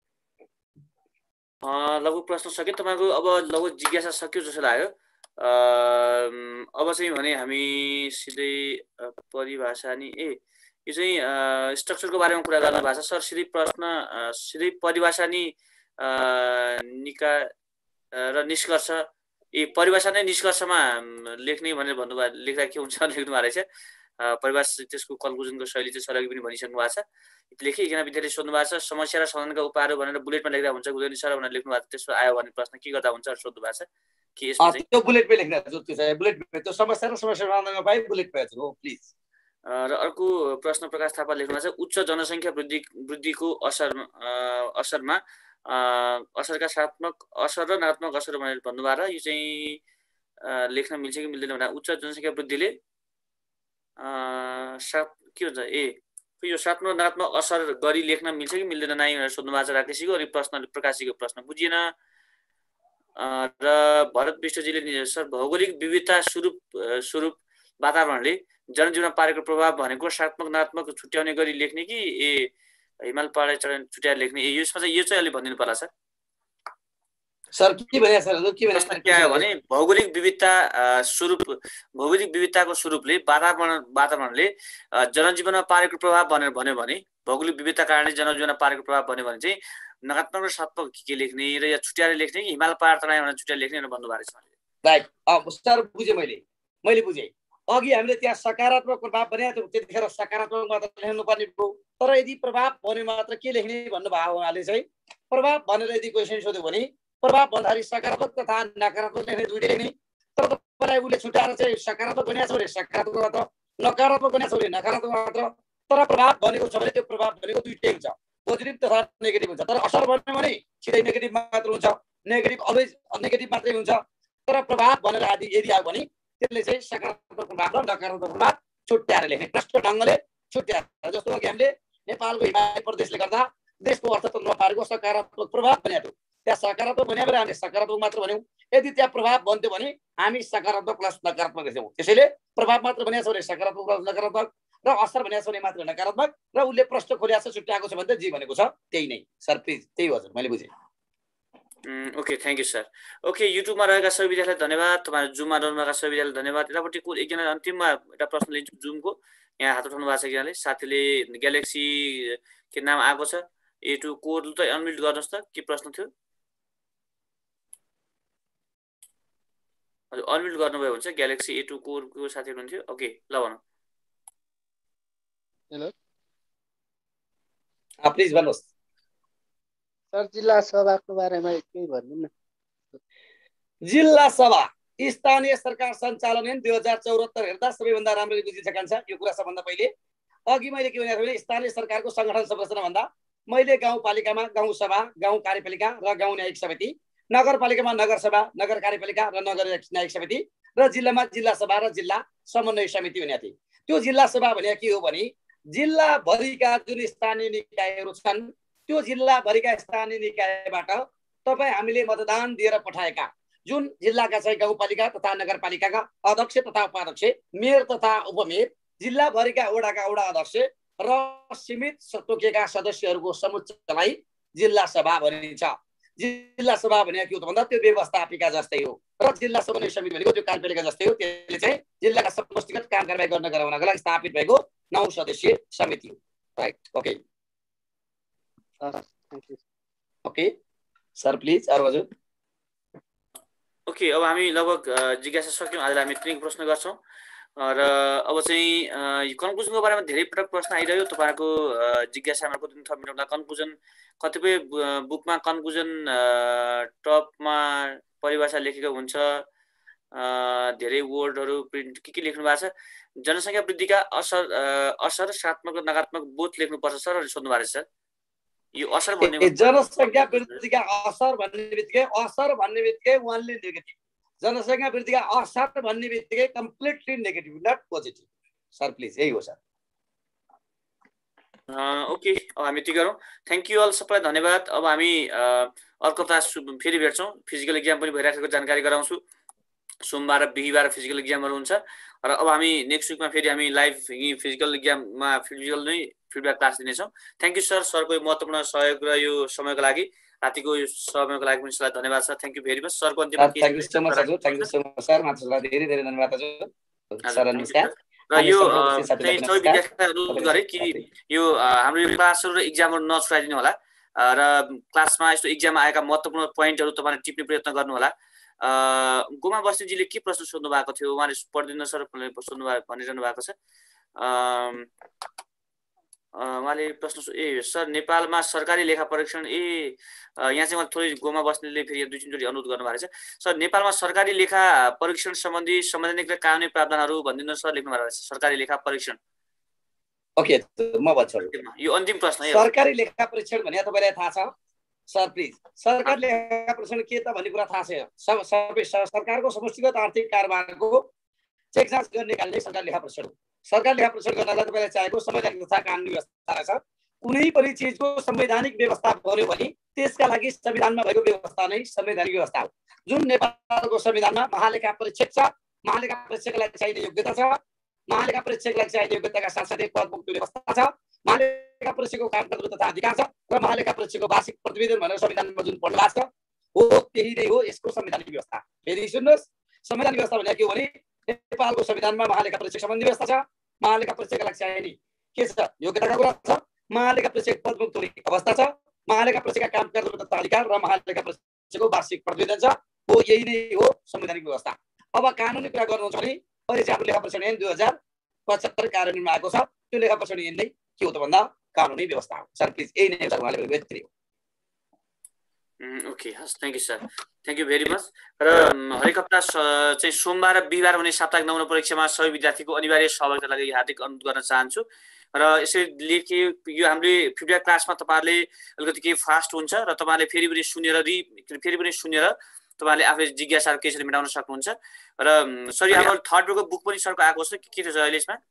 लगभग प्रश्न सक्यो तपाईको अब लगभग जिज्ञासा सक्यो जस्तो लाग्यो अब चाहिँ भने हामी सिधै परिभाषा नि यो चाहिँ स्ट्रक्चरको बारेमा कुरा गर्न भएको छ सर सिधै प्रश्न सिधै परिभाषा नि निकाय र निष्कर्ष परिभाषा नै निष्कर्षमा लेख्ने भनेर भन्नुभयो लेख्दा के हुन्छ लेख्नु भएको रहेछ परिभाषा त्यसको कन्क्लुजनको शैली चाहिँ सरले पनि भनिसक्नु भएको छ लेखे एकजना विद्यार्थी सोध्नु भएको छ समस्या र समाधानका उपायहरू भनेर बुलेटमा लेख्दा हुन्छ हुँदैन सर भनेर लेख्नु भएको त्यसो आयो भने प्रश्न के गर्दा हुन्छ सोध्नु भएको छ के यसमा चाहिँ त्यो बुलेटमै लेख्दा जो त्यो चाहिँ बुलेटमै त्यो समस्या र समस्या समाधानमा पाइ बुलेटमै हो प्लिज र अर्को प्रश्न प्रकाश थापा लेख्नु भएको छ उच्च जनसङ्ख्या वृद्धिको असरमा असरका साकारात्मक असर र नकारात्मक असर भनेर भन्नुभयो र यो चाहिँ लेख्न मिल्छ कि मिल्दैन भन्दा उच्च जनसङ्ख्या वृद्धिले के हुन्छ यो साकारात्मक नकारात्मक असर गरी लेख्न मिल्छ कि मिल्दैन नाइ भनेर सोध्नु भएको छ राकेशजीको अनि प्रश्नले प्रकाशीको प्रश्न बुझिएन र भरत विष्टजीले सर भौगोलिक विविधता स्वरूप वातावरणले जनजीवनमा पारेको प्रभाव भनेको सकारात्मक नकारात्मक छुट्याउने गरी लेख्ने कि हिमाल पहाडी चढाइ छुट्याएर लेख्ने यसमा चाहिँ यो चाहिँ अलि भनिदिनु पर्ला सर के भने सर के आयो भने भौगोलिक विविधताको स्वरूपले वातावरणले जनजीवनमा पारेको प्रभाव भनेर भन्यो भने भौगोलिक विविधता कारणले जनजीवनमा पारेको प्रभाव भन्यो भने चाहिँ नकारात्मक र सकारात्मक के लेख्ने र या छुट्याएर लेख्ने कि हिमाल पहाड तराई भनेर छुट्याएर लेख्ने भनेर भन्नुभएको रहेछ राइट सर बुझेँ मैले बुझेँ अघि हामीले त्यहाँ सकारात्मक प्रभाव भनेको थियो त्यतिखेर सकारात्मक मात्र लेख्नु पर्ने भयो तर यदि प्रभाव भने मात्र के लेख्ने भन्नुभयो उहाँले चाहिँ प्रभाव भनेर यदि क्वेसन सोध्यो भने प्रभाव भन्दाखेरि सकारात्मक तथा नकारात्मक लेख्ने दुईटै लेख्ने तर तपाईँलाई उसले छुट्याएर चाहिँ सकारात्मक भनेको छ भने सकारात्मक मात्र नकारात्मक भनेको छ भने नकारात्मक मात्र तर प्रभाव भनेको छ भने त्यो प्रभाव भनेको दुईटै हुन्छ पोजिटिभ तथा नेगेटिभ हुन्छ तर असर भन्यो भने सिधै नेगेटिभ मात्र हुन्छ नेगेटिभ अलवेज नेगेटिभ मात्रै हुन्छ तर प्रभाव भनेर आदि यदि आयो भने त्यसले चाहिँ सकारात्मक प्रभाव र नकारात्मक प्रभाव छुट्याएर लेख्ने प्रष्ट ढङ्गले छुट्याएर जस्तो कि हामीले नेपालको हिमालय प्रदेशले गर्दा देशको अर्थतन्त्रमा पारेको सकारात्मक प्रभाव भनेको त्यहाँ सकारात्मक भन्यो भने हामीले सकारात्मक मात्र भन्यौँ यदि त्यहाँ प्रभाव भन्थ्यो भने हामी सकारात्मक प्लस नकारात्मक लेख्छौँ त्यसैले प्रभाव मात्र भनेको छ भने सकारात्मक प्लस नकारात्मक र असर भनेको छ भने मात्र नकारात्मक र उसले प्रश्न खोलेको छ छुट्याएको छ भने त जे भनेको छ त्यही नै सर प्लिज त्यही हजुर मैले बुझेँ okay thank you sir okay युट्युबमा रहेका सबै विद्यार्थीलाई धन्यवाद तपाईँ जुममा रहनुभएका सबै विद्यार्थीलाई धन्यवाद यतापट्टि एकजना अन्तिममा एउटा प्रश्न लिन्छु जुमको यहाँ हात उठाउनु भएको छ एकजनाले साथीले ग्यालेक्सी के नाम आएको छ A2 कोड त अनम्युट गर्नुहोस् त के प्रश्न थियो हजुर अनम्युट गर्नुभयो हुन्छ ग्यालेक्सी A2 कोडको साथी हुनुहुन्थ्यो ओके ल भनौँ हेलो प्लिज भन्नुहोस् सर जिल्ला सभाको बारेमा केही भन्नु न जिल्ला सभा स्थानीय सरकार सञ्चालन ऐन 2074 हेर्दा सबैभन्दा राम्ररी बुझिसकेका छ यो कुरा सबभन्दा पहिले अघि मैले के भनेको भने स्थानीय सरकारको संगठन संरचना भन्दा मैले गाउँपालिकामा गाउँ सभा गाउँ कार्यपालिका र गाउँ न्यायिक समिति नगरपालिकामा नगरसभा नगर कार्यपालिका र नगर न्यायिक समिति र जिल्लामा जिल्ला सभा र जिल्ला समन्वय समिति भनेको थिएँ त्यो जिल्ला सभा भनेको के हो भने जिल्लाभरिका जुन स्थानीय निकायहरू छन् त्यो जिल्लाभरिका स्थानीय निकायबाट तपाईँ हामीले मतदान दिएर पठाएका जुन जिल्लाका चाहिँ गाउँपालिका तथा नगरपालिकाका अध्यक्ष तथा उपाध्यक्ष मेयर तथा उपमेयर जिल्लाभरिका वडाका वडा अध्यक्ष र सीमित तोकिएका सदस्यहरूको समुच्चयलाई जिल्ला सभा भनिन्छ जिल्ला सभा भनेको के हो त भन्दा त्यो व्यवस्थापिका जस्तै हो र जिल्ला समन्वय समिति भनेको त्यो कार्यपालिका जस्तै हो। त्यसले चाहिँ जिल्लाका समष्टिगत काम कारबाही गर्न गराउनका लागि स्थापित भएको 9 सदस्यीय समिति हो। Right, okay okay sir please अरु हजुर। ओके, अब हामी लगभग जिज्ञासा सक्यौँ। आज हामी 3 प्रश्न गर्छौँ र अब चाहिँ कन्क्लुजनको बारेमा धेरै पटक प्रश्न आइरह्यो। तपाईँहरूको जिज्ञासामा कति थप मिलाउँदा कन्क्लुजन कतिपय बुकमा कन्क्लुजन टपमा परिभाषा लेखेको हुन्छ, धेरै वर्डहरू प्रिन्ट के लेख्नु भएको छ। जनसङ्ख्या वृद्धिका असर सात्मक र नकारात्मक बोथ लेख्नुपर्छ सर सोध्नु भएको छ सर। यो असर भन्ने जनसङ्ख्या वृद्धिका असर भन्ने बित्तिकै ओन्ली नेगेटिभ, जनसङ्ख्या वृद्धिका असर भन्ने बित्तिकै completely negative not positive. Sir please यही हो सर। ओके, अब हामी यति गरौँ। थ्याङ्क यू अल, सबैलाई धन्यवाद। अब हामी अर्को हप्ता फेरि भेट्छौँ। फिजिकल एक्जाम पनि भइरहेको जानकारी गराउँछु। सोमबार र बिहिबार फिजिकल एक्जामहरू हुन्छ र अब हामी नेक्स्ट विकमा फेरि हामी लाइभ फिजिकल एक्जाममा फिजिकल नै फिडब्याक क्लास दिनेछौँ। थ्याङ्क यू सर, सरको महत्त्वपूर्ण सहयोग र यो समयको लागि, रातिको यो समयको लागि पनि सरलाई धन्यवाद sir. Thank you very much. सरको अन्तिममा थ्याङ्क यू सो मच हजुर। Thank you so much sir. मान्छेलाई धेरै धेरै धन्यवाद हजुर। सर नमस्कार। र यो चाहिँ सबै विद्यार्थीहरू गरे कि यो हाम्रो यो क्लासहरू र एक्जामहरू नछुटाइदिनु होला र क्लासमा यस्तो एक्जाममा आएका महत्त्वपूर्ण पोइन्टहरू तपाईँले टिप्ने प्रयत्न गर्नु होला। गोमा बस्नेजीले के प्रश्न सोध्नु भएको थियो, उहाँले पढ्दिन सर सोध्नु भएको भनिरहनु भएको छ। उहाँले प्रश्न सर नेपालमा सरकारी लेखा परीक्षण यहाँ चाहिँ थोरै गोमा बस्नेले फेरि 2-3 चोटि अनुरोध गर्नुभएको छ। सर नेपालमा सरकारी लेखा परीक्षण सम्बन्धी संवैधानिक र कानुनी प्रावधानहरू भनिदिनु सर लेख्नु भएको छ। सरकारी लेखा परीक्षण ओके म भन्छु। यो अन्तिम प्रश्न है। सरकारी लेखा परीक्षण भने तपाईँलाई थाहा छ सर प्लिज? सरकारी लेखा परीक्षण के त भन्ने कुरा थाहा छ? सरकारको समष्टिगत आर्थिक कारोबारको चेक जाँच गर्ने कारणले सरकारी लेखा परीक्षण हो। सरकारी लेखा परीक्षण गर्नलाई तपाईँलाई चाहेको संवैधानिक तथा कानुनी व्यवस्था रहेछ। कुनै पनि चिजको संवैधानिक व्यवस्था बन्यो भने त्यसका लागि संविधानमा भएको व्यवस्था नै संवैधानिक व्यवस्था हो। जुन नेपालको संविधानमा महालेखा परीक्षक छ, महालेखा परीक्षकलाई चाहिने योग्यता छ, महालेखा परीक्षकलाई चाहिने योग्यताका साथसाथै पदमुक्ति व्यवस्था छ, महालेखा परीक्षकको कामकाज तथा अधिकार छ र महालेखा परीक्षकको वार्षिक प्रतिवेदन भनेर संविधानमा जुन पढ्नु भएको छ हो त्यही नै हो यसको संवैधानिक व्यवस्था। फेरि सुन्नुहोस्, संवैधानिक व्यवस्था भनेको के हो भने नेपालको संविधानमा महालेखा परीक्षक सम्बन्धी व्यवस्था छ, महालेखा परीक्षकलाई चाहिने के छ योग्यताका कुरा छ, महालेखा परीक्षक पदमुक्त हुने अवस्था छ, महालेखा परीक्षकका कामकाज तथा अधिकार र महालेखा परीक्षकको वार्षिक प्रतिवेदन छ। हो यही नै हो संवैधानिक व्यवस्था। अब कानुनी कुरा गर्नुहुन्छ भने अहिले चाहिँ हाम्रो लेखा परीक्षण ऐन 2075 कार्यान्वयनमा आएको छ। त्यो लेखा परीक्षण ऐन नै के हो त भन्दा कानुनी व्यवस्था हो। सर प्लिज यही नै उहाँले व्यक्ति हो। ओके, हस्, thank you sir, thank you very much. र हरेक हप्ता चाहिँ सोमबार र बिहिबार हुने साप्ताहिक नमुना परीक्षामा सबै विद्यार्थीको अनिवार्य सहभागिताका लागि हार्दिक अनुरोध गर्न चाहन्छु। र यसरी लेखे यो हामीले फिडब्याक क्लासमा तपाईँहरूले अलिकति केही फास्ट हुन्छ र तपाईँहरूले फेरि पनि सुनेर तपाईँहरूले आफूले जिज्ञासाहरू केही मेटाउन सक्नुहुन्छ। र सर हाम्रो थर्ड रोको बुक पनि सरको आएको छ के थियो सर अहिले यसमा?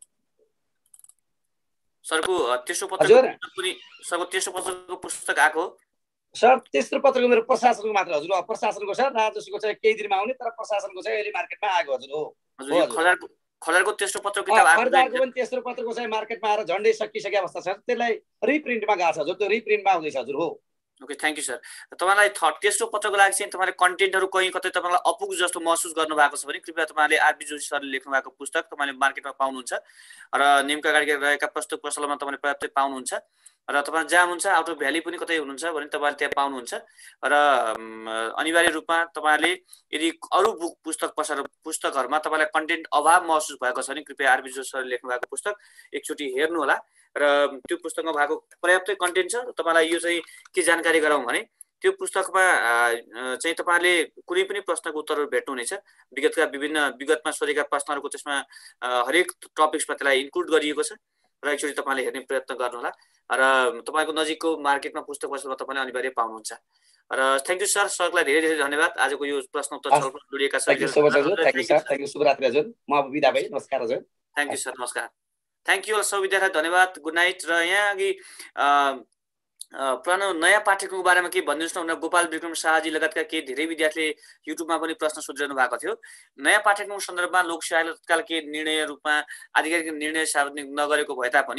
सरको तेस्रो पत्रको पुस्तक आएको सर? तेस्रो पत्रको मेरो प्रशासनको मात्र हजुर। प्रशासनको सर राजस्वको चाहिँ केही दिनमा आउने, तर प्रशासनको चाहिँ अहिले मार्केटमा आएको हजुर। हो खलरको तेस्रो पत्र किताब आएको खलरको पनि तेस्रो पत्रको चाहिँ मार्केटमा आएर झन्डै सकिसके अवस्था छ। त्यसलाई रिप्रिन्टमा गएको छ हजुर। त्यो रिप्रिन्टमा आउँदैछ हजुर। हो ओके, थ्याङ्क यू सर। तपाईँलाई तेस्रो पत्रको लागि चाहिँ तपाईँले कन्टेन्टहरू कहीँ कतै तपाईँलाई अपुग जस्तो महसुस गर्नुभएको छ भने कृपया तपाईँले आरबी जोशी सरले लेख्नु भएको पुस्तक तपाईँले मार्केटमा पाउनुहुन्छ र नेमका अगाडि रहेका पुस्तक पसलमा तपाईँले पर्याप्तै पाउनुहुन्छ र तपाईँ जहाँ हुनुहुन्छ आउट अफ भ्याली पनि कतै हुनुहुन्छ भने तपाईँले त्यहाँ पाउनुहुन्छ। र अनिवार्य रूपमा तपाईँहरूले यदि अरू पुस्तकहरूमा तपाईँलाई कन्टेन्ट अभाव महसुस भएको छ भने कृपया आरबी जोशी सरले लेख्नु भएको पुस्तक एकचोटि हेर्नु होला। र त्यो पुस्तकमा भएको पर्याप्तै कन्टेन्ट छ। तपाईँलाई यो चाहिँ के जानकारी गराउँ भने त्यो पुस्तकमा चाहिँ तपाईँहरूले कुनै पनि प्रश्नको उत्तरहरू भेट्नुहुनेछ। विगतमा सोधेका प्रश्नहरूको त्यसमा हरेक टपिक्समा त्यसलाई इन्क्लुड गरिएको छ र एकचोटि तपाईँले हेर्ने प्रयत्न गर्नुहोला र तपाईँको नजिकको मार्केटमा पुस्तक पसलमा तपाईँले अनिवार्य पाउनुहुन्छ। र थ्याङ्क यू सर, सरलाई धेरै धेरै धन्यवाद। आजको यो प्रश्न उत्तर छलफल जोडिएका sir. Thank you sir, thank you, शुभरात्रि हजुर। म अब बिदा भएँ, नमस्कार हजुर। थ्याङ्क यू सर, नमस्कार। थ्याङ्क यू सबै विद्यार्थीलाई धन्यवाद, गुड नाइट। र यहाँ अघि पुरानो नयाँ पाठ्यक्रमको बारेमा केही भनिदिनुहोस् न भनेर गोपाल विक्रम शाहजी लगायतका केही धेरै विद्यार्थीले युट्युबमा पनि प्रश्न सोधिरहनु भएको थियो। नयाँ पाठ्यक्रमको सन्दर्भमा लोकसेवा तत्काल केही निर्णय रूपमा आधिकारिक निर्णय सार्वजनिक नगरेको भए तापनि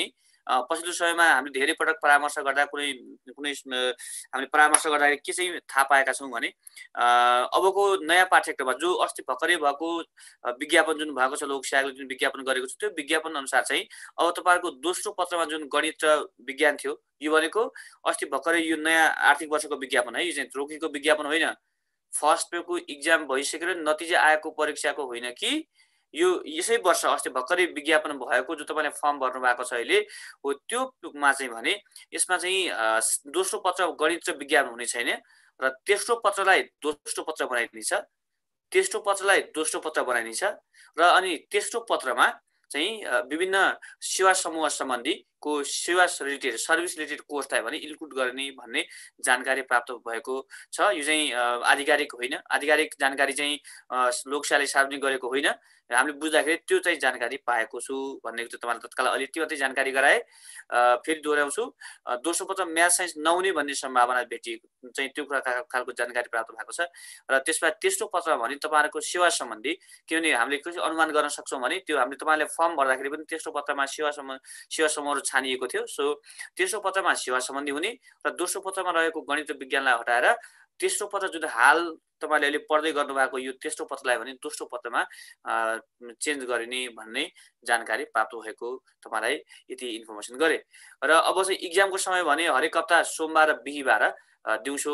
पछिल्लो समयमा हामीले धेरै पटक परामर्श गर्दा कुनै हामीले परामर्श गर्दाखेरि के चाहिँ थाहा पाएका छौँ भने अबको नयाँ पाठ्यक्रममा जो अस्ति भर्खरै भएको विज्ञापन जुन भएको छ लोक सेवाले जुन विज्ञापन गरेको छ त्यो विज्ञापन अनुसार चाहिँ अब तपाईँहरूको दोस्रो पत्रमा जुन गणित र विज्ञान थियो यो भनेको अस्ति भर्खरै यो नयाँ आर्थिक वर्षको विज्ञापन है, यो चाहिँ रोकीको विज्ञापन होइन। फर्स्ट पेको इक्जाम भइसकेर नतिजा आएको परीक्षाको होइन कि यो यसै वर्ष अस्ति भर्खरै विज्ञापन भएको जो तपाईँले फर्म भर्नु भएको छ अहिले हो त्योमा चाहिँ भने यसमा चाहिँ दोस्रो पत्र गणित र विज्ञान हुने छैन र तेस्रो पत्रलाई दोस्रो पत्र बनाइदिनेछ, तेस्रो पत्रलाई दोस्रो पत्र बनाइनेछ र अनि तेस्रो पत्रमा चाहिँ विभिन्न सेवा समूह सम्बन्धीको सेवा रिलेटेड सर्भिस रिलेटेड कोर्सलाई भने इन्क्लुड गर्ने भन्ने जानकारी प्राप्त भएको छ। यो चाहिँ आधिकारिक होइन, आधिकारिक जानकारी चाहिँ लोकसेवाले सार्वजनिक गरेको होइन। हामीले बुझ्दाखेरि त्यो चाहिँ जानकारी पाएको छु भन्ने चाहिँ तपाईँलाई तत्काल अलि त्यो मात्रै जानकारी गराए। फेरि दोहोऱ्याउँछु, दोस्रो पत्र म्याथ साइन्स नहुने भन्ने सम्भावना भेटिएको चाहिँ त्यो खालको जानकारी प्राप्त भएको छ र त्यसमा तेस्रो पत्र भने तपाईँहरूको सेवा सम्बन्धी, किनभने हामीले कसरी अनुमान गर्न सक्छौँ भने त्यो हामीले तपाईँले फर्म भर्दाखेरि पनि तेस्रो पत्रमा सेवा समूहहरू छानिएको थियो। सो तेस्रो पत्रमा सेवा सम्बन्धी हुने र दोस्रो पत्रमा रहेको गणित र विज्ञानलाई हटाएर तेस्रो पत्र जुन हाल तपाईँले अहिले पढ्दै गर्नुभएको यो तेस्रो पत्रलाई भने दोस्रो पत्रमा चेन्ज गरिने भन्ने जानकारी प्राप्त भएको तपाईँलाई यति इन्फर्मेसन गरे। र अब चाहिँ इक्जामको समय भने हरेक हप्ता सोमबार र बिहिबार दिउँसो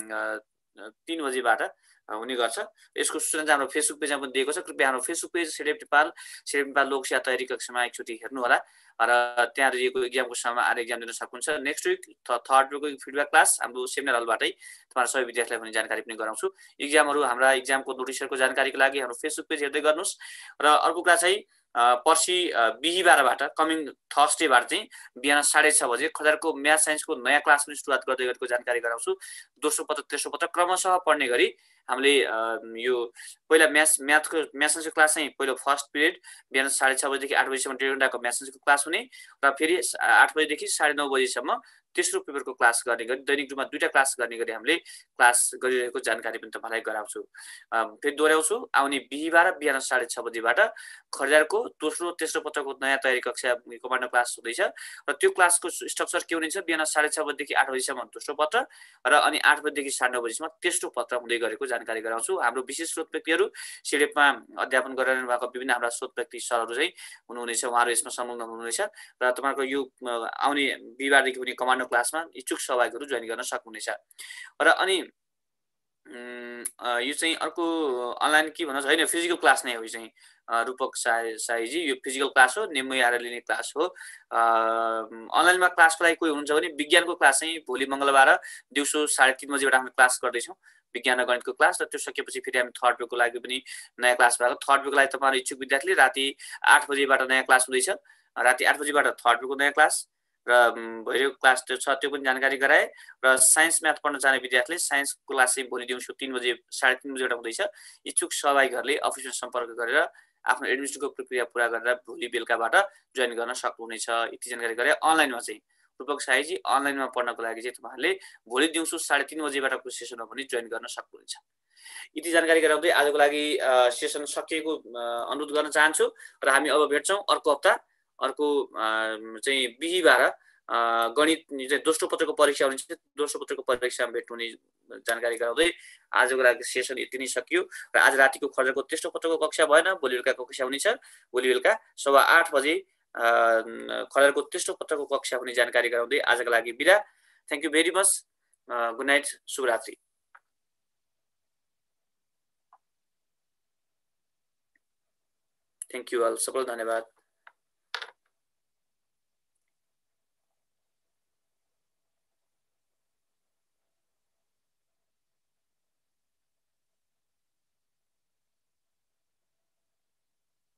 3 बजेबाट हुने गर्छ। यसको सूचना चाहिँ हाम्रो फेसबुक पेजमा पनि दिएको छ। कृपया हाम्रो फेसबुक पेज सिडेप नेपाल लोकसेवा तयारी कक्षामा एकचोटि हेर्नु होला र त्यहाँ दिएको इक्जामको समयमा आएर इक्जाम दिन सक्नुहुन्छ। नेक्स्ट विक थर्ड विकको फिडब्याक क्लास हाम्रो सेमिनार हलबाटै तपाईँ सबै विद्यार्थीलाई पनि जानकारी पनि गराउँछु। इक्जामहरू हाम्रा इक्जामको नोटिसहरूको जानकारीको लागि हाम्रो फेसबुक पेज हेर्दै गर्नुहोस्। र अर्को कुरा चाहिँ पर्सि बिहिबारबाट कमिङ थर्सडेबाट चाहिँ बिहान 6:30 बजे खदरको म्याथ साइन्सको नयाँ क्लास पनि सुरुवात गर्दै गरेको जानकारी गराउँछु। दोस्रो पत्र तेस्रो पत्र क्रमशः पढ्ने गरी हामीले यो पहिला म्याथ साइन्सको क्लास चाहिँ पहिलो फर्स्ट पिरियड बिहान 6:30 बजेदेखि 8 बजीसम्म 1.5 घण्टाको म्याथ साइन्सको क्लास हुने र फेरि 8 बजेदेखि 9:30 बजीसम्म तेस्रो पेपरको क्लास गर्ने गरी दैनिक रूपमा 2टा क्लास गर्ने गरी हामीले क्लास गरिरहेको जानकारी पनि तपाईँलाई गराउँछु। फेरि दोहोऱ्याउँछु, आउने बिहिबार बिहान 6:30 बजेबाट खरिदारको दोस्रो तेस्रो पत्रको नयाँ तयारी कक्षा कमान्डो क्लास हुँदैछ र त्यो क्लासको स्ट्रक्चर के हुनेछ, बिहान 6:30 बजेदेखि 8 बजीसम्म दोस्रो पत्र र अनि 8 बजेदेखि 9:30 बजीसम्म तेस्रो पत्र हुँदै गरेको जानकारी गराउँछु। हाम्रो विशेष स्रोत व्यक्तिहरू सिडेपमा अध्यापन गरिरहनु भएको विभिन्न हाम्रा स्रोत व्यक्ति सरहरू चाहिँ हुनुहुनेछ, उहाँहरू यसमा संलग्न हुनुहुनेछ र तपाईँको यो आउने बिहिबारदेखि हुने कमान्डो क्लासमा इच्छुक सहभागीहरू जोइन गर्न सक्नुहुनेछ। र अनि यो चाहिँ अर्को अनलाइन के भन्नुहोस्, होइन फिजिकल क्लास नै हो यो चाहिँ रूपक साईजी, यो फिजिकल क्लास हो, नेमै आएर लिने क्लास हो। अनलाइनमा क्लासको लागि कोही हुनुहुन्छ भने विज्ञानको क्लास चाहिँ भोलि मङ्गलबार दिउँसो 3:30 बजेबाट हामी क्लास गर्दैछौँ विज्ञान र गणितको क्लास। र त्यो सकेपछि फेरि हामी थर्ड वेको लागि पनि नयाँ क्लास भएको। थर्ड वेको लागि तपाईँहरू इच्छुक विद्यार्थीले राति 8 बजेबाट नयाँ क्लास हुँदैछ, राति 8 बजेबाट थर्ड वेको नयाँ क्लास र भइरहेको क्लास त्यो छ, त्यो पनि जानकारी गराए। र साइन्स म्याथ पढ्न जाने विद्यार्थीले साइन्सको क्लास चाहिँ भोलि दिउँसो 3 बजे 3:30 बजेबाट हुँदैछ। इच्छुक सहभागीहरूले अफिसमा सम्पर्क गरेर आफ्नो एडमिसनको प्रक्रिया पुरा गरेर भोलि बेलुकाबाट जोइन गर्न सक्नुहुनेछ। यति जानकारी गरे। अनलाइनमा चाहिँ रूपक साईजी अनलाइनमा पढ्नको लागि चाहिँ तपाईँहरूले भोलि दिउँसो 3:30 बजेबाटको सेसनमा पनि जोइन गर्न सक्नुहुन्छ। यति जानकारी गराउँदै आजको लागि सेसन सकिएको अनुरोध गर्न चाहन्छु र हामी अब भेट्छौँ अर्को हप्ता, अर्को चाहिँ बिहिबार गणित चाहिँ दोस्रो पत्रको परीक्षा हुनेछ। दोस्रो पत्रको परीक्षामा भेट्नुहुने जानकारी गराउँदै आजको लागि सेसन यति नै सकियो। र आज रातिको खर्जको तेस्रो पत्रको कक्षा भएन, भोलि बेलुकाको कक्षा हुनेछ। भोलि बेलुका 8:15 बजे खर्जको तेस्रो पत्रको कक्षा हुने जानकारी गराउँदै आजको लागि बिदा। Thank you very much. Good night, शुभरात्रि। थ्याङ्क यू अल, सबैलाई धन्यवाद।